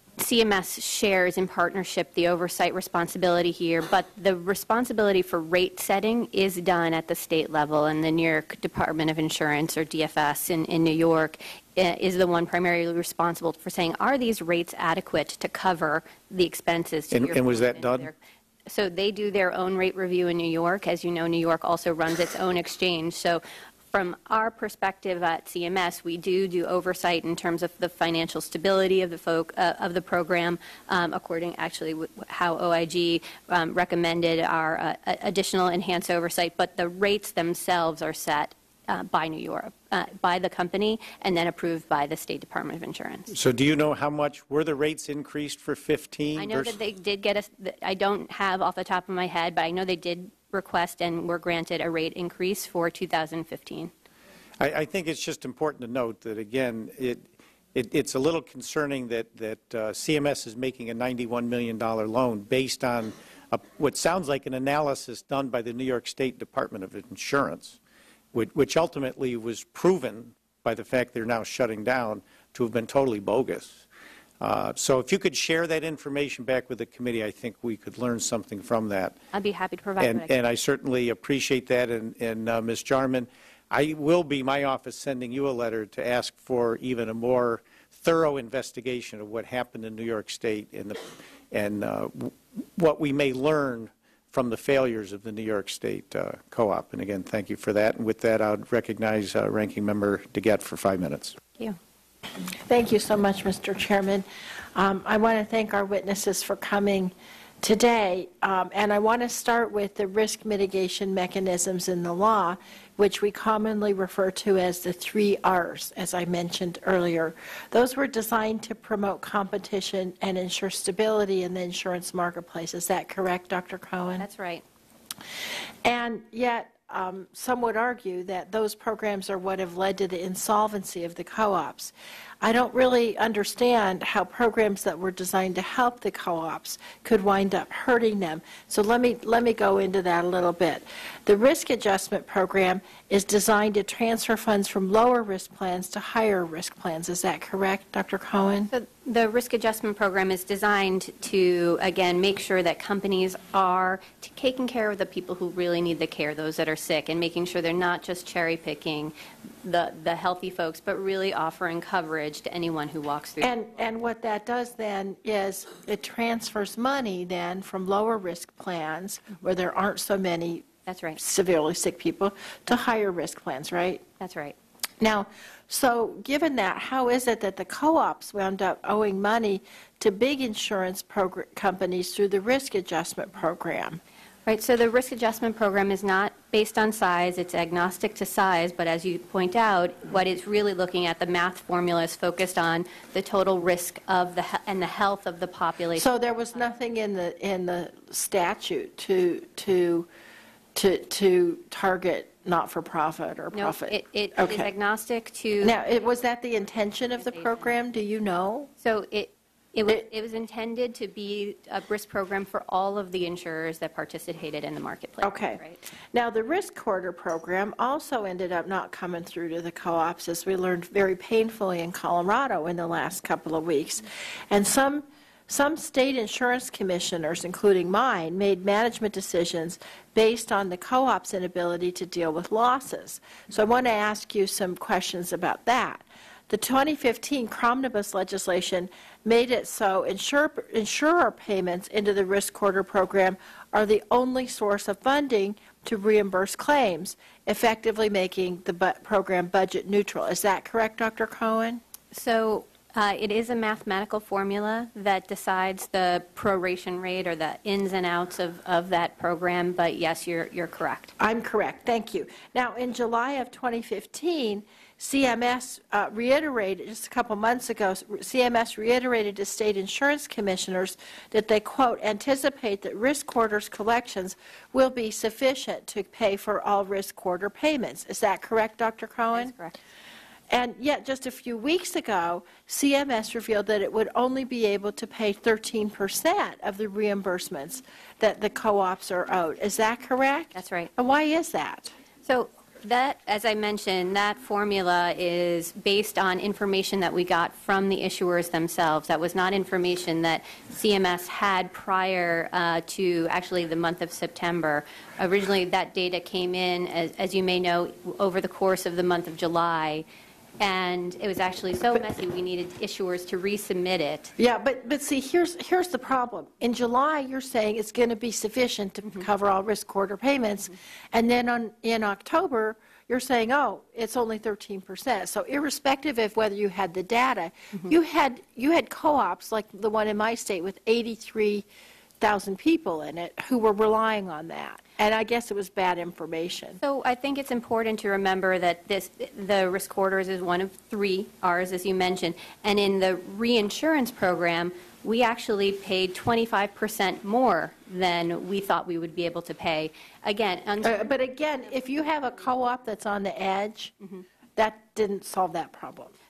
C M S shares in partnership the oversight responsibility here, but the responsibility for rate setting is done at the state level, and the New York Department of Insurance, or D F S in, in New York, is the one primarily responsible for saying, are these rates adequate to cover the expenses? To and, your and was that and done? Their, so they do their own rate review in New York. As you know, New York also runs its own exchange. So from our perspective at C M S, we do do oversight in terms of the financial stability of the folk, uh, of the program, um, according actually w how O I G um, recommended our uh, additional enhanced oversight. But the rates themselves are set uh, by New York, uh, by the company, and then approved by the State Department of Insurance. So do you know how much were the rates increased for fifteen? I know that they did get us. I don't have off the top of my head, but I know they did request and were granted a rate increase for two thousand fifteen. I, I think it's just important to note that, again, it, it, it's a little concerning that, that uh, C M S is making a ninety-one million dollar loan based on a, what sounds like an analysis done by the New York State Department of Insurance, which, which ultimately was proven by the fact they're now shutting down to have been totally bogus. Uh, so if you could share that information back with the committee, I think we could learn something from that. I'd be happy to provide and, that. And I certainly appreciate that. And, and uh, Miz Jarman, I will be, my office, sending you a letter to ask for even a more thorough investigation of what happened in New York State and, the, and uh, what we may learn from the failures of the New York State uh, co-op. And again, thank you for that. And with that, I would recognize uh, Ranking Member DeGette for five minutes. Thank you. Thank you so much, Mister Chairman. Um, I want to thank our witnesses for coming today, um, and I want to start with the risk mitigation mechanisms in the law, which we commonly refer to as the three R's, as I mentioned earlier. Those were designed to promote competition and ensure stability in the insurance marketplace. Is that correct, Doctor Cohen? That's right. And yet, Um, some would argue that those programs are what have led to the insolvency of the co-ops. I don't really understand how programs that were designed to help the co-ops could wind up hurting them. So let me let me go into that a little bit. The risk adjustment program is designed to transfer funds from lower risk plans to higher risk plans. Is that correct, Doctor Cohen? So the risk adjustment program is designed to, again, make sure that companies are taking care of the people who really need the care, those that are sick, and making sure they're not just cherry picking the, the healthy folks, but really offering coverage to anyone who walks through. And, and what that does then is it transfers money then from lower risk plans where there aren't so many That's right. severely sick people to higher risk plans, right? That's right. Now, so given that, how is it that the co-ops wound up owing money to big insurance progr- companies through the risk adjustment program? Right, so the risk adjustment program is not based on size, it's agnostic to size, but as you point out, what it's really looking at, the math formula is focused on the total risk of the, he- and the health of the population. So there was nothing in the, in the statute to, to, to, to target not-for-profit or No, profit? it, it Okay. is agnostic to. Now, it, was that the intention of the program? Do you know? So it, it was, it was intended to be a risk program for all of the insurers that participated in the marketplace. Okay. Right? Now, the risk corridor program also ended up not coming through to the co-ops, as we learned very painfully in Colorado in the last couple of weeks. And some Some state insurance commissioners, including mine, made management decisions based on the co-op's inability to deal with losses. So I want to ask you some questions about that. The twenty fifteen Cromnibus legislation made it so insure, insurer payments into the risk corridor program are the only source of funding to reimburse claims, effectively making the bu- program budget neutral. Is that correct, Doctor Cohen? So Uh, it is a mathematical formula that decides the proration rate or the ins and outs of, of that program, but yes, you're, you're correct. I'm correct. Thank you. Now, in July of twenty fifteen, C M S uh, reiterated, just a couple months ago, C M S reiterated to state insurance commissioners that they, quote, anticipate that risk corridors collections will be sufficient to pay for all risk corridor payments. Is that correct, Doctor Cohen? That's correct. And yet, just a few weeks ago, C M S revealed that it would only be able to pay thirteen percent of the reimbursements that the co-ops are owed. Is that correct? That's right. And why is that? So that, as I mentioned, that formula is based on information that we got from the issuers themselves. That was not information that C M S had prior uh, to actually the month of September. Originally, that data came in, as, as you may know, over the course of the month of July. And it was actually so messy, we needed issuers to resubmit it. Yeah, but, but see, here's, here's the problem. In July, you're saying it's going to be sufficient to mm-hmm. cover all risk corridor payments. Mm-hmm. And then on, in October, you're saying, oh, it's only thirteen percent. So irrespective of whether you had the data, mm-hmm. you had, you had co-ops like the one in my state with eighty-three thousand people in it who were relying on that. And I guess it was bad information. So I think it's important to remember that this, the risk corridors is one of three R's, as you mentioned. And in the reinsurance program, we actually paid twenty-five percent more than we thought we would be able to pay. Again, uh, but again, if you have a co-op that's on the edge, mm-hmm. that didn't solve that problem.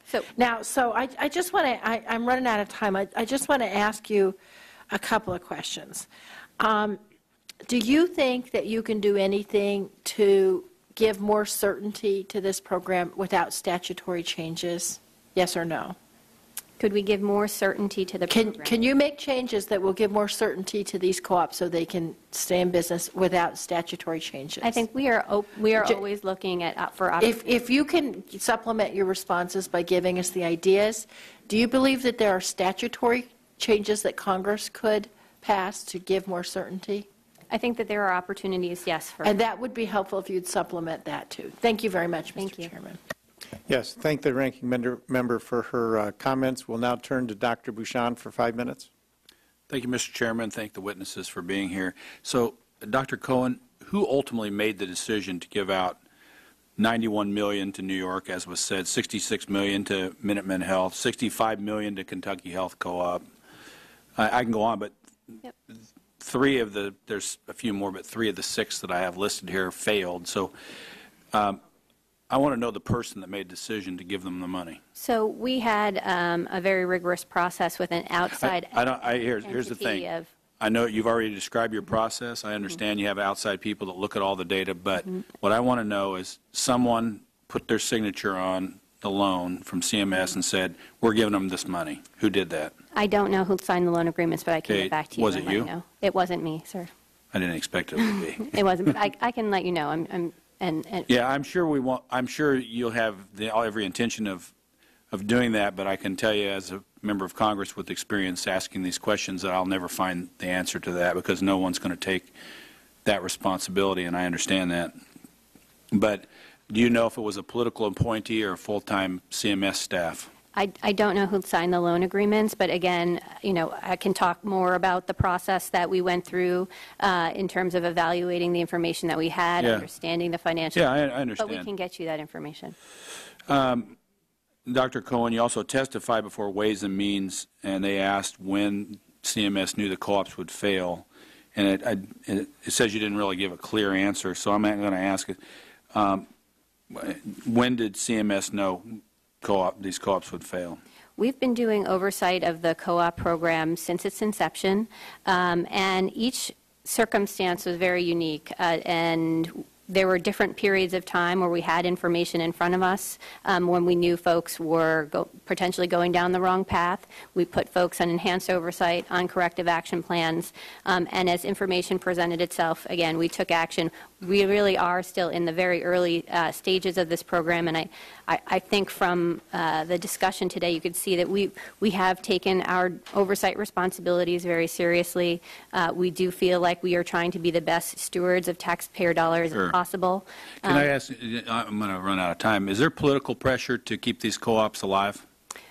So now, so I, I just want to, I'm running out of time. I, I just want to ask you a couple of questions. Um, do you think that you can do anything to give more certainty to this program without statutory changes? Yes or no? Could we give more certainty to the Can, program? can you make changes that will give more certainty to these co-ops so they can stay in business without statutory changes? I think we are op- we are Ju- always looking at uh, for If, if you can supplement your responses by giving us the ideas, do you believe that there are statutory changes that Congress could pass to give more certainty? I think that there are opportunities, yes. For And that would be helpful if you'd supplement that too. Thank you very much, Thank Mister you. Chairman. Yes, thank the ranking member, member for her uh, comments. We'll now turn to Doctor Bouchon for five minutes. Thank you, Mister Chairman. Thank the witnesses for being here. So, Doctor Cohen, who ultimately made the decision to give out ninety-one million dollars to New York, as was said, sixty-six million dollars to Minutemen Health, sixty-five million dollars to Kentucky Health Co-op? I, I can go on, but Yep. three of the, there's a few more, but three of the six that I have listed here failed. So um, I want to know the person that made the decision to give them the money. So we had um, a very rigorous process with an outside I, I don't, I, here's, here's the entity thing. of- I know you've already described your process. I understand you have outside people that look at all the data, but what I want to know is someone put their signature on the loan from C M S and said, we're giving them this money. Who did that? I don't know who signed the loan agreements, but I can Okay, get back to you. was and it let you? know. It wasn't me, sir. I didn't expect it would be. It wasn't, but I, I can let you know. I'm, I'm and, and Yeah, I'm sure we want, I'm sure you'll have the, every intention of, of doing that, but I can tell you as a member of Congress with experience asking these questions that I'll never find the answer to that because no one's going to take that responsibility, and I understand that. But do you know if it was a political appointee or a full-time C M S staff? I, I don't know who signed the loan agreements, but again, you know, I can talk more about the process that we went through uh, in terms of evaluating the information that we had, Yeah. understanding the financial. Yeah, I, I understand. But we can get you that information. Um, Doctor Cohen, you also testified before Ways and Means, and they asked when C M S knew the co-ops would fail, and it, I, it, it says you didn't really give a clear answer, so I'm going to ask it. Um, when did C M S know co-op, these co-ops would fail? We've been doing oversight of the co-op program since its inception, um, and each circumstance was very unique, uh, and there were different periods of time where we had information in front of us um, when we knew folks were go potentially going down the wrong path. We put folks on enhanced oversight, on corrective action plans, um, and as information presented itself, again, we took action. We really are still in the very early uh, stages of this program, and I, I, I think from uh, the discussion today, you could see that we, we have taken our oversight responsibilities very seriously. Uh, we do feel like we are trying to be the best stewards of taxpayer dollars Sure. as possible. Can Um, I ask, I'm going to run out of time, is there political pressure to keep these co-ops alive?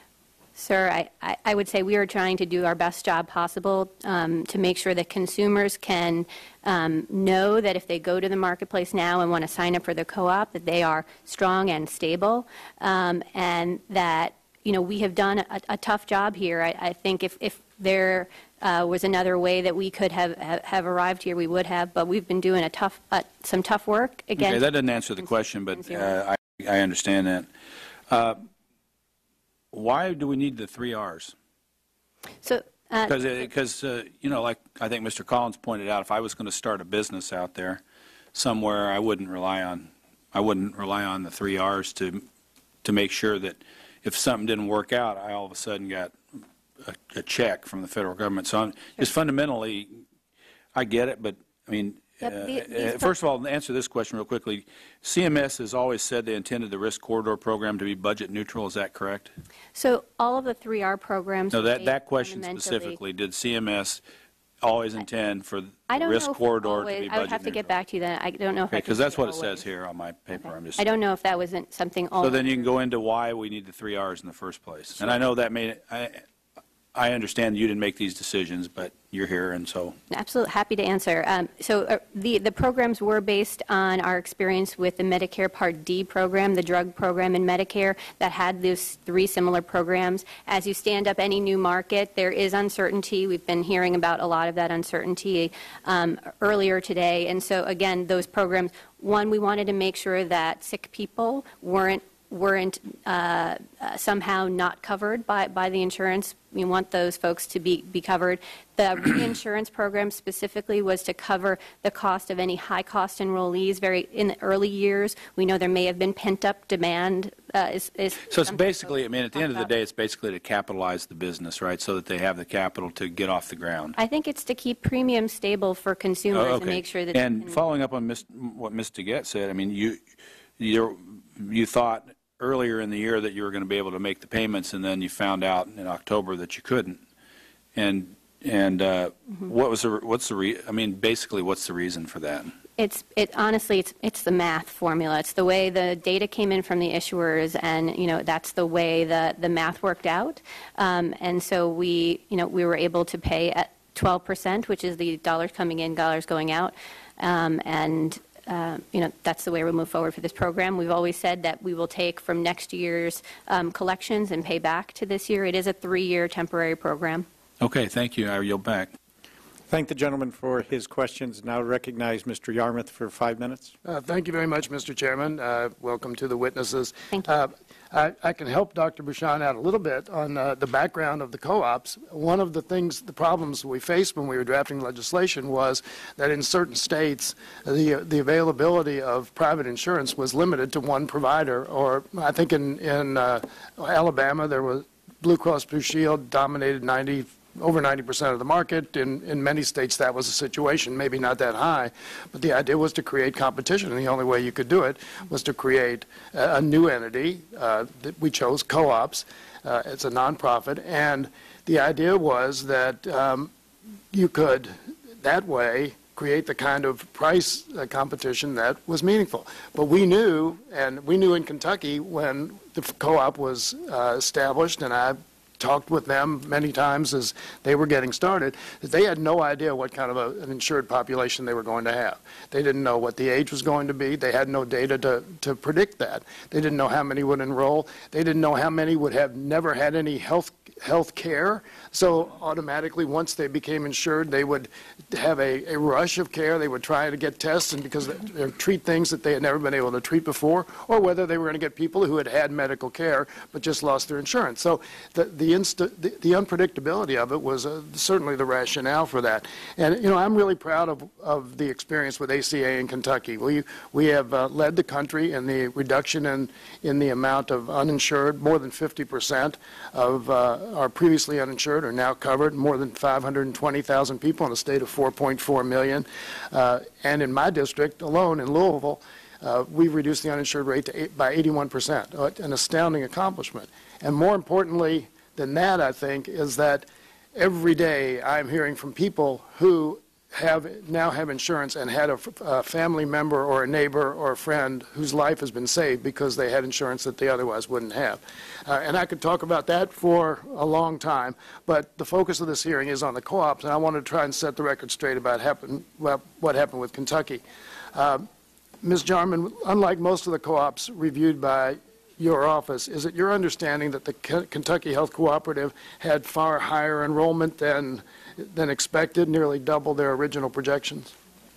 Sir, I, I, I would say we are trying to do our best job possible um, to make sure that consumers can um, know that if they go to the marketplace now and want to sign up for the co-op, that they are strong and stable, um, and that, you know, we have done a, a tough job here. I, I think if, if there uh, was another way that we could have, have, have arrived here, we would have, but we've been doing a tough, uh, some tough work. Again, Okay, that doesn't answer the question, but uh, I, I understand that. Uh, why do we need the three R's? So, uh, Because, because uh, you know, like I think Mister Collins pointed out, if I was going to start a business out there somewhere, I wouldn't rely on, I wouldn't rely on the three R's to, to make sure that if something didn't work out, I all of a sudden got a, a check from the federal government. So I'm, just fundamentally, I get it, but I mean, Yep, uh, the- these uh, first of all, to answer this question real quickly, C M S has always said they intended the risk corridor program to be budget neutral. Is that correct? so all of the three R programs. No, were that, based that question fundamentally- specifically, did C M S always intend for the I don't risk know if corridor always- to be budget I would have to neutral? get back to you then. I don't know if I can Because that's say what it always. says here on my paper. I'm just. I don't know if that wasn't something all. So then you can go into why we need the three R's in the first place. And I know that made, I, I understand you didn't make these decisions, but you're here, and so. Absolutely, happy to answer. Um, so uh, the, the programs were based on our experience with the Medicare Part D program, the drug program in Medicare that had those three similar programs. As you stand up any new market, there is uncertainty. We've been hearing about a lot of that uncertainty um, earlier today. And so again, those programs, one, we wanted to make sure that sick people weren't weren't uh, uh, somehow not covered by, by the insurance. We want those folks to be, be covered. The reinsurance program specifically was to cover the cost of any high-cost enrollees. Very in the early years, we know there may have been pent-up demand. Uh, is, is so it's basically, I mean, at the end of the day, it's basically to capitalize the business, right, so that they have the capital to get off the ground. I think it's to keep premiums stable for consumers Oh, okay. and make sure that. And can, following up on Miz what Miz DeGette said, I mean, you you you thought earlier in the year that you were going to be able to make the payments, and then you found out in October that you couldn't. And and uh, mm-hmm. what was the what's the re I mean, basically, what's the reason for that? It's it honestly, it's it's the math formula. It's the way the data came in from the issuers, and you know that's the way the the math worked out. Um, and so we you know we were able to pay at twelve percent, which is the dollars coming in, dollars going out, um, and. Uh, you know, that's the way we'll move forward for this program. We've always said that we will take from next year's um, collections and pay back to this year. It is a three-year temporary program. Okay, thank you. I yield back. Thank the gentleman for his questions. Now recognize Mister Yarmouth for five minutes. Uh, thank you very much, Mister Chairman. Uh, welcome to the witnesses. Thank you. Uh, I, I can help Doctor Bouchon out a little bit on uh, the background of the co-ops. One of the things, the problems we faced when we were drafting legislation was that in certain states, the the availability of private insurance was limited to one provider. Or I think in in uh, Alabama there was Blue Cross Blue Shield dominated ninety. Over ninety percent of the market. In, in many states that was a situation, maybe not that high, but the idea was to create competition, and the only way you could do it was to create a, a new entity. Uh, that we chose co-ops. Uh, it's a nonprofit, and the idea was that um, you could, that way, create the kind of price uh, competition that was meaningful. But we knew, and we knew in Kentucky when the co-op was uh, established, and I talked with them many times as they were getting started, that they had no idea what kind of a, an insured population they were going to have. They didn't know what the age was going to be. They had no data to, to predict that. They didn't know how many would enroll. They didn't know how many would have never had any health health care. So automatically, once they became insured, they would have a, a rush of care. They would try to get tests and because they, they treat things that they had never been able to treat before, or whether they were going to get people who had had medical care but just lost their insurance. So the the, insta, the, the unpredictability of it was uh, certainly the rationale for that. And you know, I'm really proud of, of the experience with A C A in Kentucky. We we have uh, led the country in the reduction in in the amount of uninsured. More than fifty percent of uh, are previously uninsured are now covered. More than five hundred twenty thousand people in a state of four point four million. Uh, and in my district alone, in Louisville, uh, we've reduced the uninsured rate to eight, by eighty-one percent, uh, an astounding accomplishment. And more importantly than that, I think, is that every day I'm hearing from people who have now have insurance and had a, a family member or a neighbor or a friend whose life has been saved because they had insurance that they otherwise wouldn't have. Uh, and I could talk about that for a long time, but the focus of this hearing is on the co-ops, and I want to try and set the record straight about happen, well, what happened with Kentucky. Uh, Miz Jarman, unlike most of the co-ops reviewed by your office, is it your understanding that the K Kentucky Health Cooperative had far higher enrollment than than expected, nearly double their original projections?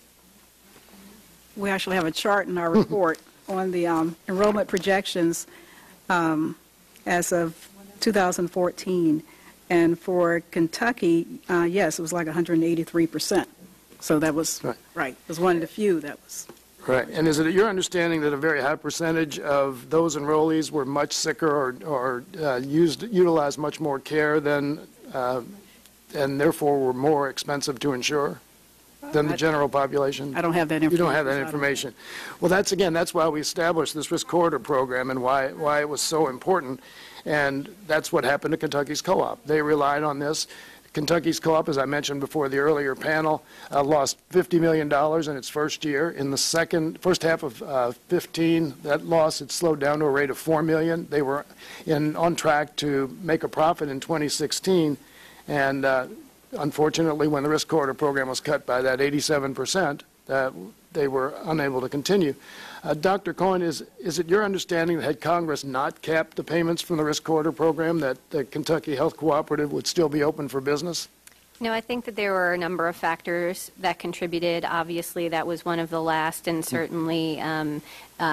We actually have a chart in our report on the um, enrollment projections um, as of two thousand fourteen. And for Kentucky, uh, yes, it was like one hundred eighty-three percent. So that was right. right. It was one of the few that was. Right. And is it your understanding that a very high percentage of those enrollees were much sicker or, or uh, used, utilized much more care than uh, and therefore were more expensive to insure than the general population? I don't have that information. You don't have that information. Well, that's, again, that's why we established this risk corridor program and why, why it was so important. And that's what happened to Kentucky's co-op. They relied on this. Kentucky's co-op, as I mentioned before the earlier panel, uh, lost fifty million dollars in its first year. In the second, first half of uh, fifteen, that loss had slowed down to a rate of four million dollars. They were in, on track to make a profit in twenty sixteen. And uh, unfortunately, when the risk corridor program was cut by that eighty-seven percent, uh, they were unable to continue. Uh, Doctor Cohen, is, is it your understanding that had Congress not capped the payments from the risk corridor program, that the Kentucky Health Cooperative would still be open for business? No, I think that there were a number of factors that contributed. Obviously, that was one of the last, and certainly um, uh,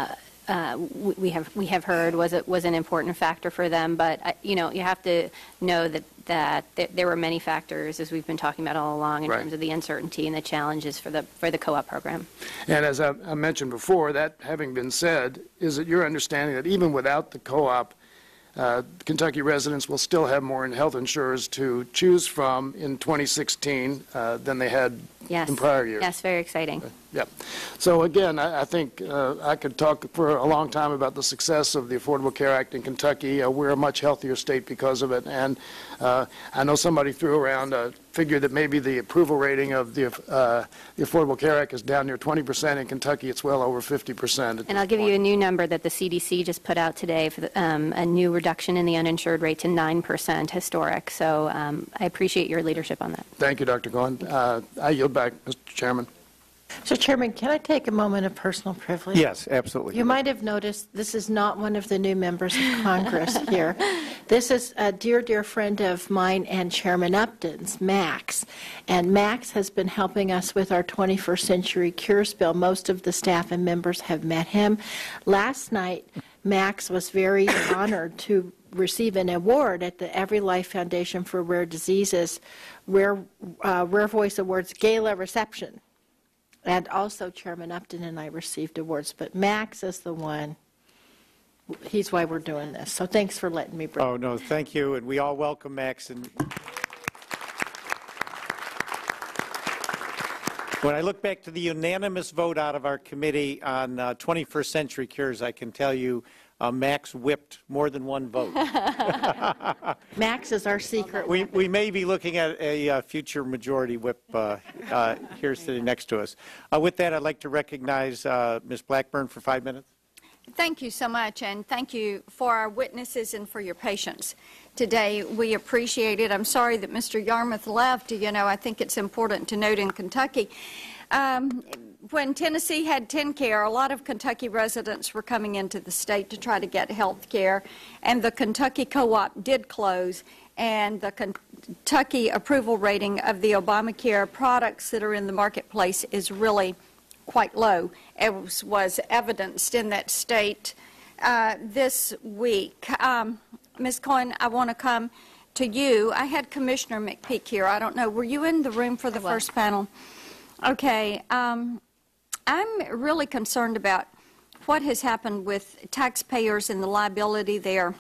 uh, we we have we have heard was it was an important factor for them. But uh, you know, you have to know that that th there were many factors, as we've been talking about all along, in Right. terms of the uncertainty and the challenges for the for the co-op program. And as I, I mentioned before, that having been said, is it your understanding that even without the co-op, uh, Kentucky residents will still have more in health insurers to choose from in twenty sixteen uh, than they had Yes. in prior years? Yes, very exciting. Yep. So again, I, I think uh, I could talk for a long time about the success of the Affordable Care Act in Kentucky. Uh, we're a much healthier state because of it. And uh, I know somebody threw around a figure that maybe the approval rating of the, uh, the Affordable Care Act is down near twenty percent. In Kentucky, it's well over fifty percent. And I'll give you a new number that the C D C just put out today for the, um, a new reduction in the uninsured rate to nine percent, historic. So um, I appreciate your leadership on that. Thank you, Doctor Cohen. Uh, I yield back, Mister Chairman. So, Chairman, can I take a moment of personal privilege? Yes, absolutely. You might have noticed this is not one of the new members of Congress here. This is a dear, dear friend of mine and Chairman Upton's, Max. And Max has been helping us with our twenty-first Century Cures bill. Most of the staff and members have met him. Last night, Max was very honored to receive an award at the Every Life Foundation for Rare Diseases Rare, uh, Rare Voice Awards Gala reception. And also Chairman Upton and I received awards, but Max is the one, he's why we're doing this. So thanks for letting me bring. Oh, no, thank you, and we all welcome Max. And when I look back to the unanimous vote out of our committee on uh, twenty-first Century Cures, I can tell you uh, Max whipped more than one vote. Max is our secret. We, we may be looking at a uh, future majority whip uh, uh, here sitting next to us. Uh, with that, I'd like to recognize uh, Miz Blackburn for five minutes. Thank you so much, and thank you for our witnesses and for your patience today. We appreciate it. I'm sorry that Mister Yarmouth left. You know, I think it's important to note in Kentucky, um, when Tennessee had TennCare, a lot of Kentucky residents were coming into the state to try to get health care, and the Kentucky co-op did close, and the Kentucky approval rating of the Obamacare products that are in the marketplace is really quite low. It was, was evidenced in that state uh, this week. Um, Miz Cohen, I want to come to you. I had Commissioner McPeak here. I don't know, were you in the room for the first panel? Okay. Um, I'm really concerned about what has happened with taxpayers and the liability there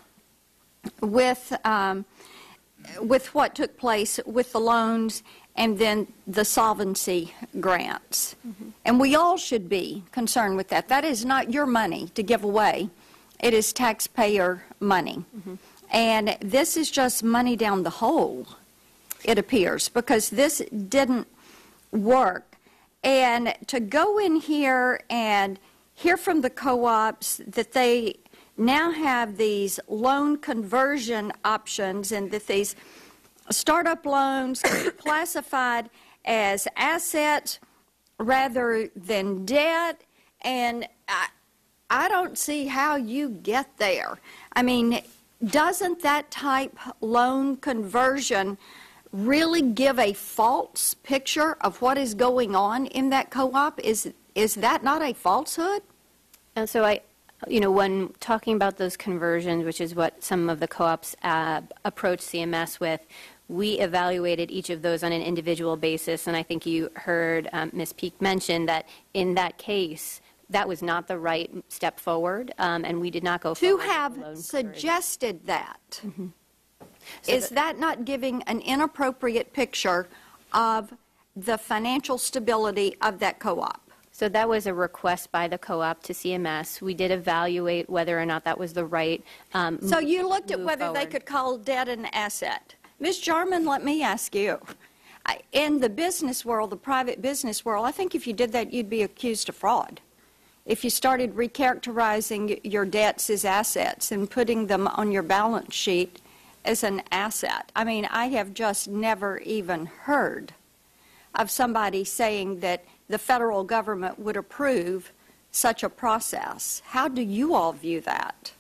with, um, with what took place with the loans and then the solvency grants. Mm-hmm. And we all should be concerned with that. That is not your money to give away. It is taxpayer money. Mm-hmm. And this is just money down the hole, it appears, because this didn't work. And to go in here and hear from the co-ops that they now have these loan conversion options and that these startup loans can be classified as assets rather than debt, and I, I don't see how you get there. I mean, doesn't that type loan conversion really give a false picture of what is going on in that co-op? Is, is that not a falsehood? And so I, you know, when talking about those conversions, which is what some of the co-ops uh, approach C M S with, we evaluated each of those on an individual basis, and I think you heard um, Miz Peak mention that in that case, that was not the right step forward, um, and we did not go to forward have suggested that. Mm-hmm. So is that not giving an inappropriate picture of the financial stability of that co-op? So that was a request by the co-op to C M S. We did evaluate whether or not that was the right um, So you looked at whether forward. they could call debt an asset. Miz Jarman, let me ask you. In the business world, the private business world, I think if you did that, you'd be accused of fraud. If you started recharacterizing your debts as assets and putting them on your balance sheet as an asset. I mean, I have just never even heard of somebody saying that the federal government would approve such a process. How do you all view that?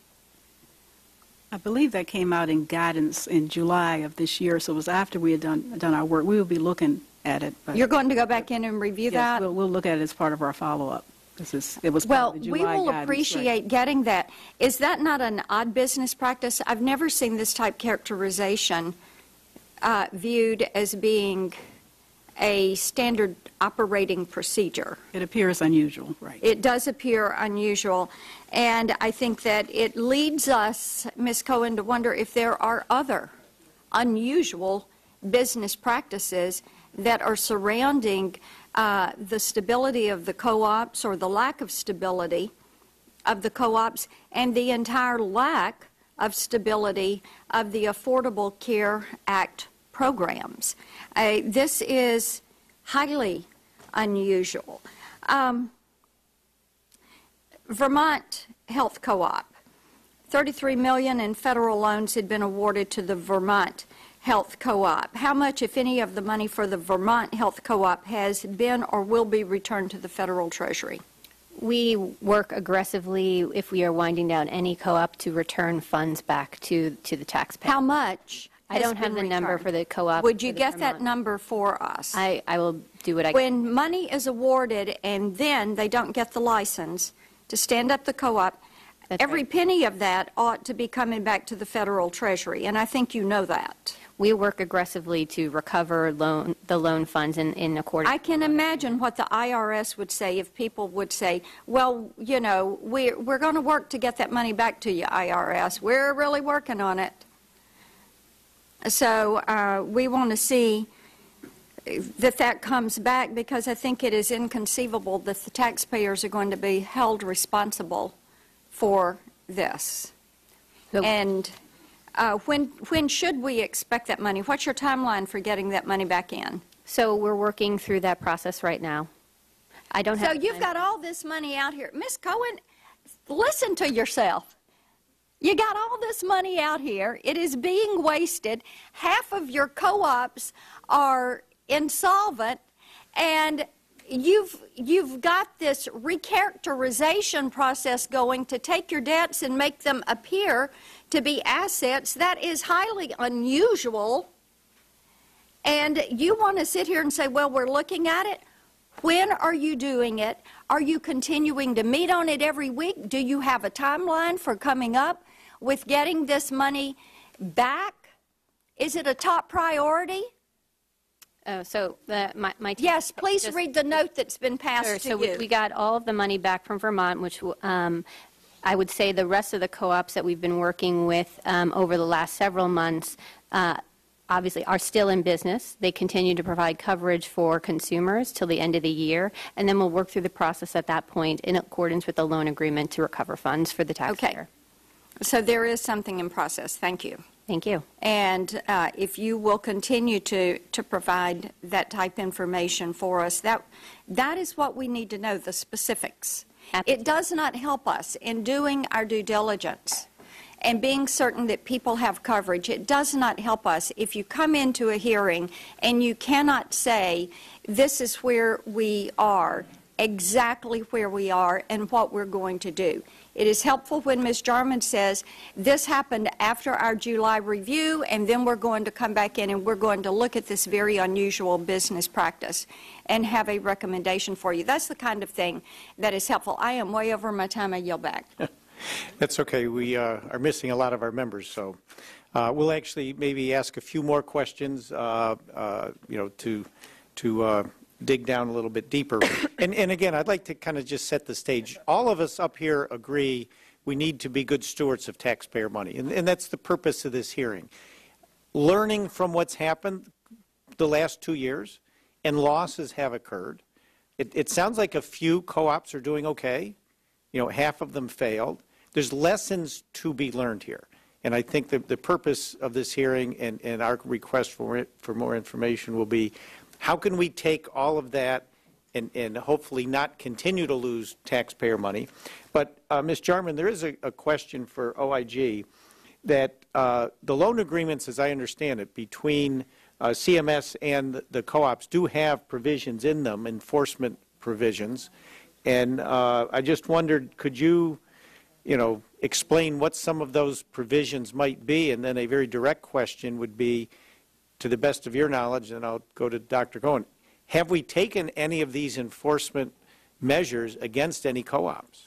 I believe that came out in guidance in July of this year, so it was after we had done done our work. We will be looking at it. But You're going to go back in and review yes, that? We'll, we'll look at it as part of our follow-up. This is, it was part Well, of the we July will guidance, right. appreciate getting that. Is that not an odd business practice? I've never seen this type characterization uh, viewed as being a standard operating procedure. It appears unusual, right. It does appear unusual, and I think that it leads us, Miz Cohen, to wonder if there are other unusual business practices that are surrounding uh, the stability of the co-ops or the lack of stability of the co-ops and the entire lack of stability of the Affordable Care Act programs. Uh, this is highly unusual. Um, Vermont Health Co-op, thirty-three million dollars in federal loans had been awarded to the Vermont Health Co-op. How much, if any, of the money for the Vermont Health Co-op has been or will be returned to the federal treasury? We work aggressively, if we are winding down any co-op, to return funds back to, to the taxpayer. How much? I don't have the number for the co-op. Would you get that number for us? I, I will do what I can. When money is awarded and then they don't get the license to stand up the co-op, every penny of that ought to be coming back to the federal treasury, and I think you know that. We work aggressively to recover loan, the loan funds in, in accordance. I can imagine what the I R S would say if people would say, well, you know, we're, we're going to work to get that money back to you, I R S. We're really working on it. So uh, we want to see that that comes back, because I think it is inconceivable that the taxpayers are going to be held responsible for this. So, and uh, when, when should we expect that money? What's your timeline for getting that money back in? So we're working through that process right now. I don't have So you've got all this money out here. Miz Cohen, listen to yourself. You got all this money out here. It is being wasted. Half of your co-ops are insolvent, and you've you've got this recharacterization process going to take your debts and make them appear to be assets. That is highly unusual. And you want to sit here and say, well, we're looking at it. When are you doing it? Are you continuing to meet on it every week? Do you have a timeline for coming up with getting this money back? Is it a top priority? Uh, so the, my, my team, Yes, please just, read the note that's been passed sure, to so you. we, we got all of the money back from Vermont, which um, I would say the rest of the co-ops that we've been working with um, over the last several months uh, obviously are still in business. They continue to provide coverage for consumers till the end of the year, and then we'll work through the process at that point in accordance with the loan agreement to recover funds for the taxpayer. Okay. So there is something in process. Thank you. Thank you. And uh, if you will continue to, to provide that type information for us, that, that is what we need to know, the specifics. It does not help us in doing our due diligence and being certain that people have coverage. It does not help us if you come into a hearing and you cannot say, this is where we are, exactly where we are, and what we're going to do. It is helpful when Miz Jarman says, this happened after our July review, and then we're going to come back in and we're going to look at this very unusual business practice and have a recommendation for you. That's the kind of thing that is helpful. I am way over my time. I yield back. That's okay. We uh, are missing a lot of our members, so uh, we'll actually maybe ask a few more questions, uh, uh, you know, to to uh, dig down a little bit deeper. And, and again, I'd like to kind of just set the stage. All of us up here agree we need to be good stewards of taxpayer money, and, and that's the purpose of this hearing. Learning from what's happened the last two years, and losses have occurred. It, it sounds like a few co-ops are doing okay. You know, half of them failed. There's lessons to be learned here. And I think that the purpose of this hearing and, and our request for, for more information will be, how can we take all of that and, and hopefully not continue to lose taxpayer money? But, uh, Miz Jarman, there is a, a question for O I G that uh, the loan agreements, as I understand it, between uh, C M S and the, the co-ops do have provisions in them, enforcement provisions. And uh, I just wondered, could you, you know, explain what some of those provisions might be? And then a very direct question would be, to the best of your knowledge, and I'll go to Doctor Cohen, have we taken any of these enforcement measures against any co-ops.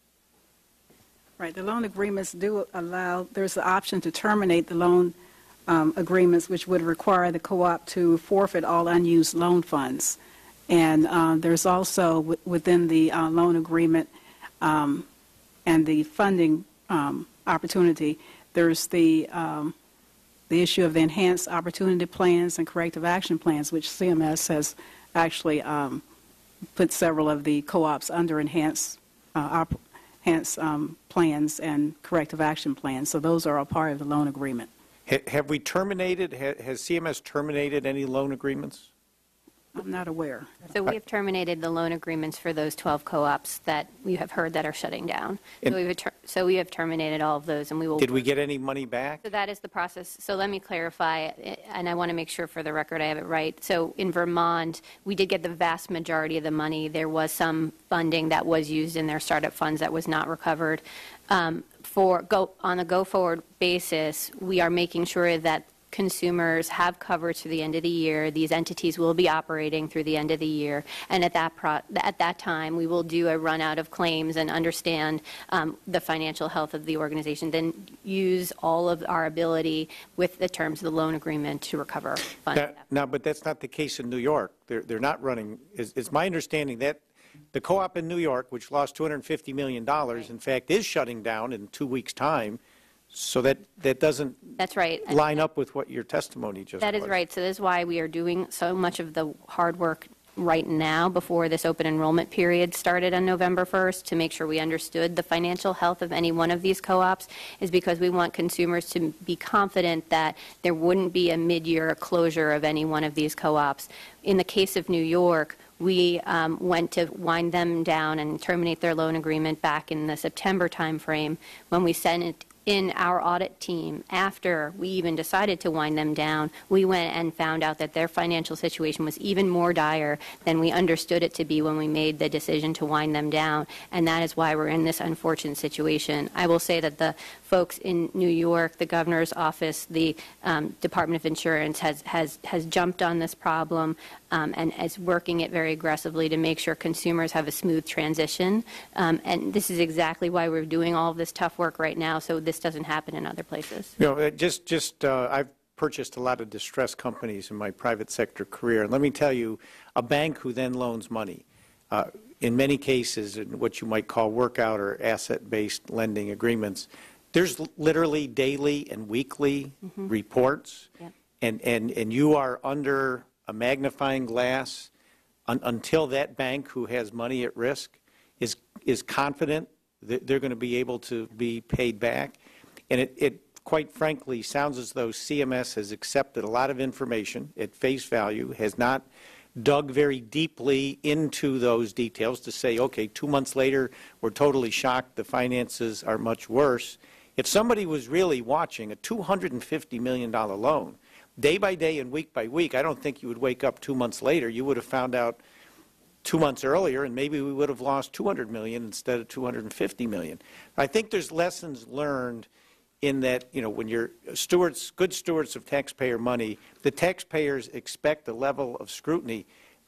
Right. The loan agreements do allow, there's the option to terminate the loan um, agreements, which would require the co-op to forfeit all unused loan funds. And uh, there's also w within the uh, loan agreement um, and the funding um, opportunity, there's the um, the issue of the enhanced opportunity plans and corrective action plans, which C M S has actually um, put several of the co-ops under enhanced uh, op enhanced um, plans and corrective action plans. So those are all part of the loan agreement. Ha have we terminated, ha has C M S terminated any loan agreements? I'm not aware. So we have terminated the loan agreements for those twelve co-ops that we have heard that are shutting down. So, we've so we have terminated all of those, and we will. Did we get any money back? So that is the process. So let me clarify, and I want to make sure for the record I have it right. So in Vermont, we did get the vast majority of the money. There was some funding that was used in their startup funds that was not recovered. Um, for go on a go-forward basis, we are making sure that consumers have coverage through the end of the year. These entities will be operating through the end of the year, and at that pro at that time, we will do a run out of claims and understand um, the financial health of the organization. Then use all of our ability with the terms of the loan agreement to recover funds. Now, now but that's not the case in New York. They're they're not running. Is, is my understanding that the co-op in New York, which lost two hundred fifty million dollars, right, in fact, is shutting down in two weeks' time. So that, that doesn't That's right. line up with what your testimony just That was. is right. So this is why we are doing so much of the hard work right now before this open enrollment period started on November first to make sure we understood the financial health of any one of these co-ops, is because we want consumers to be confident that there wouldn't be a mid-year closure of any one of these co-ops. In the case of New York, we um, went to wind them down and terminate their loan agreement back in the September timeframe. When we sent it in our audit team, after we even decided to wind them down, we went and found out that their financial situation was even more dire than we understood it to be when we made the decision to wind them down, and that is why we're in this unfortunate situation. I will say that the folks in New York, the governor's office, the um, Department of Insurance has, has, has jumped on this problem um, and is working it very aggressively to make sure consumers have a smooth transition. Um, and this is exactly why we're doing all of this tough work right now, so this doesn't happen in other places. You know, just, just uh, I've purchased a lot of distressed companies in my private sector career, and let me tell you, a bank who then loans money, uh, in many cases, in what you might call workout or asset-based lending agreements, there's literally daily and weekly mm-hmm. reports, yep. and, and, and you are under a magnifying glass un, until that bank who has money at risk is, is confident that they're going to be able to be paid back. And it, it, quite frankly, sounds as though C M S has accepted a lot of information at face value, has not dug very deeply into those details to say, okay, two months later, we're totally shocked, the finances are much worse. If somebody was really watching a two hundred fifty million dollar loan, day by day and week by week, I don't think you would wake up two months later. You would have found out two months earlier, and maybe we would have lost two hundred million dollars instead of two hundred fifty million dollars. I think there's lessons learned in that, you know, when you're stewards, good stewards of taxpayer money, the taxpayers expect a level of scrutiny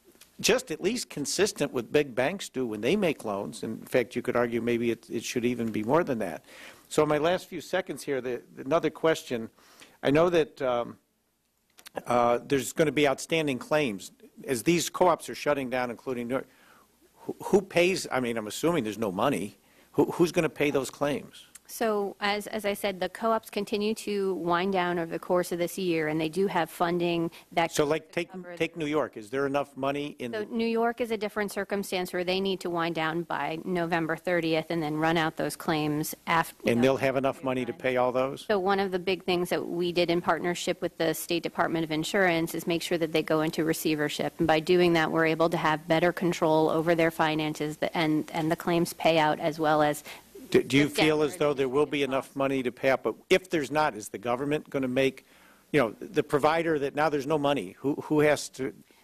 just at least consistent with big banks do when they make loans. In fact, you could argue maybe it, it should even be more than that. So in my last few seconds here, the, another question. I know that um, uh, there's going to be outstanding claims. As these co-ops are shutting down, including New York, who, who pays? I mean, I'm assuming there's no money. Who, who's going to pay those claims? So as, as I said, the co-ops continue to wind down over the course of this year, and they do have funding that. So like take, take New York. Is there enough money in So the New York is a different circumstance where they need to wind down by November thirtieth and then run out those claims after. And know, they'll have enough money to pay all those? So one of the big things that we did in partnership with the State Department of Insurance is make sure that they go into receivership. And by doing that, we're able to have better control over their finances and, and the claims payout, as well as. Do, do you feel as though there will be enough money to pay out? But if there's not, is the government going to make, you know, the provider that now there's no money? Who, who has to?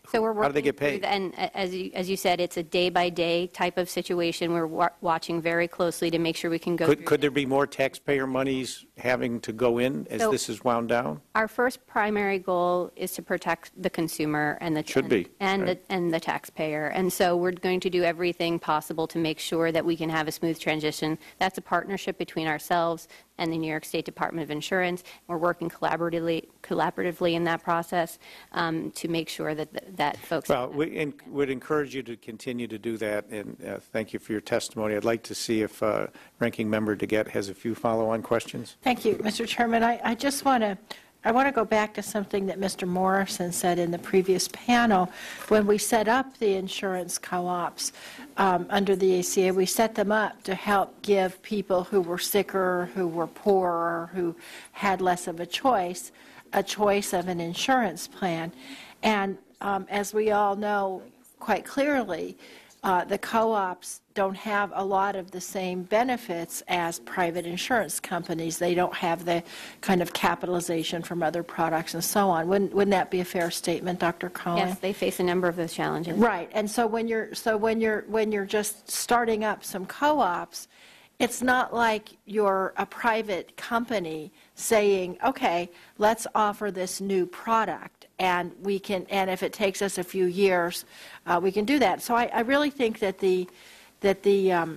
So we're working How do they get paid? through the- and uh, as you, as you said, it's a day-by-day type of situation. We're wa watching very closely to make sure we can go Could, through could there be more taxpayer monies having to go in as So- this is wound down? Our first primary goal is to protect the consumer and the Should be, and right. the and the taxpayer, and so we're going to do everything possible to make sure that we can have a smooth transition. That's a partnership between ourselves and the New York State Department of Insurance. We're working collaboratively collaboratively in that process um, to make sure that that folks. Well, we in, would encourage you to continue to do that, and uh, thank you for your testimony. I'd like to see if uh, Ranking Member DeGette has a few follow-on questions. Thank you, Mister Chairman. I, I just want to I want to go back to something that Mister Morrison said in the previous panel. When we set up the insurance co-ops um, under the A C A, we set them up to help give people who were sicker, who were poorer, who had less of a choice, a choice of an insurance plan. And um, as we all know quite clearly, uh, the co-ops don't have a lot of the same benefits as private insurance companies. They don't have the kind of capitalization from other products and so on. Wouldn't, wouldn't that be a fair statement, Doctor Cohen? Yes, they face a number of those challenges. Right, and so when you're so when you're when you're just starting up some co-ops, it's not like you're a private company saying, okay, let's offer this new product, and we can, and if it takes us a few years, uh, we can do that. So I, I really think that the that the um,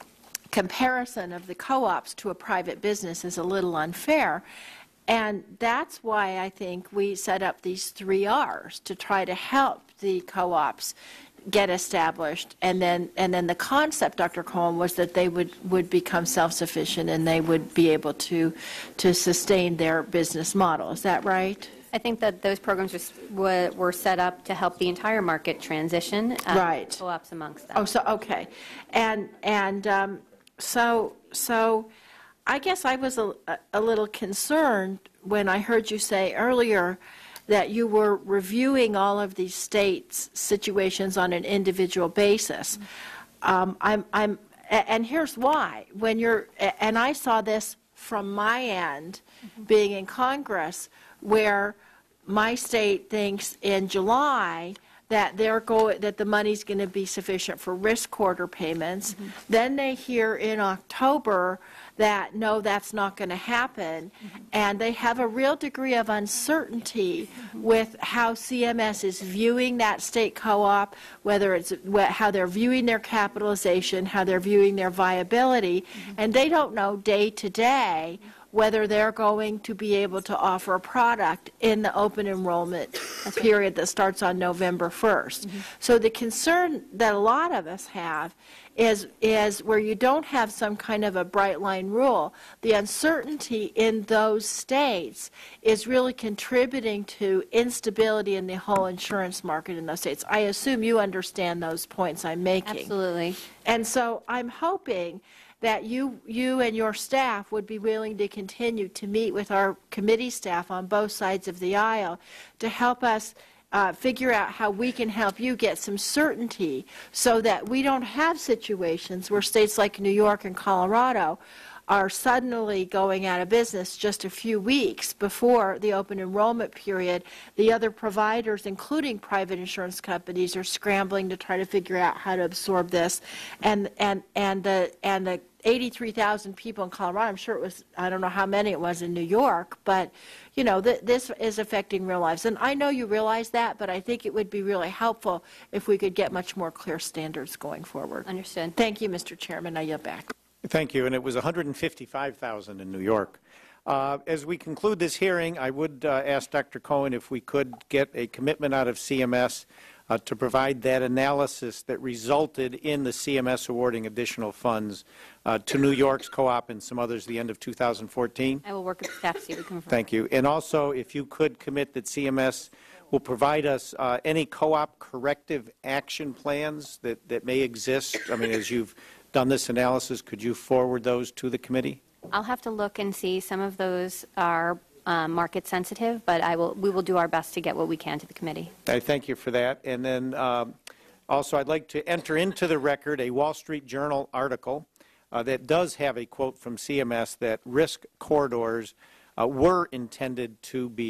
comparison of the co-ops to a private business is a little unfair. And that's why I think we set up these three R's to try to help the co-ops get established. And then and then the concept, Doctor Cohen, was that they would, would become self-sufficient and they would be able to, to sustain their business model. Is that right? I think that those programs were, were set up to help the entire market transition. Um, Right. Co-ops amongst them. Oh, so, okay. And, and um, so, so I guess I was a, a little concerned when I heard you say earlier that you were reviewing all of these states' situations on an individual basis. Um, I'm, I'm, and here's why. When you're, and I saw this from my end, mm-hmm. being in Congress, where my state thinks in July that they're going, that the money's going to be sufficient for risk quarter payments. Mm-hmm. Then they hear in October that no, that's not going to happen, mm-hmm. and they have a real degree of uncertainty mm-hmm. with how C M S is viewing that state co-op, whether it's how they're viewing their capitalization, how they're viewing their viability, mm-hmm. and they don't know day to day whether they're going to be able to offer a product in the open enrollment period that starts on November first. Mm-hmm. So the concern that a lot of us have is, is where you don't have some kind of a bright line rule, the uncertainty in those states is really contributing to instability in the whole insurance market in those states. I assume you understand those points I'm making. Absolutely. And so I'm hoping that you, you and your staff would be willing to continue to meet with our committee staff on both sides of the aisle to help us uh, figure out how we can help you get some certainty so that we don't have situations where states like New York and Colorado are suddenly going out of business just a few weeks before the open enrollment period. The other providers, including private insurance companies, are scrambling to try to figure out how to absorb this. And and and the and the eighty-three thousand people in Colorado, I'm sure it was, I don't know how many it was in New York, but you know, th this is affecting real lives. And I know you realize that, but I think it would be really helpful if we could get much more clear standards going forward. Understood. Thank you, Mister Chairman. I yield back. Thank you. And it was one hundred fifty-five thousand in New York. Uh, as we conclude this hearing, I would uh, ask Doctor Cohen if we could get a commitment out of C M S uh, to provide that analysis that resulted in the C M S awarding additional funds uh, to New York's co-op and some others at the end of two thousand fourteen. I will work with staff to see if we can. Thank you. And also, if you could commit that C M S will provide us uh, any co-op corrective action plans that, that may exist. I mean, as you've done this analysis, could you forward those to the committee? I'll have to look and see. Some of those are um, market sensitive, but I will. We will do our best to get what we can to the committee. I thank you for that. And then um, also, I'd like to enter into the record a Wall Street Journal article uh, that does have a quote from C M S that risk corridors uh, were intended to be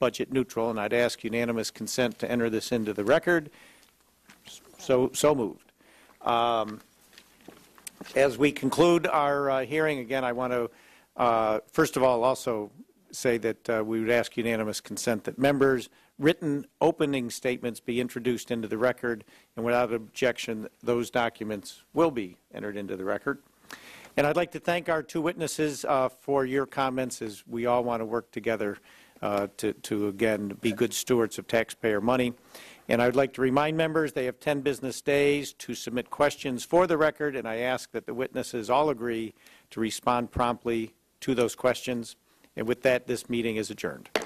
budget neutral, and I'd ask unanimous consent to enter this into the record. So, so moved. Um, as we conclude our uh, hearing, again, I want to, uh, first of all, also say that uh, we would ask unanimous consent that members' written opening statements be introduced into the record, and without objection, those documents will be entered into the record. And I'd like to thank our two witnesses uh, for your comments, as we all want to work together uh, to, to, again, be good stewards of taxpayer money. And I'd like to remind members they have ten business days to submit questions for the record, and I ask that the witnesses all agree to respond promptly to those questions. And with that, this meeting is adjourned.